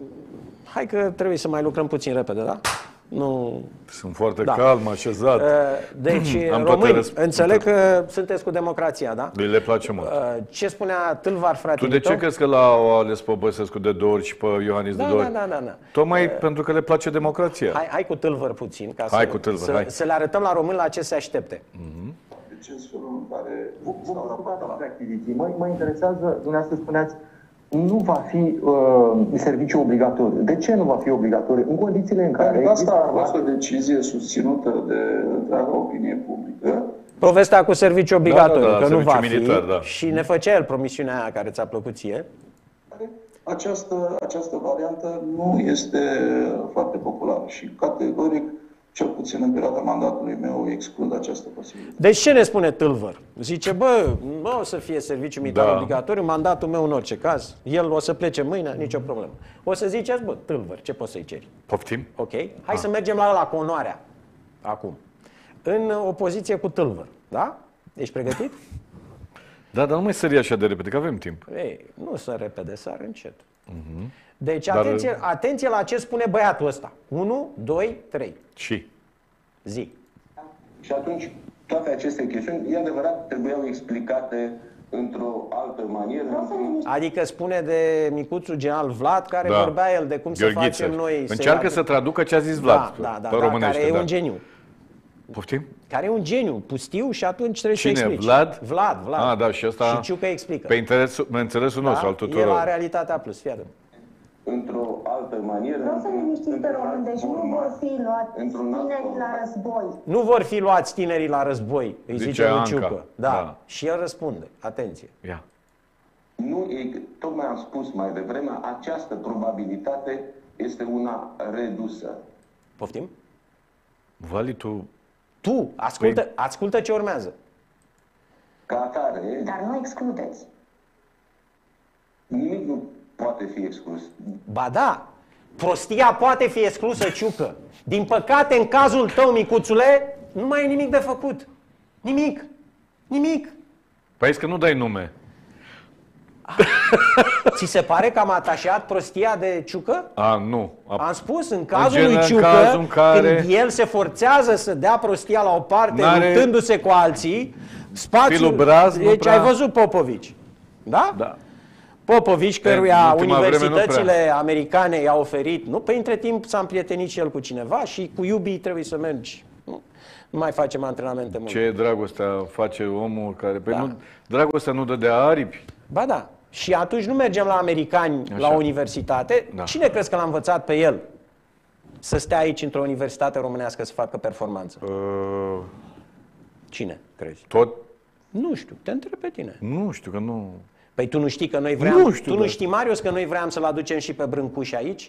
hai că trebuie să mai lucrăm puțin repede, da? Nu... Sunt foarte da. calm, așezat. Uh, deci, Am români, răsp- înțeleg că sunteți cu democrația, da? Le place mult. Uh, ce spunea Tâlvar, fratele Tu de ce tău? crezi că l-au ales pe Băsescu de două ori și pe Iohannis Da, de două da, ori? da, da, da. Tocmai Uh, pentru că le place democrația. Hai, hai cu Tâlvar puțin, ca Hai să, cu Tâlvar, să, hai. să le arătăm la români la ce se aștepte. Mm-hmm. Deci în felul în care... Vom ocupa de achiziții. Mă, mă interesează, dumneavoastră spuneați, nu va fi uh, serviciu obligatoriu. De ce nu va fi obligatoriu? În condițiile în care... Pentru asta a fost o decizie susținută de întreaga opinie publică. Povestea cu serviciu obligatoriu, Da, da, da, că nu va serviciu fi, militar, da. și ne făcea el promisiunea aia care ți-a plăcut ție. Această, această variantă nu este foarte populară și categoric, cel puțin în perioada mandatului meu, exclud această posibilitate. Deci ce ne spune Tâlvar? Zice, bă, bă, o să fie serviciu militar Da. obligatoriu, mandatul meu în orice caz, el o să plece mâine, nicio problemă. O să ziceți, bă, Tâlvar, ce poți să-i ceri? Poftim? Ok? Hai să mergem la ăla cu onoarea, acum. În opoziție cu Tâlvar, da? Ești pregătit? Da, dar nu mai sări așa de repede, că avem timp. Ei, nu să repede, sar încet. Mhm. Deci, Dar- atenție, atenție la ce spune băiatul ăsta. unu, doi, trei. Și? Zi. Și atunci, toate aceste chestiuni, e adevărat, trebuiau explicate într-o altă manieră. Adică spune de micuțul general Vlad, care Da. vorbea el de cum Gheorghiță. să facem noi... Încearcă să traducă ce a zis Vlad, Da, da, da, pe da, românește, care e da. un geniu. Poftim? Care e un geniu, pustiu, și atunci trebuie Cine? să explici. Vlad? Vlad, Vlad. Ah, da, și ăsta... Și Ciucă explică. Pe interesul, pe înțelesul nostru, al E tuturor. la Realitatea Plus, fii atent. Într-o altă manieră. Vreau să liniștiți pe român, deci nu vor fi luați tinerii la război. Nu vor fi luați tinerii la război, îi zice, Zice lui Anca. Ciucă. Da. Da. Și el răspunde. Atenție. Ia. Nu, e, tocmai am spus mai devreme, această probabilitate este una redusă. Poftim? Vali, tu... Tu, ascultă, Păi- ascultă ce urmează. Ca atare, Dar nu excludeți. nimic nu poate fi exclus. Ba da, prostia poate fi exclusă, Ciucă. Din păcate, în cazul tău, micuțule, nu mai e nimic de făcut. Nimic. Nimic. Păi zici că nu dai nume. Ți se pare că am atașat prostia de Ciucă? A, nu. A, Am spus, în cazul gen, lui în Ciucă, cazul în care- când el se forțează să dea prostia la o parte, N-are- luptându-se cu alții, spațiul... Filul Braz nu Deci prea- ai văzut Popovici, da? Da. Popovici, În căruia ultima vreme nu universitățile americane i-au oferit, nu? Păi între timp s-a împrietenit și el cu cineva și cu iubii trebuie să mergi. Nu, nu mai facem antrenamente multe. Ce dragostea face omul care... Păi Da. nu, dragostea nu dă de aripi. Ba da. Și atunci nu mergem la americani Așa. la universitate. Da. Cine crezi că l-a învățat pe el să stea aici într-o universitate românească să facă performanță? Uh, Cine crezi? tot? Nu știu, te întreb pe tine. Nu știu, că nu... Păi tu nu știi că noi vreau, Nu știu, tu nu da. știi, Marius, că noi vreau să-l aducem și pe Brâncuș aici?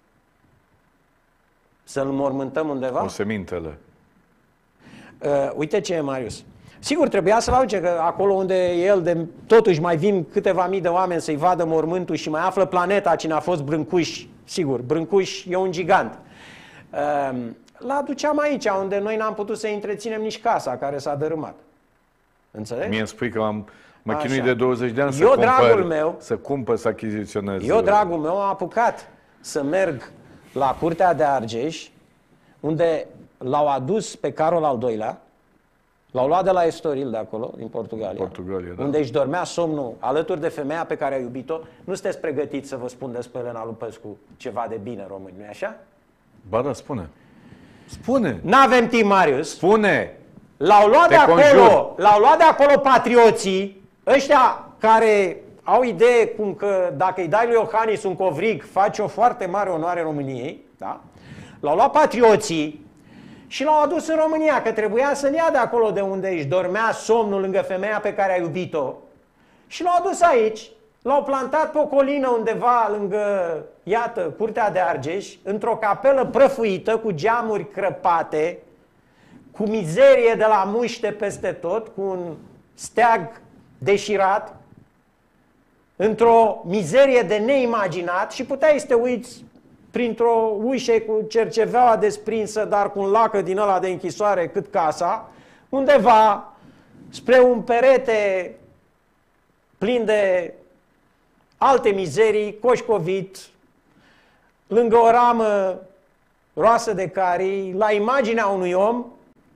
Să-l mormântăm undeva? O semintele. Uh, uite ce e, Marius. Sigur, trebuia să-l aduce, că acolo unde e el, de, totuși mai vin câteva mii de oameni să-i vadă mormântul și mai află planeta cine a fost Brâncuș. Sigur, Brâncuș e un gigant. Uh, l-aduceam aici, unde noi n-am putut să întreținem nici casa care s-a dărâmat. Înțelegi? Mie îmi spui că am mă Așa. chinui de douăzeci de ani să Eu, cumpăr, dragul meu- să cumpăr, să achiziționez. Eu, dragul meu, am apucat să merg la Curtea de Argeș, unde l-au adus pe Carol al doilea, l-au luat de la Estoril de acolo, din Portugalia, Portugalia da. unde își dormea somnul alături de femeia pe care a iubit-o. Nu sunteți pregătiți să vă spun despre Elena Lupescu ceva de bine, români, nu-i așa? Ba da, spune. Spune. N-avem timp, Marius. Spune. L-au luat Te de acolo, conjur. l-au luat de acolo patrioții, ăștia care au idee cum că dacă îi dai lui Iohannis un covrig, face o foarte mare onoare României, da? L-au luat patrioții și l-au adus în România, că trebuia să-l ia de acolo de unde își dormea somnul lângă femeia pe care a iubit-o. Și l-au adus aici, l-au plantat pe o colină undeva lângă, iată, Curtea de Argeș, într-o capelă prăfuită, cu geamuri crăpate, cu mizerie de la muște peste tot, cu un steag deșirat, într-o mizerie de neimaginat, și puteai să te uiți printr-o ușă cu cerceveaua desprinsă, dar cu un lacă din ăla de închisoare cât casa, undeva spre un perete plin de alte mizerii, coșcovit, lângă o ramă roasă de carii, la imaginea unui om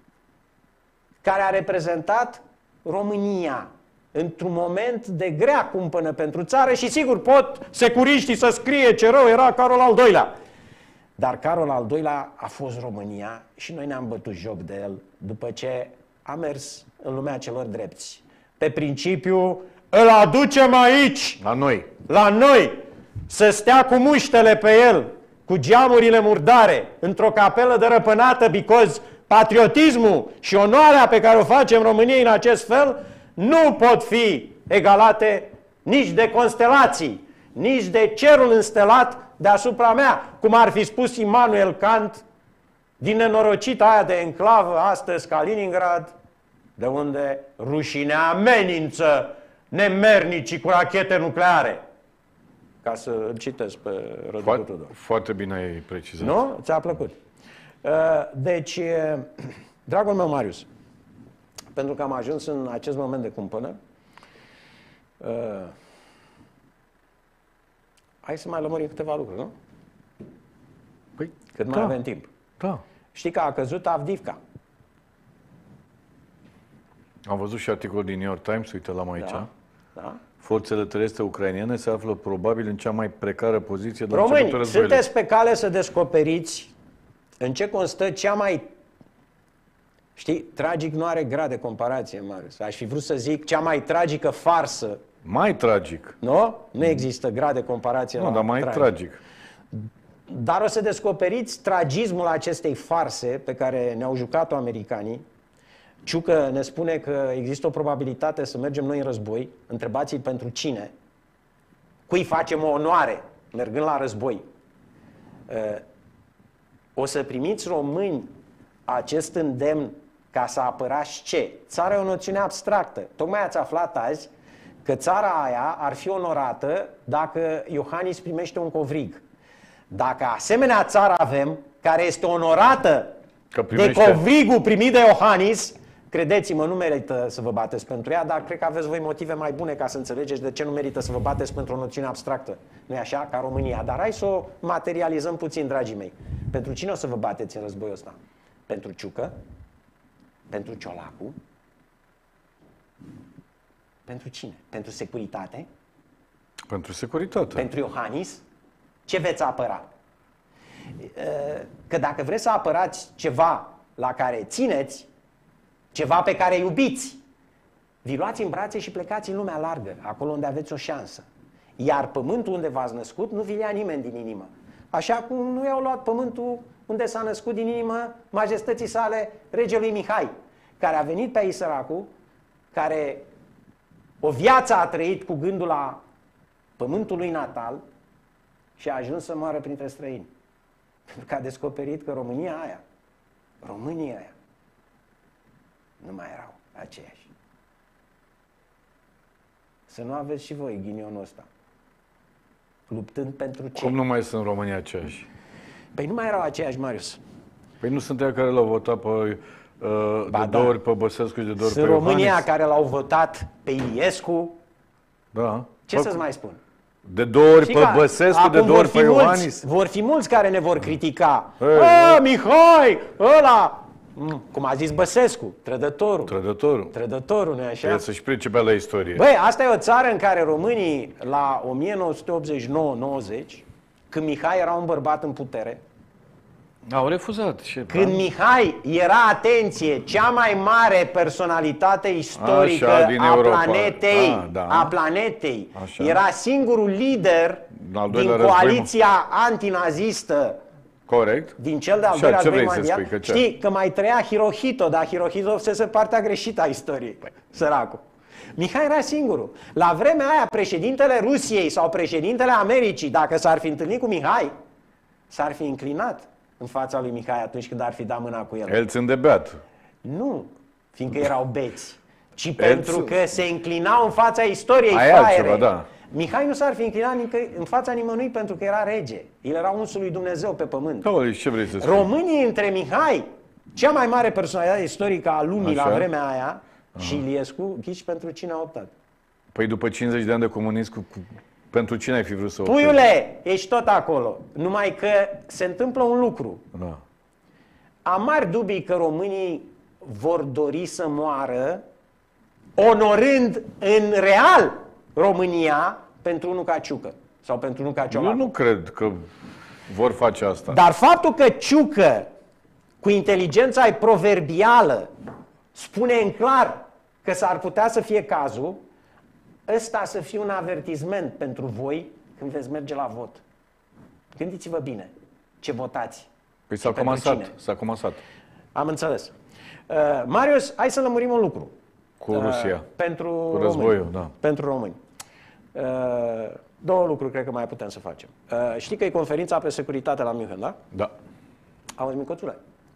care a reprezentat România într-un moment de grea cumpănă pentru țară, și sigur pot securiștii să scrie ce rău era Carol al doilea. Dar Carol al doilea a fost România și noi ne-am bătut joc de el după ce a mers în lumea celor drepți. Pe principiu, îl aducem aici, la noi, la noi, să stea cu muștele pe el, cu geamurile murdare, într-o capelă dărăpânată, because patriotismul și onoarea pe care o facem României în acest fel nu pot fi egalate nici de constelații, nici de cerul înstelat deasupra mea, cum ar fi spus Immanuel Kant din nenorocita aia de enclavă astăzi Kaliningrad, de unde rușinea amenință nemernicii cu rachete nucleare. Ca să îl citesc pe Radu Foarte, Tudor. foarte bine ai precizat. Nu? Ți-a plăcut. Deci, dragul meu Marius, pentru că am ajuns în acest moment de cumpănă, hai să mai lămurim câteva lucruri, nu? Păi, Cât mai da. avem timp. Da. Știi că a căzut Avdiivka. Am văzut și articolul din New York Times, uite l-am aici. Da. Da. Forțele terestre ucrainene se află probabil în cea mai precară poziție de Români, începutul războiului. sunteți pe cale să descoperiți în ce constă cea mai... Știi, tragic nu are grad de comparație, Marius. Aș fi vrut să zic cea mai tragică farsă. Mai tragic. Nu? Nu există grad de comparație. Nu, la dar mai tragic. tragic. Dar o să descoperiți tragismul acestei farse pe care ne-au jucat-o americanii. Ciucă ne spune că există o probabilitate să mergem noi în război. Întrebați-l pentru cine. Cui facem o onoare mergând la război. O să primiți, români, acest îndemn ca să apărați ce? Țara e o noțiune abstractă. Tocmai ați aflat azi că țara aia ar fi onorată dacă Iohannis primește un covrig. Dacă asemenea țară avem, care este onorată că primește... de covrigul primit de Iohannis, credeți-mă, nu merită să vă bateți pentru ea, dar cred că aveți voi motive mai bune ca să înțelegeți de ce nu merită să vă bateți pentru o noțiune abstractă. Nu-i așa? Ca România. Dar hai să o materializăm puțin, dragii mei. Pentru cine o să vă bateți în războiul ăsta? Pentru Ciucă? Pentru Ciolacu? Pentru cine? Pentru securitate? Pentru securitate. Pentru Iohannis? Ce veți apăra? Că dacă vreți să apărați ceva la care țineți, ceva pe care iubiți, vi luați în brațe și plecați în lumea largă, acolo unde aveți o șansă. Iar pământul unde v-ați născut nu vi-l ia nimeni din inimă. Așa cum nu i-au luat pământul unde s-a născut din inimă majestății sale regelui Mihai, care a venit pe aici săracul, care o viață a trăit cu gândul la pământul lui natal și a ajuns să moară printre străini. Pentru că a descoperit că România aia, România aia, nu mai erau aceiași. Să nu aveți și voi ghinionul ăsta. Luptând pentru ce? Cum nu mai sunt România aceiași? Păi nu mai erau aceiași, Marius. Păi nu sunt ea care l-au votat pe, uh, de două ori pe Băsescu și de două ori sunt pe România Iohannis. care l-au votat pe Iliescu. Da. Ce Fac... să-ți mai spun? De două ori Știi pe ca- Băsescu, acum de două vor ori fi pe mulți- Iohannis. Vor fi mulți care ne vor critica. Ei, A, nu. Mihai, ăla, Mm, cum a zis Băsescu, trădătorul. Trădătorul. Trădătorul, nu-i așa? Trebuie să-și pricepe la istorie. Băi, asta e o țară în care românii la o mie nouă sute optzeci și nouă nouăzeci, când Mihai era un bărbat în putere, Au refuzat. Ce, când Mihai era, atenție, cea mai mare personalitate istorică Așa, din a Europa. planetei, Ah, da. a planetei, Așa. era singurul lider Al din doilea război, coaliția antinazistă Corect. din cel de-al Și doilea ce război vrei să mondial. spui, că ce? Știi că mai trăia Hirohito, dar Hirohito fusese partea greșită a istoriei, păi, săracul. Mihai era singurul. La vremea aia, președintele Rusiei sau președintele Americii, dacă s-ar fi întâlnit cu Mihai, s-ar fi înclinat în fața lui Mihai atunci când ar fi dat mâna cu el. El de beat. Nu, fiindcă erau beți, ci El pentru țin- că se înclinau în fața istoriei Aia e fraiere. altceva, da. Mihai nu s-ar fi înclinat nicăi- în fața nimănui pentru că era rege. El era unsul lui Dumnezeu pe pământ. Da, ce vrei să spui? Românii între Mihai, cea mai mare personalitate istorică a lumii Așa. la vremea aia, și Iliescu, ghici pentru cine a optat. Păi după cincizeci de ani de comunism, cu, cu, pentru cine ai fi vrut să optezi? Puiule, ești tot acolo. Numai că se întâmplă un lucru. Da. Am mari dubii că românii vor dori să moară onorând în real România pentru unul ca Ciucă sau pentru unul ca Eu Ciolacu. nu cred că vor face asta. Dar faptul că Ciucă, cu inteligența ei proverbială, spune în clar că s-ar putea să fie cazul, ăsta să fie un avertisment pentru voi când veți merge la vot. Gândiți-vă bine ce votați. Păi s-a și pentru comasat, cine. s-a comasat. Am înțeles. Uh, Marius, hai să lămurim un lucru. Cu Rusia. Uh, pentru Cu războiul, români. da. Pentru români. Uh, două lucruri cred că mai putem să facem. Uh, știi că e conferința pe securitate la München, da? Da. Auzi, Micoțule?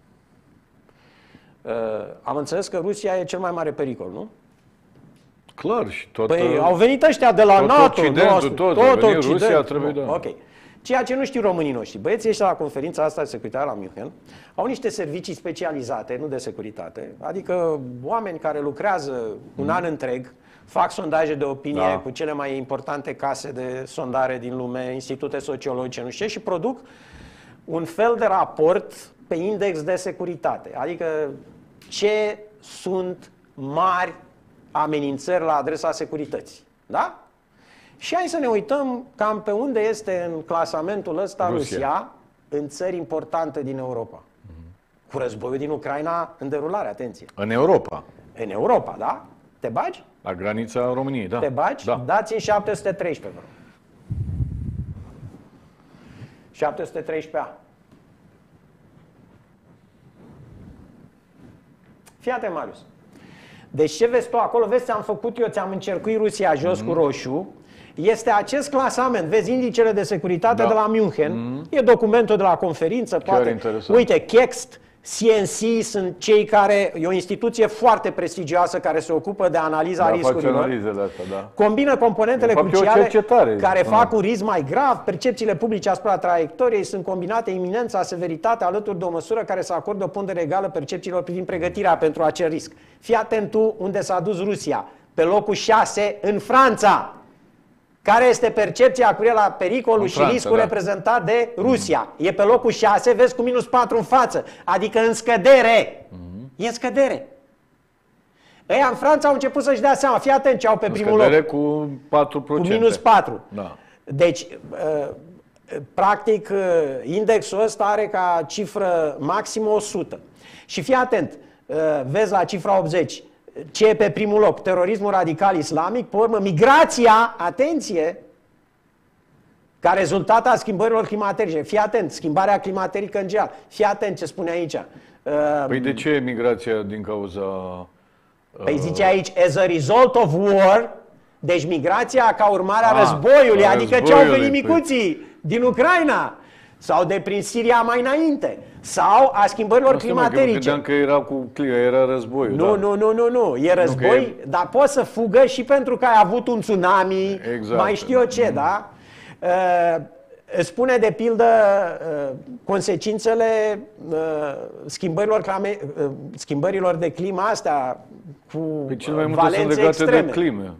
Uh, am înțeles că Rusia e cel mai mare pericol, nu? Clar, și tot... Păi au venit ăștia de la tot NATO, Occidentul, nostru, tot, tot a venit Occidentul. Rusia, trebuie, da. Ok. Ceea ce nu știu românii noștri, băieții ăștia la conferința asta de securitate la München au niște servicii specializate, nu de securitate, adică oameni care lucrează un an întreg, fac sondaje de opinie Da. cu cele mai importante case de sondare din lume, institute sociologice, nu știu ce, și produc un fel de raport pe index de securitate. Adică ce sunt mari amenințări la adresa securității. Da? Și hai să ne uităm cam pe unde este în clasamentul ăsta Rusia, Rusia în țări importante din Europa. Cu războiul din Ucraina în derulare, atenție. În Europa. În Europa, da? Te bagi? La granița României, da. Te bagi? Da. Dați-mi șapte sute treisprezece, vă rog. șapte sute treisprezece A. Fii atent, Marius. Deci ce vezi tu acolo? Vezi, ți-am făcut eu, ți-am încercuit Rusia jos mm-hmm. cu roșu. Este acest clasament. Vezi indicele de securitate Da. de la München. Mhm. E documentul de la conferință. Poate. interesant. Uite, Kext, C N C sunt cei care... E o instituție foarte prestigioasă care se ocupă de analiza Da, face riscurilor. analizele astea, da. Combină componentele De fapt, e o cruciale cercetare. care Da. fac un risc mai grav, percepțiile publice asupra traiectoriei, sunt combinate iminența, severitatea, alături de o măsură care să acorde o pondere egală percepțiilor privind pregătirea pentru acel risc. Fii atent tu unde s-a dus Rusia. Pe locul șase în Franța. Care este percepția cu privire la pericolul În și Franța, riscul da. reprezentat de Rusia? Mm-hmm. E pe locul șase, vezi, cu minus patru în față. Adică în scădere. Mm-hmm. E în scădere. Ăia în Franța au început să-și dea seama. Fii atent ce au pe În primul scădere loc. cu patru la sută. Cu minus patru. Da. Deci, uh, practic, uh, indexul ăsta are ca cifră maximă o sută. Și fii atent, uh, vezi la cifra optzeci, ce e pe primul loc? Terorismul radical islamic, pe urmă migrația, atenție, ca rezultat al schimbărilor climaterice. Fii atent, schimbarea climaterică în general. Fii atent ce spune aici. Uh, Păi de ce migrația din cauza... Păi zice aici, as a result of war, deci migrația ca urmare a Ah, războiului, a adică ce au războiului, venit păi. micuții din Ucraina, sau de prin Siria mai înainte, sau a schimbărilor Asta, mă, că eu climaterice. credeam că era cu clia, era războiul. Nu, da. nu, nu, nu, nu, e război, Nu, că dar poți să fugă și pentru că ai avut un tsunami, Exact. mai știu eu ce, da? Uh, spune de pildă uh, consecințele uh, schimbărilor, clame, uh, schimbărilor de climă astea cu Păi cel mai uh, multe sunt valențe legate extreme. de climă.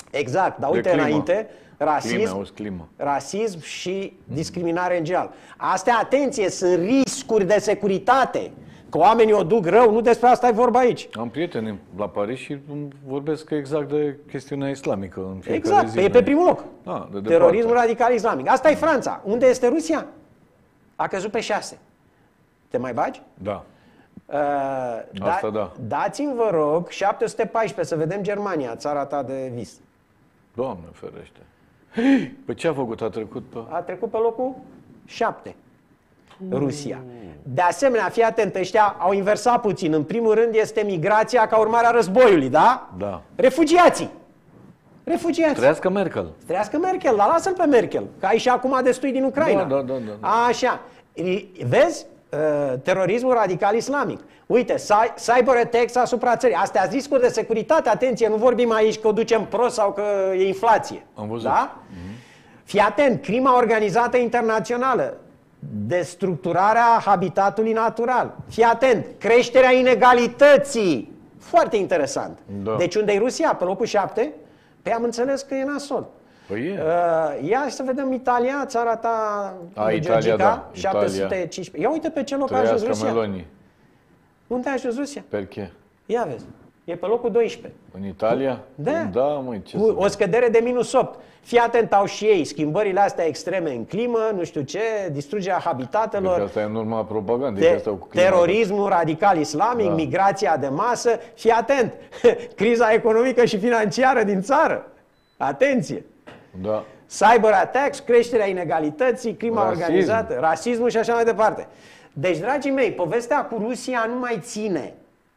Exact, dar De uite climă. înainte, rasism, Clime, auzi, climă. rasism și discriminare în general. Astea, atenție, sunt riscuri de securitate. Că oamenii o duc rău, nu despre asta e vorba aici. Am prieteni la Paris și vorbesc exact de chestiunea islamică în fiecare Exact, zi. e pe primul loc. Ah, de Terorismul radical islamic. Asta e Franța. Unde este Rusia? A căzut pe șase. Te mai bagi? Da. Uh, Asta da. Dați-mi, vă rog, șapte sute paisprezece, să vedem Germania, țara ta de vis. Doamne ferește. Pe ce a făcut? A trecut pe... A trecut pe locul șapte. Rusia. De asemenea, fii atent, ăștia au inversat puțin. În primul rând este migrația ca urmare a războiului, da? Da. Refugiații. Refugiați. Trăiască Merkel. Trăiască Merkel, dar lasă-l pe Merkel, că ai și acum destui din Ucraina. Da, da, da, da, da. Așa. Vezi? Terorismul radical islamic. Uite, cyber attacks asupra țării. Astea sunt riscuri de securitate. Atenție, nu vorbim aici că o ducem prost sau că e inflație. Am văzut. Da? Mm-hmm. Fii atent, crima organizată internațională, destructurarea habitatului natural. Fii atent, creșterea inegalității. Foarte interesant. Da. Deci unde e Rusia? Pe locul șapte? Păi am înțeles că e nasol. Păi e. Uh, ia să vedem Italia, țara ta, A, Georgica, Italia, da. șapte sute cincisprezece. Ia uite pe ce loc a ajuns Trăiască Rusia. Meloni. Unde a ajuns Rusia? Perché? Ia vezi. E pe locul doisprezece. În Italia? Da. Da, măi, ce Cu să... o scădere de minus opt. Fii atent, au și ei schimbările astea extreme în climă, nu știu ce, distrugerea habitatelor. Deci asta e în urma propagandei. Te- Asta cu clima. terorismul radical islamic, Da. migrația de masă. Fii atent, criza economică și financiară din țară. Atenție! Da. Cyber attacks, creșterea inegalității, crima Rasism. organizată, rasismul și așa mai departe. Deci, dragii mei, povestea cu Rusia nu mai ține.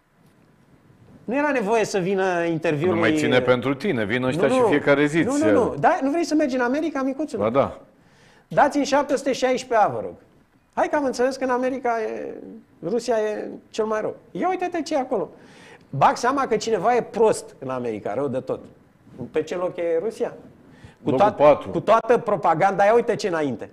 Nu era nevoie să vină interviul Nu mai lui- ține pentru tine, vin ăștia Nu, și nu. fiecare zi. Nu, nu, nu. Da, nu vrei să mergi în America, micuțul? Ba da. Dați-mi șapte sute șaisprezece, vă rog. Hai că am înțeles că în America e, Rusia e cel mai rău. Ia uite-te ce e acolo. Bag seama că cineva e prost în America, rău de tot. Pe ce loc e Rusia? Cu, Locul toat- patru. cu toată propaganda, ia uite ce înainte.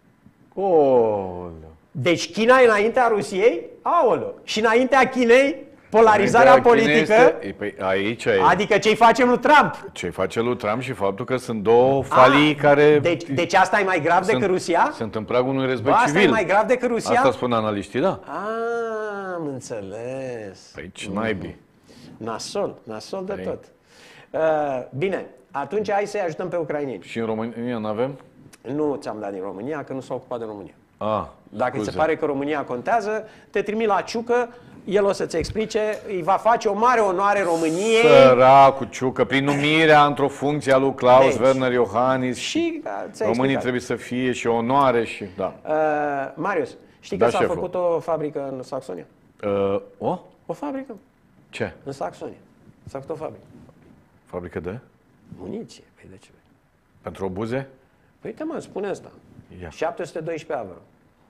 Oh. Deci China e înaintea Rusiei? Aoleu. Și înaintea Chinei, polarizarea Înaintea Chinei politică, este- e, păi, aici e. adică ce-i facem lui Trump. Ce face lui Trump și faptul că sunt două falii care... Deci, deci asta e mai grav sunt, decât Rusia? Sunt în pragul unui război Bă, asta civil. e mai grav decât Rusia? Asta spun analiștii, da. Ah, am înțeles. Păi ce naibii. Nasol, nasol de Păi. tot. Uh, bine, atunci hai să-i ajutăm pe ucraineni. Și în România nu avem? Nu ți-am dat din România, că nu s-a ocupat de România. Ah, Dacă scuze. ți se pare că România contează, te trimit la Ciucă, el o să-ți explice, îi va face o mare onoare României. Săracu Ciucă, prin numirea într-o funcție a lui Klaus Deci. Werner Iohannis. Și da, ți-a Românii explicat. trebuie să fie și onoare și... Da. Uh, Marius, știi Da, că s-a șeful. făcut o fabrică în Saxonia? Uh, o? O fabrică Ce? în Saxonia. S-a făcut o fabrică. Fabrică de? Muniție. Păi de ce? Pentru obuze? Păi uite mă, spune asta. Ia. șapte sute doisprezece avro.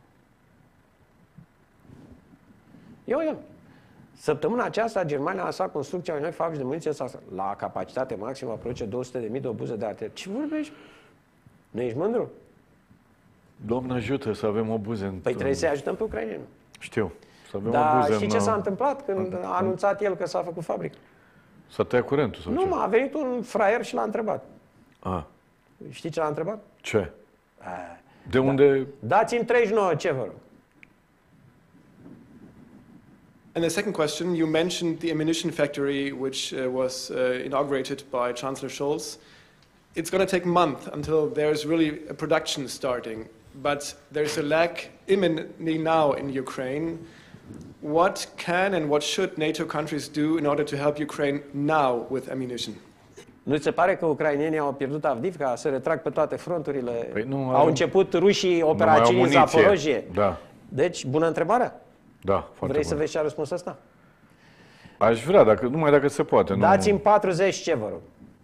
Eu, eu. Săptămâna aceasta, Germania a lăsat construcția unei noi fabrici de muniție la capacitate maximă, aproape două sute de mii de obuze de artilerie. Ce vorbești? Nu ești mândru? Doamne ajută să avem obuze în... Păi trebuie să-i ajutăm pe ucraineni. Știu. Să avem Dar obuze știi în... ce s-a întâmplat când a anunțat el că s-a făcut fabrică? S-a tăiat curentul sau Nu, ce? mă, a venit un fraier și l-a întrebat. A, Știi ce l-a întrebat? ce? A, De unde... dați-mi treizeci și nouă, ce vă rog? And the second question, you mentioned the ammunition factory which uh, was uh, inaugurated by Chancellor Scholz. It's going to take a month until there's really a production starting, but there's a lack imminently now in Ukraine. What can and what should NATO countries do in order to help Ukraine now with ammunition? Nu ți se pare că ucrainenii au pierdut Avdivka, se retrag pe toate fronturile? Păi nu au au- început rușii Nu mai operațiuni au în muniție. Zaporojie. Da, Deci, bună întrebarea. da, foarte Vrei să bun. vezi ce a răspuns ăsta? Aș vrea, dacă, numai dacă se poate. Dați-mi Nu... patruzeci, ce vă rog?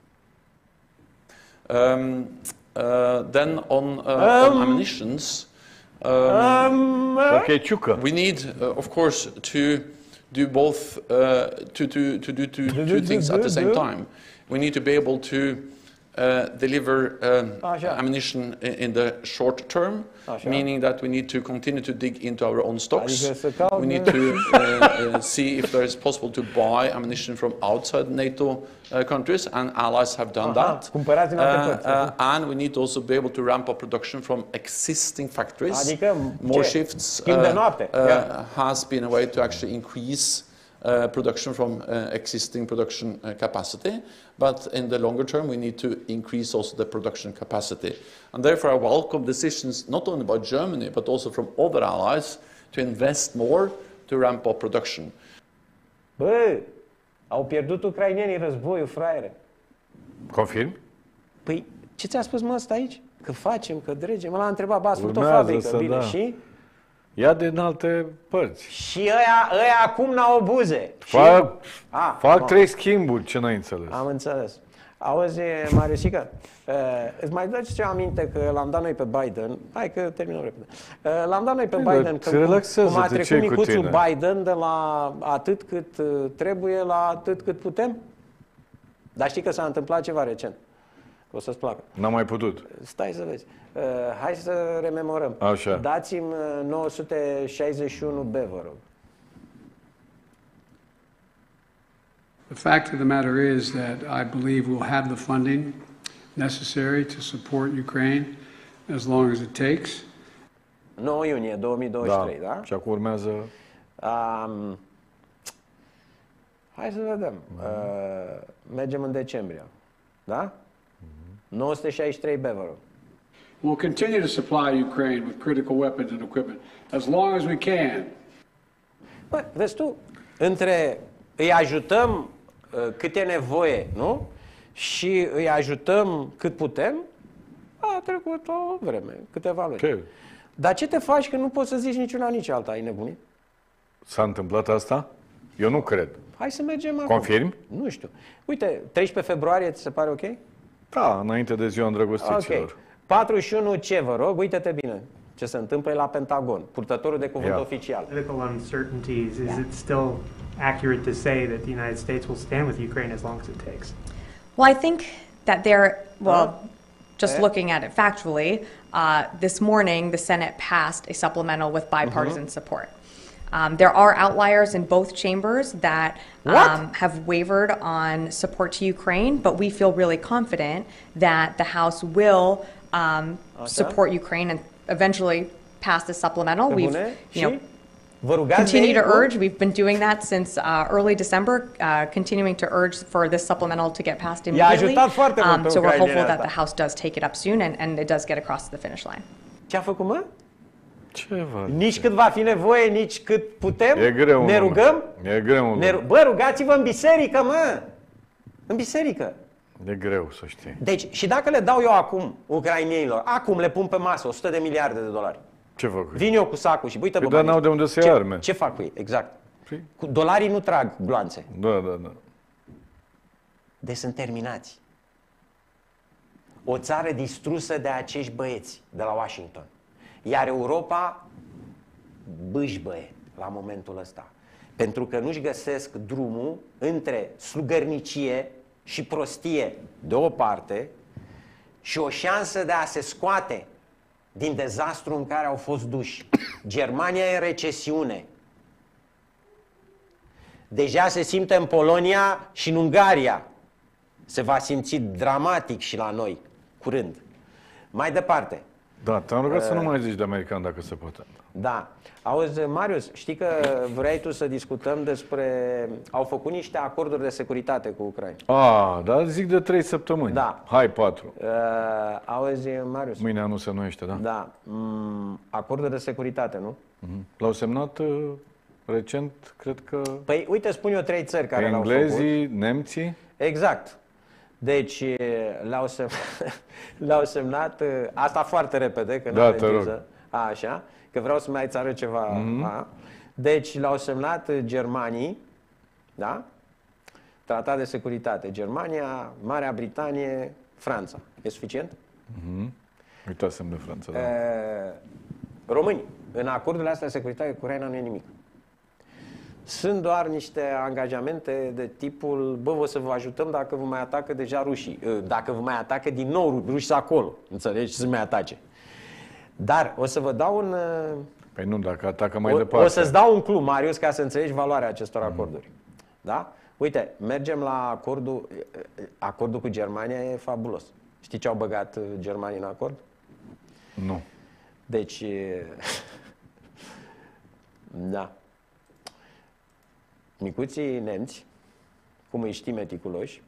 Um, uh, then on, uh, Um, on ammunitions, um, Um, Ok, Ciucă. we need, uh, of course, to do both, uh, to, to, to do two, two things at the same time. We need to be able to uh, deliver um, ammunition in, in the short term, Așa. meaning that we need to continue to dig into our own stocks. Adică să caut, We need to uh, uh, see if there is possible to buy ammunition from outside NATO uh, countries, and allies have done Aha, that. cumpărați din alte Uh, părți. uh, and we need also be able to ramp up production from existing factories. Adică More ce? shifts Schimb de noapte. uh, Yeah. has been a way to actually increase uh, production from uh, existing production uh, capacity, but in the longer term we need to increase also the production capacity. And therefore I welcome decisions not only by Germany but also from other allies to invest more to ramp up production. Bă, au pierdut ucrainenii războiul, fraiere. Confirm? Păi, ce ți-a spus mă ăsta aici? Că facem, că dregem. Mă l-a întrebat, bă, ați făcut o Urmează fabrică, să bine, da. și? Ia din alte părți. Și ăia, ăia acum n-au buze. Fac, Ah, fac bun. trei schimburi, ce n-ai înțeles? Am înțeles. Auzi, Mariusică, uh, îți mai dă ce aminte că l-am dat noi pe Biden, hai că terminăm repede, uh, l-am dat noi pe Bine, Biden, te că cum, relaxează, cum a de trecut ce-i cu micuțul tine? Biden de la atât cât uh, trebuie la atât cât putem? Dar știi că s-a întâmplat ceva recent, că o să-ți placă. N-am mai putut. Stai să vezi. Uh, hai să rememorăm. Așa. Dați-mi uh, nouă sute șaizeci și unu B, vă rog. The fact of the matter is that I believe we'll have the funding necessary to support Ukraine as long as it takes. nouă iunie două mii douăzeci și trei, da? da? Și acum urmează... Um, hai să vedem. Uh, mergem în decembrie, da? nouă sute șaizeci și trei B, vă rog. We'll continue to supply Ukraine with critical weapons and equipment as long as we can. Bă, vezi tu, între îi ajutăm uh, cât e nevoie, nu? Și îi ajutăm cât putem, a trecut o vreme, câteva luni. Ce? Dar ce te faci că nu poți să zici niciuna, nici alta? Ai nebunit? S-a întâmplat asta? Eu nu cred. Hai să mergem acum. Confirmi? Nu știu. Uite, treisprezece februarie, ți se pare ok? Da, înainte de ziua îndrăgostiților. Ok. patruzeci și unu ce, vă rog? Uite-te bine ce se întâmplă la Pentagon, purtătorul de cuvânt Yeah. oficial. Political uncertainties, is it still accurate to say that the United States will stand with Ukraine as long as it takes? Well, I think that there, well, just Eh? looking at it factually, uh, this morning the Senate passed a supplemental with bipartisan Mhm. support. Um, there are outliers in both chambers that What? um, have wavered on support to Ukraine, but we feel really confident that the House will um, Așa. support Ukraine and eventually pass the supplemental. Pe We've, bune? you know, Și vă rugați de continue ei, to nu? urge. We've been doing that since uh, early December, uh, continuing to urge for this supplemental to get passed I-a immediately. ajutat foarte mult pe so we're ucrainenii hopeful that asta. the House does take it up soon and, and it does get across the finish line. Ce a făcut, mă? Ceva. Nici cât va fi nevoie, nici cât putem? E greu. Ne mă. rugăm? E greu. Ne ru- Bă, rugați-vă în biserică, mă! În biserică. E greu, să știi. Deci, și dacă le dau eu acum ucrainienilor, acum le pun pe masă o sută de miliarde de dolari. Ce fac? Vin eu cu sacul și uite, Păi bă, dar banii n-au de unde să ia ce, arme. Ce fac cu ei? Exact. Păi? Cu dolarii nu trag gloanțe. Da, da, da. Deci sunt terminați. O țară distrusă de acești băieți de la Washington. Iar Europa bâșbăie la momentul ăsta. Pentru că nu-și găsesc drumul între slugărnicie și prostie de o parte și o șansă de a se scoate din dezastru în care au fost duși. Germania e în recesiune. Deja se simte în Polonia și în Ungaria. Se va simți dramatic și la noi, curând. Mai departe. Da, te-am rugat să nu Uh, mai zici de american dacă se poate. Da. Auzi, Marius, știi că vrei tu să discutăm despre... Au făcut niște acorduri de securitate cu Ucraina. A, da, zic de trei săptămâni. Da. Hai, patru. Uh, auzi, Marius. Mâine anul se nuiește, da? Da. Mm, acorduri de securitate, nu? Mhm. L-au semnat uh, recent, cred că... Păi, uite, spun eu trei țări care l-au făcut. englezii, nemții. Exact. Deci, le-au semnat, le-au semnat asta foarte repede, că Da, n-am te viză. A, așa, că vreau să mai îți arăt ceva. Mhm. A. Deci, le-au semnat germanii, da? Tratat de securitate. Germania, Marea Britanie, Franța. E suficient? Mhm. Uitasem de Franța, da. E, români, în acordurile astea de securitate cu Ucraina nu e nimic. sunt doar niște angajamente de tipul, bă, o să vă ajutăm dacă vă mai atacă deja rușii, dacă vă mai atacă din nou rușii acolo, înțelegi, să mai atace. Dar o să vă dau un... Păi nu, dacă atacă mai o, departe. O să-ți dau un clue, Marius, ca să înțelegi valoarea acestor acorduri. Da? Uite, mergem la acordul, acordul cu Germania, e fabulos. Știi ce au băgat germanii în acord? Nu. Deci, da. Micuții nemți, cum îi știi meticuloși,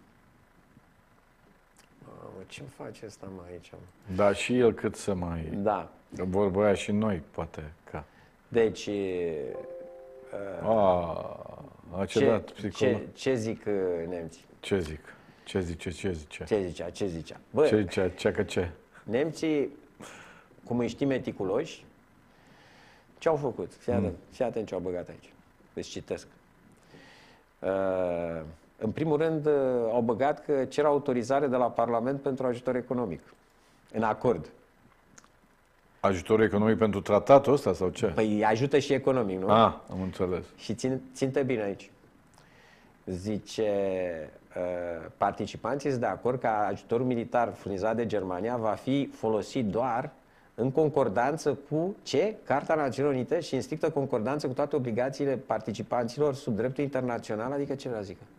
ce-mi face ăsta mai aici? Da, și el cât să mai... Da. Vorbea și noi, poate, ca... Deci... Uh, a, a cedat psiholog. Ce, ce zic uh, nemții? Ce zic? Ce zice? Ce zice? Ce zicea? Ce zicea? Bă, ce zicea? Ce că ce? Nemții, cum îi știi meticuloși, ce au făcut? Fii atent, mm. fii atent ce au băgat aici. Îți citesc. Uh, în primul rând, uh, au băgat că cer autorizare de la Parlament pentru ajutor economic. În acord. Ajutorul economic pentru tratatul ăsta sau ce? Păi ajută și economic, nu? Ah, am înțeles. Și țin, ținte bine aici. Zice, uh, participanții sunt de acord că ajutorul militar furnizat de Germania va fi folosit doar în concordanță cu ce? Carta Națiunilor Unite și în strictă concordanță cu toate obligațiile participanților sub dreptul internațional, adică ce vrea zică?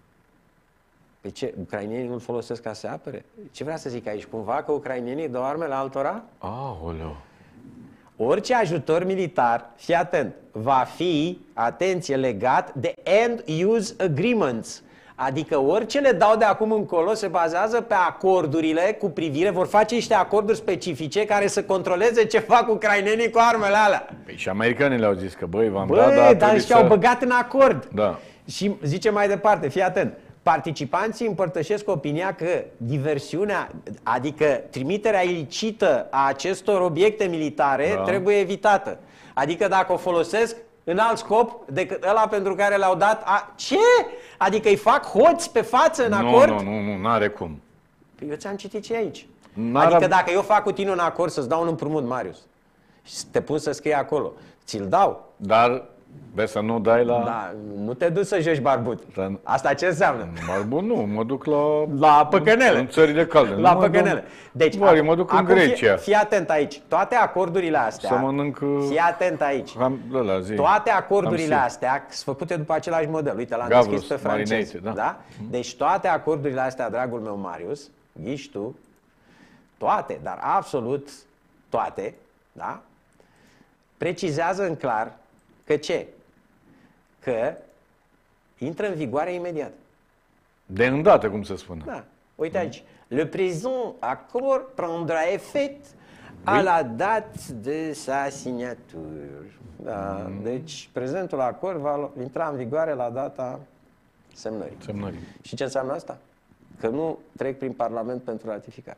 Păi ce, ucrainenii nu-l folosesc ca să se apere? Ce vrea să zic aici? Cumva că ucrainenii dau armele altora? Aoleu! Orice ajutor militar, fii atent, va fi, atenție, legat de end-use agreements. Adică orice le dau de acum încolo se bazează pe acordurile cu privire, vor face niște acorduri specifice care să controleze ce fac ucrainenii cu armele alea. Păi și americanii le-au zis că, băi, v-am Băi, dat, dar dar și să... au băgat în acord. Da. Și zice mai departe, fii atent, participanții împărtășesc opinia că diversiunea, adică trimiterea ilicită a acestor obiecte militare da. trebuie evitată. Adică dacă o folosesc în alt scop decât ăla pentru care le-au dat... A... Ce? Adică îi fac hoți pe față în nu, acord? Nu, nu, nu, n-are cum. Păi eu ți-am citit ce aici. Adică dacă eu fac cu tine un acord să-ți dau un împrumut, Marius, și te pun să scrii acolo, ți-l dau. Dar... Vezi să nu dai la... Da, nu te duci să joci barbut. Asta ce înseamnă? Barbut nu, mă duc la... La păcănele. În țările calde. La nu păcănele. Deci, Bari, mă duc în Grecia. Fii, fii atent aici. Toate acordurile astea... Să mănânc... Fii atent aici. Am, ăla, zi. Toate acordurile astea sunt făcute după același model. Uite, l-am Gavros, deschis pe francez. da? Da? Deci toate acordurile astea, dragul meu Marius, ghiși tu, toate, dar absolut toate, da? Precizează în clar că ce? Că intră în vigoare imediat. De îndată, cum se spune. Da. Uite aici. Le présent accord prendra effet à la date de sa signature. Da. Mm. Deci, prezentul acord va intra în vigoare la data semnării. Semnării. Și ce înseamnă asta? Că nu trec prin Parlament pentru ratificare.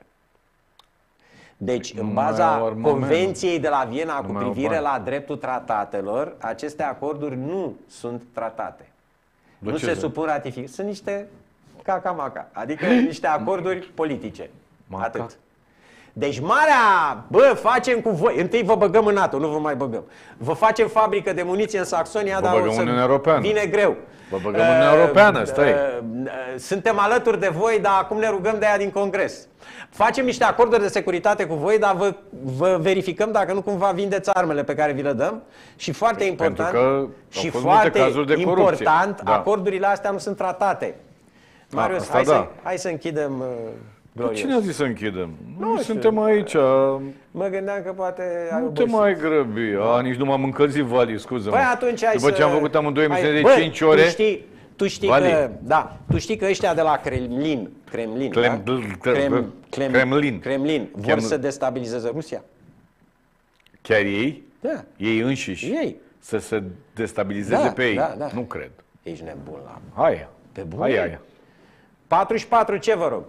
Deci, în baza Convenției de la Viena cu privire la dreptul tratatelor, aceste acorduri nu sunt tratate. De nu ce se de? supun ratificării. Sunt niște caca-maca, adică niște acorduri politice. Maca. Atât. Deci marea, bă, facem cu voi, întâi vă băgăm în NATO, nu vă mai băgăm. Vă facem fabrică de muniție în Saxonia, dar o să vine greu. Vă băgăm în Uniunea Europeană, stai. Suntem alături de voi, dar acum ne rugăm de aia din Congres. Facem niște acorduri de securitate cu voi, dar vă, vă verificăm dacă nu cumva vindeți armele pe care vi le dăm. Și foarte important, și foarte important, da. acordurile astea nu sunt tratate. Marius, da, hai, da. să, hai să închidem... Uh, glorios. Cine a zis să închidem? Nu Noi știu. suntem aici. Mă gândeam că poate ai Nu te obosit. mai grăbi. A, nici nu m-am încălzit, Vali, scuză-mă. Păi atunci hai După să... ce am făcut amândoi emisiuni de Bă, cinci ore... Tu știi, tu știi Vali. că... Da, tu știi că ăștia de la Kremlin, Kremlin, Krem- da? Krem- Krem- Kremlin. Kremlin vor Kremlin. să destabilizeze Rusia. Chiar ei? Da. Ei înșiși? Ei. Să se destabilizeze Da, pe ei? da, da. Nu cred. Ești nebun la... Hai. Pe bune? Hai, hai. patruzeci și patru, ce vă rog?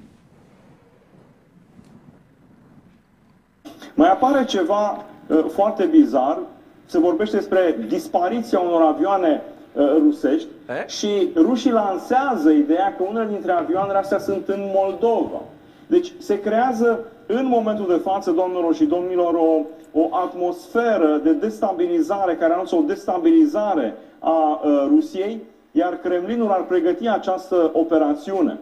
Mai apare ceva uh, foarte bizar, se vorbește despre dispariția unor avioane uh, rusești e? și rușii lansează ideea că unele dintre avioanele astea sunt în Moldova. Deci se creează în momentul de față, doamnelor și domnilor, o, o atmosferă de destabilizare care anunță o destabilizare a uh, Rusiei, iar Kremlinul ar pregăti această operațiune.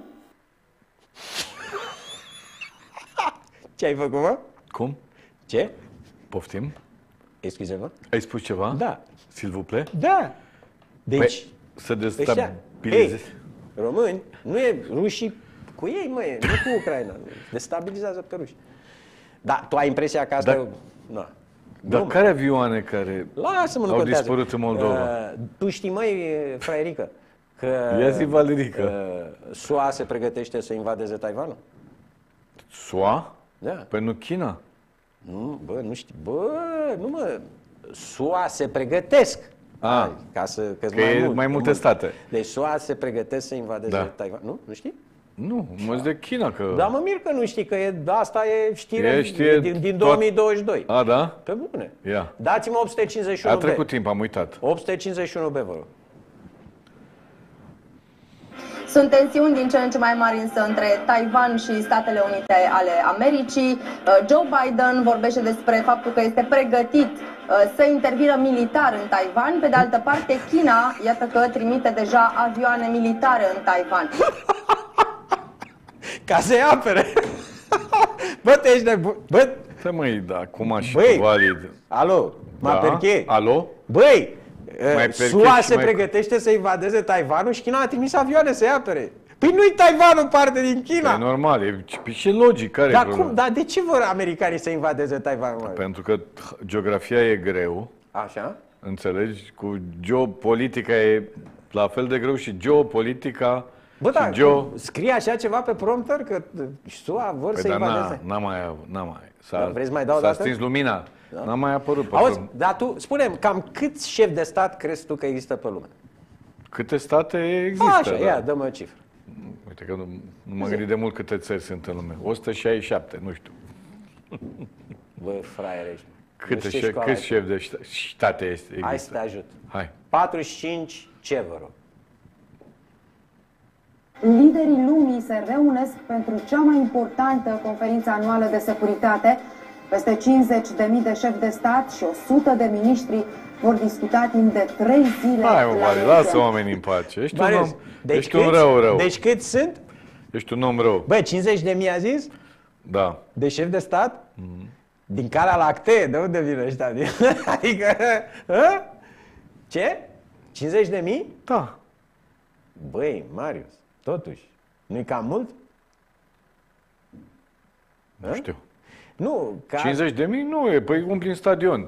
Ce ai făcut, mă? Cum? Ce? Poftim? Excuse-mă? Ai spus ceva? Da. S'il vous plaît? Da. Deci, păi, să destabilizezi. Hey, români, nu e rușii cu ei, mă, nu cu Ucraina. Destabilizează pe ruși. Da, tu ai impresia că asta Da. e... Na. Dar Nu, care avioane care Lasă-mă, nu au contează. dispărut în Moldova? Uh, tu știi, măi, fraierică, că Ia zi, Valerică. uh, S U A se pregătește să invadeze Taiwanul? S U A? Da. Păi nu China? Nu, bă, nu știi. Bă, nu mă... S U A se pregătesc. A, Hai, ca să, că că e mult, mai multe mult. state. Deci S U A se pregătesc să invadeze Da. Taiwan. Nu? Nu știi? Nu, mă zic de China că... Da, mă mir că nu știi, că e, asta e știre E știre din, din tot- două mii douăzeci și doi. A, da? Pe bune. Ia. Dați-mă opt sute cincizeci și unu A B. trecut timp, am uitat. opt sute cincizeci și unu B, vă rog. Sunt tensiuni din ce în ce mai mari însă între Taiwan și Statele Unite ale Americii. Joe Biden vorbește despre faptul că este pregătit să intervină militar în Taiwan. Pe de altă parte, China, iată că trimite deja avioane militare în Taiwan. Ca să-i apere. Bă, te ești nebun. Bă, Să măi, da, cum și Băi, cu valid. alo, ma Da? perché? Alo? Băi, Mai S perché U A și se mai- pregătește să invadeze Taiwanul și China a trimis avioane să-i apere. Păi nu-i Taiwanul parte din China. E normal, e și logic. Care Dar e problema? cum? Dar de ce vor americanii să invadeze Taiwanul? mă? Pentru că geografia e greu, Așa? înțelegi? Cu geopolitica e la fel de greu și geopolitica Bă, și dar geo... scrie așa ceva pe prompter că S U A vor Păi să dar invadeze? n-a, n-a mai, n-a mai. S-a, Da, vrei să mai dau o s-a dată? stins lumina. Da. N-a mai apărut pe Auzi, prom- dar tu, spune-mi, cam câți șefi de stat crezi tu că există pe lume? Câte state există? Așa, da. ia, dă-mă o cifră. Uite că nu, nu mă gândit de mult câte țări sunt în lume. o sută șaizeci și șapte, nu știu. Bă, fraiere ești. Câte Nu știi șef, școala câți ai. șefi de șta- state este, există? Hai să te ajut. Hai. patruzeci și cinci ce, vă rog? Liderii lumii se reunesc pentru cea mai importantă conferință anuală de securitate. Peste cincizeci de mii de șefi de stat și o sută de miniștri vor discuta timp de trei zile. Hai, mă, la Mari, New lasă York. oamenii în pace. Ești un Marius, om, deci ești un câți? rău, rău. Deci câți sunt? Ești un om rău. Băi, cincizeci de mii a zis? Da. De șef de stat? Din Calea Lactee, de unde vine ăștia? Din- Adică, hă? Ce? cincizeci de mii? Da. Băi, Marius, totuși, nu-i cam mult? Nu știu. Nu, ca... cincizeci de mii nu e, păi umpli în stadion.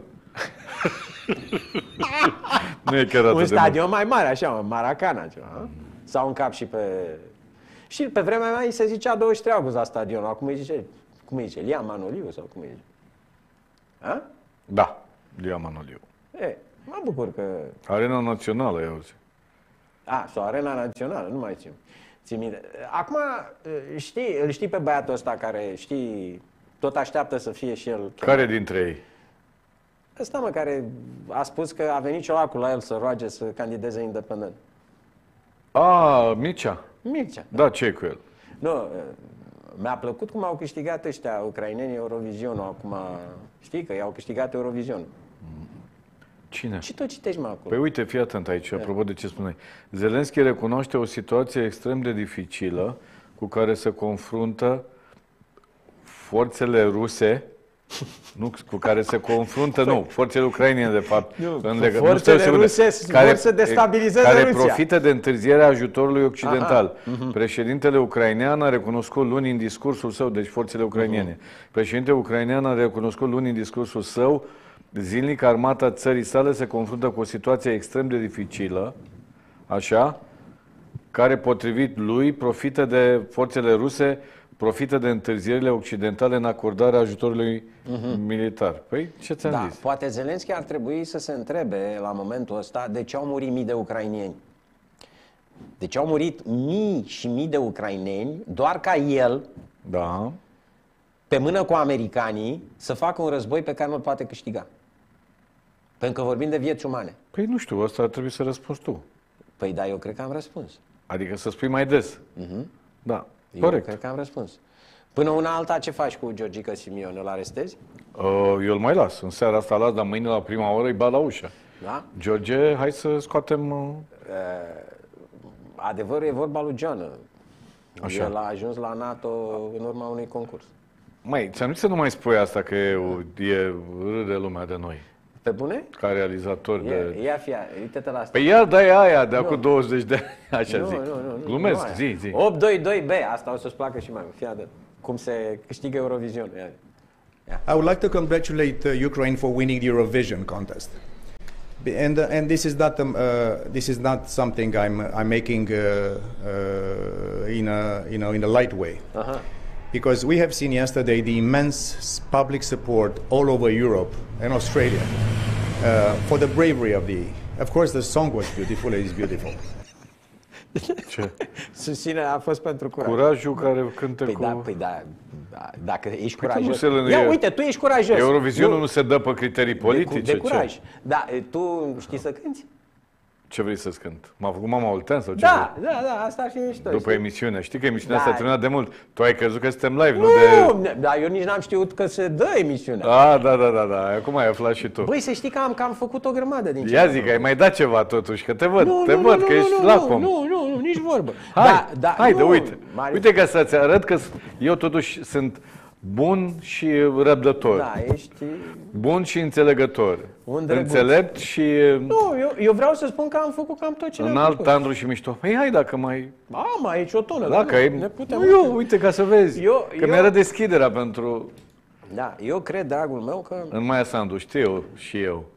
Nu e chiar atât Un de stadion mai mare, așa, mă, Maracana, ceva, hă? Sau un cap și pe... Și pe vremea mea îi se zicea douăzeci și trei august la stadionul, acum îi zice, cum îi zice, Lia Manoliu sau cum îi zice? Ha? mult. Da, Lia Manoliu. E, mă bucur că... Arena Națională, eu zic. A, sau Arena Națională, nu mai țin. Țin minte. Acum, știi, îl știi pe băiatul ăsta care, știi, tot așteaptă să fie și el... Care dintre ei? Ăsta, mă, care a spus că a venit Ciolacul la el să roage să candideze independent. A, Mircea. Mircea. Da, ce e cu el? Nu, mi-a plăcut cum au câștigat ăștia ucrainenii Eurovizionul acum. Știi că i-au câștigat Eurovizionul. Cine? Și tot citești, mă, acolo. Păi uite, fii atent aici, apropo de ce spuneai. Zelenski recunoaște o situație extrem de dificilă cu care se confruntă forțele ruse, nu, cu care se confruntă, nu, forțele ucrainene, de fapt. Nu, în legă- forțele nu, stai o secundă. ruse vor să destabilizeze care Rusia. profită de întârzierea ajutorului occidental. Aha, mhm. Președintele ucrainean a recunoscut luni în discursul său, deci forțele ucrainene, președintele ucrainean a recunoscut luni în discursul său zilnic că armata țării sale se confruntă cu o situație extrem de dificilă, așa, care, potrivit lui, profită de forțele ruse, profită de întârzierile occidentale în acordarea ajutorului Mhm. militar. Păi, ce ți-am Da, zis? poate Zelenski ar trebui să se întrebe la momentul ăsta de ce au murit mii de ucraineni. De ce au murit mii și mii de ucraineni doar ca el, da, pe mână cu americanii, să facă un război pe care nu-l poate câștiga. Pentru că vorbim de vieți umane. Păi nu știu, asta ar trebui să răspunzi tu. Păi da, eu cred că am răspuns. Adică să spui mai des. Mhm. Da, Eu corect. cred că am răspuns. Până una alta, ce faci cu Georgica Simion? Îl arestezi? Uh, eu îl mai las. În seara asta las, dar mâine la prima oră îi bat la ușă. Da? George, hai să scoatem... Uh... Adevărul e vorba lui John. Așa. El a ajuns la NATO în urma unui concurs. Măi, ți-am zis să nu mai spui asta, că e, e râde lumea de noi. Pe bune? Ca realizator Ia, de... ia fia, uite-te la asta. Păi ia dai aia de acum Nu. douăzeci de ani, așa Nu, zic. nu, nu, nu, Glumesc, nu aia. zi, zi. opt doi doi B, asta o să-ți placă și mai mult. Fii atent. Cum se câștigă Eurovision. Ia. I would like to congratulate uh, Ukraine for winning the Eurovision contest. And, uh, and this is not um, uh, this is not something I'm I'm making uh, uh, in a you know in a light way, uh-huh. because we have seen yesterday the immense public support all over Europe and Australia uh, for the bravery of the. Of course, the song was beautiful. It is beautiful. Ce? Susținerea a fost pentru curaj. Curajul care cântă păi cu... Da, păi da, da, dacă ești Păi curajos... nu se- Ia e- uite, tu ești curajos. Eurovizionul Nu- nu se dă pe criterii politice? De, cu- de curaj. Ce? Da, e, tu știi să cânti? Ce vrei să-ți cânt? M-a făcut Mama Oltean sau ce Da, vrei? da, da, asta ar fi mișto. După știi? emisiune. Știi că emisiunea Da. asta a terminat de mult. Tu ai crezut că suntem live, nu, Nu, de... ne- dar eu nici n-am știut că se dă emisiunea. Ah, da, da, da, da. Acum ai aflat și tu. Băi, să știi că am, că am făcut o grămadă din ce Ia am zic, făcut. ai mai dat ceva totuși, că te văd, Nu, te nu, văd, nu, că nu, ești nu, lacom. Nu, nu, nu, nici vorbă. Hai, Da, da, haide, nu, uite. Marius. Uite ca să-ți arăt că eu totuși sunt bun și răbdător. Da, ești... Bun și înțelegător. Un drăguț. Înțelept și Nu, eu, eu vreau să spun că am făcut cam tot ce ne-am înalt, făcut. tandru și mișto. Păi hai dacă mai... Am aici o tonă. Dacă da, ai... ne putem... Nu, eu, uite ca să vezi. Eu- că eu- mi-arăt deschiderea pentru... Da, eu cred, dragul meu, că... În Maia Sandu, știu și eu.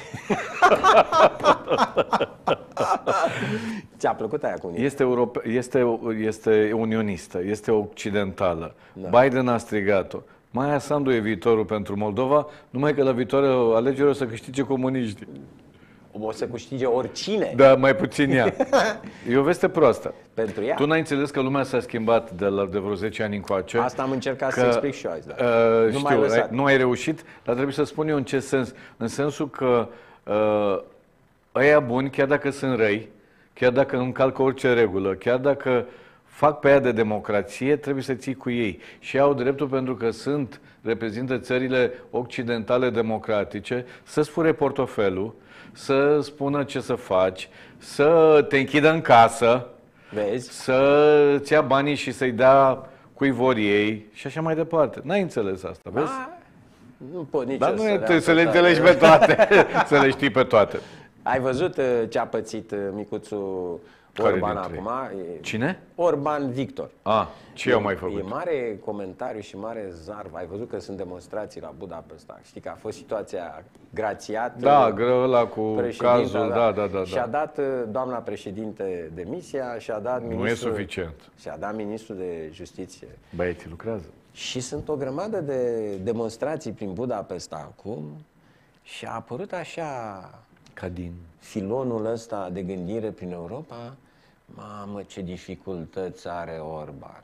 Ți-a plăcut aia cu unii? Este, europe, este, este unionistă, este occidentală. Da. Biden a strigat-o. Maia Sandu e viitorul pentru Moldova, numai că la viitoarea alegere o să câștige comuniștii. O să câștige oricine. Da, mai puțin ea. E o veste proastă. Pentru ea. Tu n-ai înțeles că lumea s-a schimbat de, la, de vreo zece ani încoace? Asta am încercat că, să explic și eu azi, da. Uh, Nu știu, m-ai lăsat. ai, nu ai reușit, dar trebuie să spun eu în ce sens. În sensul că uh, ăia buni, chiar dacă sunt răi, chiar dacă încalcă orice regulă, chiar dacă fac pe ea de democrație, trebuie să ții cu ei. Și au dreptul, pentru că sunt, reprezintă țările occidentale democratice, să-ți fure portofelul, să spună ce să faci, să te închidă în casă, Vezi? să-ți ia banii și să-i dea cui vor ei și așa mai departe. N-ai înțeles asta, vezi? A, nu pot nici Dar eu nu să e, le trebuie să le am înțelegi pe toate, să le știi pe toate. Ai văzut uh, ce a pățit uh, micuțul Care Orban dintre ei? acum? E- Cine? Orban Victor. A, ce au mai făcut? E mare comentariu și mare zarvă. Ai văzut că sunt demonstrații la Budapesta. Știi că a fost situația grațiat. Da, uh, greu ăla cu președinta, cazul, da, da, da. Și-a da. dat uh, doamna președinte demisia, și-a dat Nu e ministrul... suficient. Și-a dat ministrul de justiție. Băieții lucrează. Și sunt o grămadă de demonstrații prin Budapesta acum și a apărut așa Ca din... filonul ăsta de gândire prin Europa. Mamă, ce dificultăți are Orban.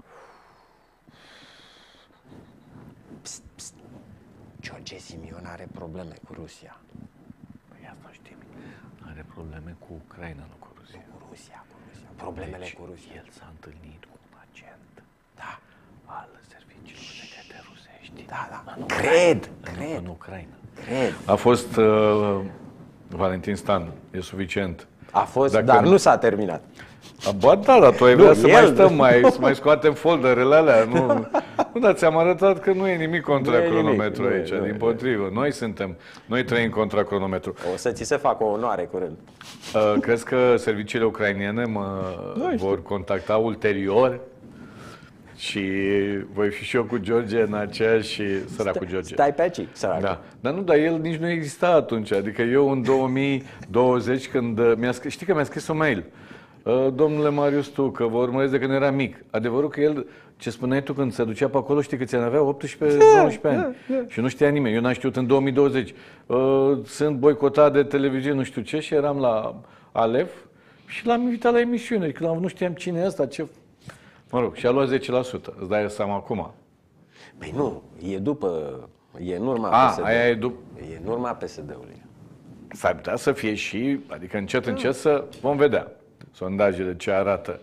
Pst, pst. George Simion are probleme cu Rusia. Păi asta știm. Are probleme cu Ucraina, nu cu Rusia. Cu Rusia, cu Rusia. Problemele Deci, cu Rusia. el s-a întâlnit cu un agent Da. al serviciilor secrete rusești. Da, da. În Cred, Ucraina. cred. În Ucraina. Cred. A fost uh, Valentin Stan, e suficient. A fost, Dacă- dar nu s-a terminat. A, ba da, dar tu ai vrea Nu, să el- mai stăm, mai, să mai scoatem folderele alea. Nu, nu, dar ți-am arătat că nu e nimic contra Nu e nimic, cronometru nu e, aici, nu e, din potrivă. Noi suntem, noi trăim contra cronometru. O să ți se facă o onoare curând. Uh, crezi că serviciile ucrainene mă vor contacta ulterior? Și voi fi și eu cu George în aceeași și săra cu George. Stai pe aici, săracu. Da. Dar nu, dar el nici nu exista atunci. Adică eu în două mii douăzeci, când uh, mi-a scris, știi că mi-a scris un mail. Uh, Domnule Marius, tu, că vă urmăresc de când era mic. Adevărul că el, ce spuneai tu când se ducea pe acolo, știi că ți avea optsprezece nouăsprezece ani. Și nu știa nimeni. Eu n-am știut în două mii douăzeci. Uh, sunt boicotat de televiziune, nu știu ce, și eram la Alef și l-am invitat la emisiune. Că nu știam cine e ăsta, ce... Mă rog, și a luat zece la sută. Îți dai seama acum. Păi nu, e după, e în urma A, P S D. aia e după... E în urma P S D-ului. S-ar putea să fie și, adică încet, încet să vom vedea sondajele ce arată.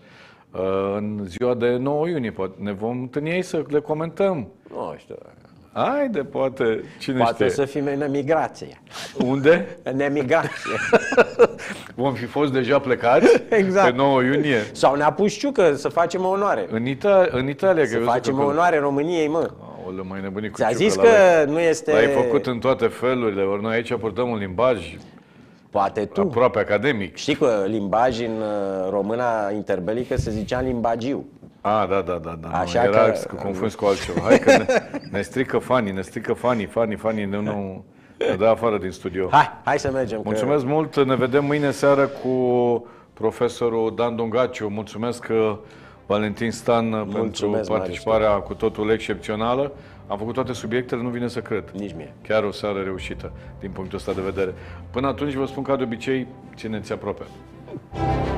în ziua de nouă iunie. Poate ne vom întâlni aici să le comentăm. Nu știu. Haide, poate, cine Poate știe. să fim în emigrație. Unde? În emigrație. Vom fi fost deja plecați exact. pe nouă iunie. Sau ne-a pus Ciucă să facem o onoare. În, Ita- în Italia. Să facem o onoare României, mă. Aoleu, mai nebunit cu Ți-a Ciucă zis la că lecție. nu este... L-ai făcut în toate felurile, ori noi aici purtăm un limbaj Poate tu. aproape academic. Știi că limbaj în uh, româna interbelică se zicea limbagiu. Ah, da, da, da, da. Așa nu, era că- că confuz cu altceva. Hai că ne, ne strică fanii, ne strică fanii, fanii, fanii, nu, nu, ne dă afară din studio. Hai, hai să mergem. Mulțumesc că... mult, ne vedem mâine seară cu profesorul Dan Dungaciu. Mulțumesc că Valentin Stan pentru participarea cu totul excepțională. Am făcut toate subiectele, nu vine să cred. Nici mie. Chiar o seară reușită din punctul ăsta de vedere. Până atunci vă spun ca de obicei, țineți aproape.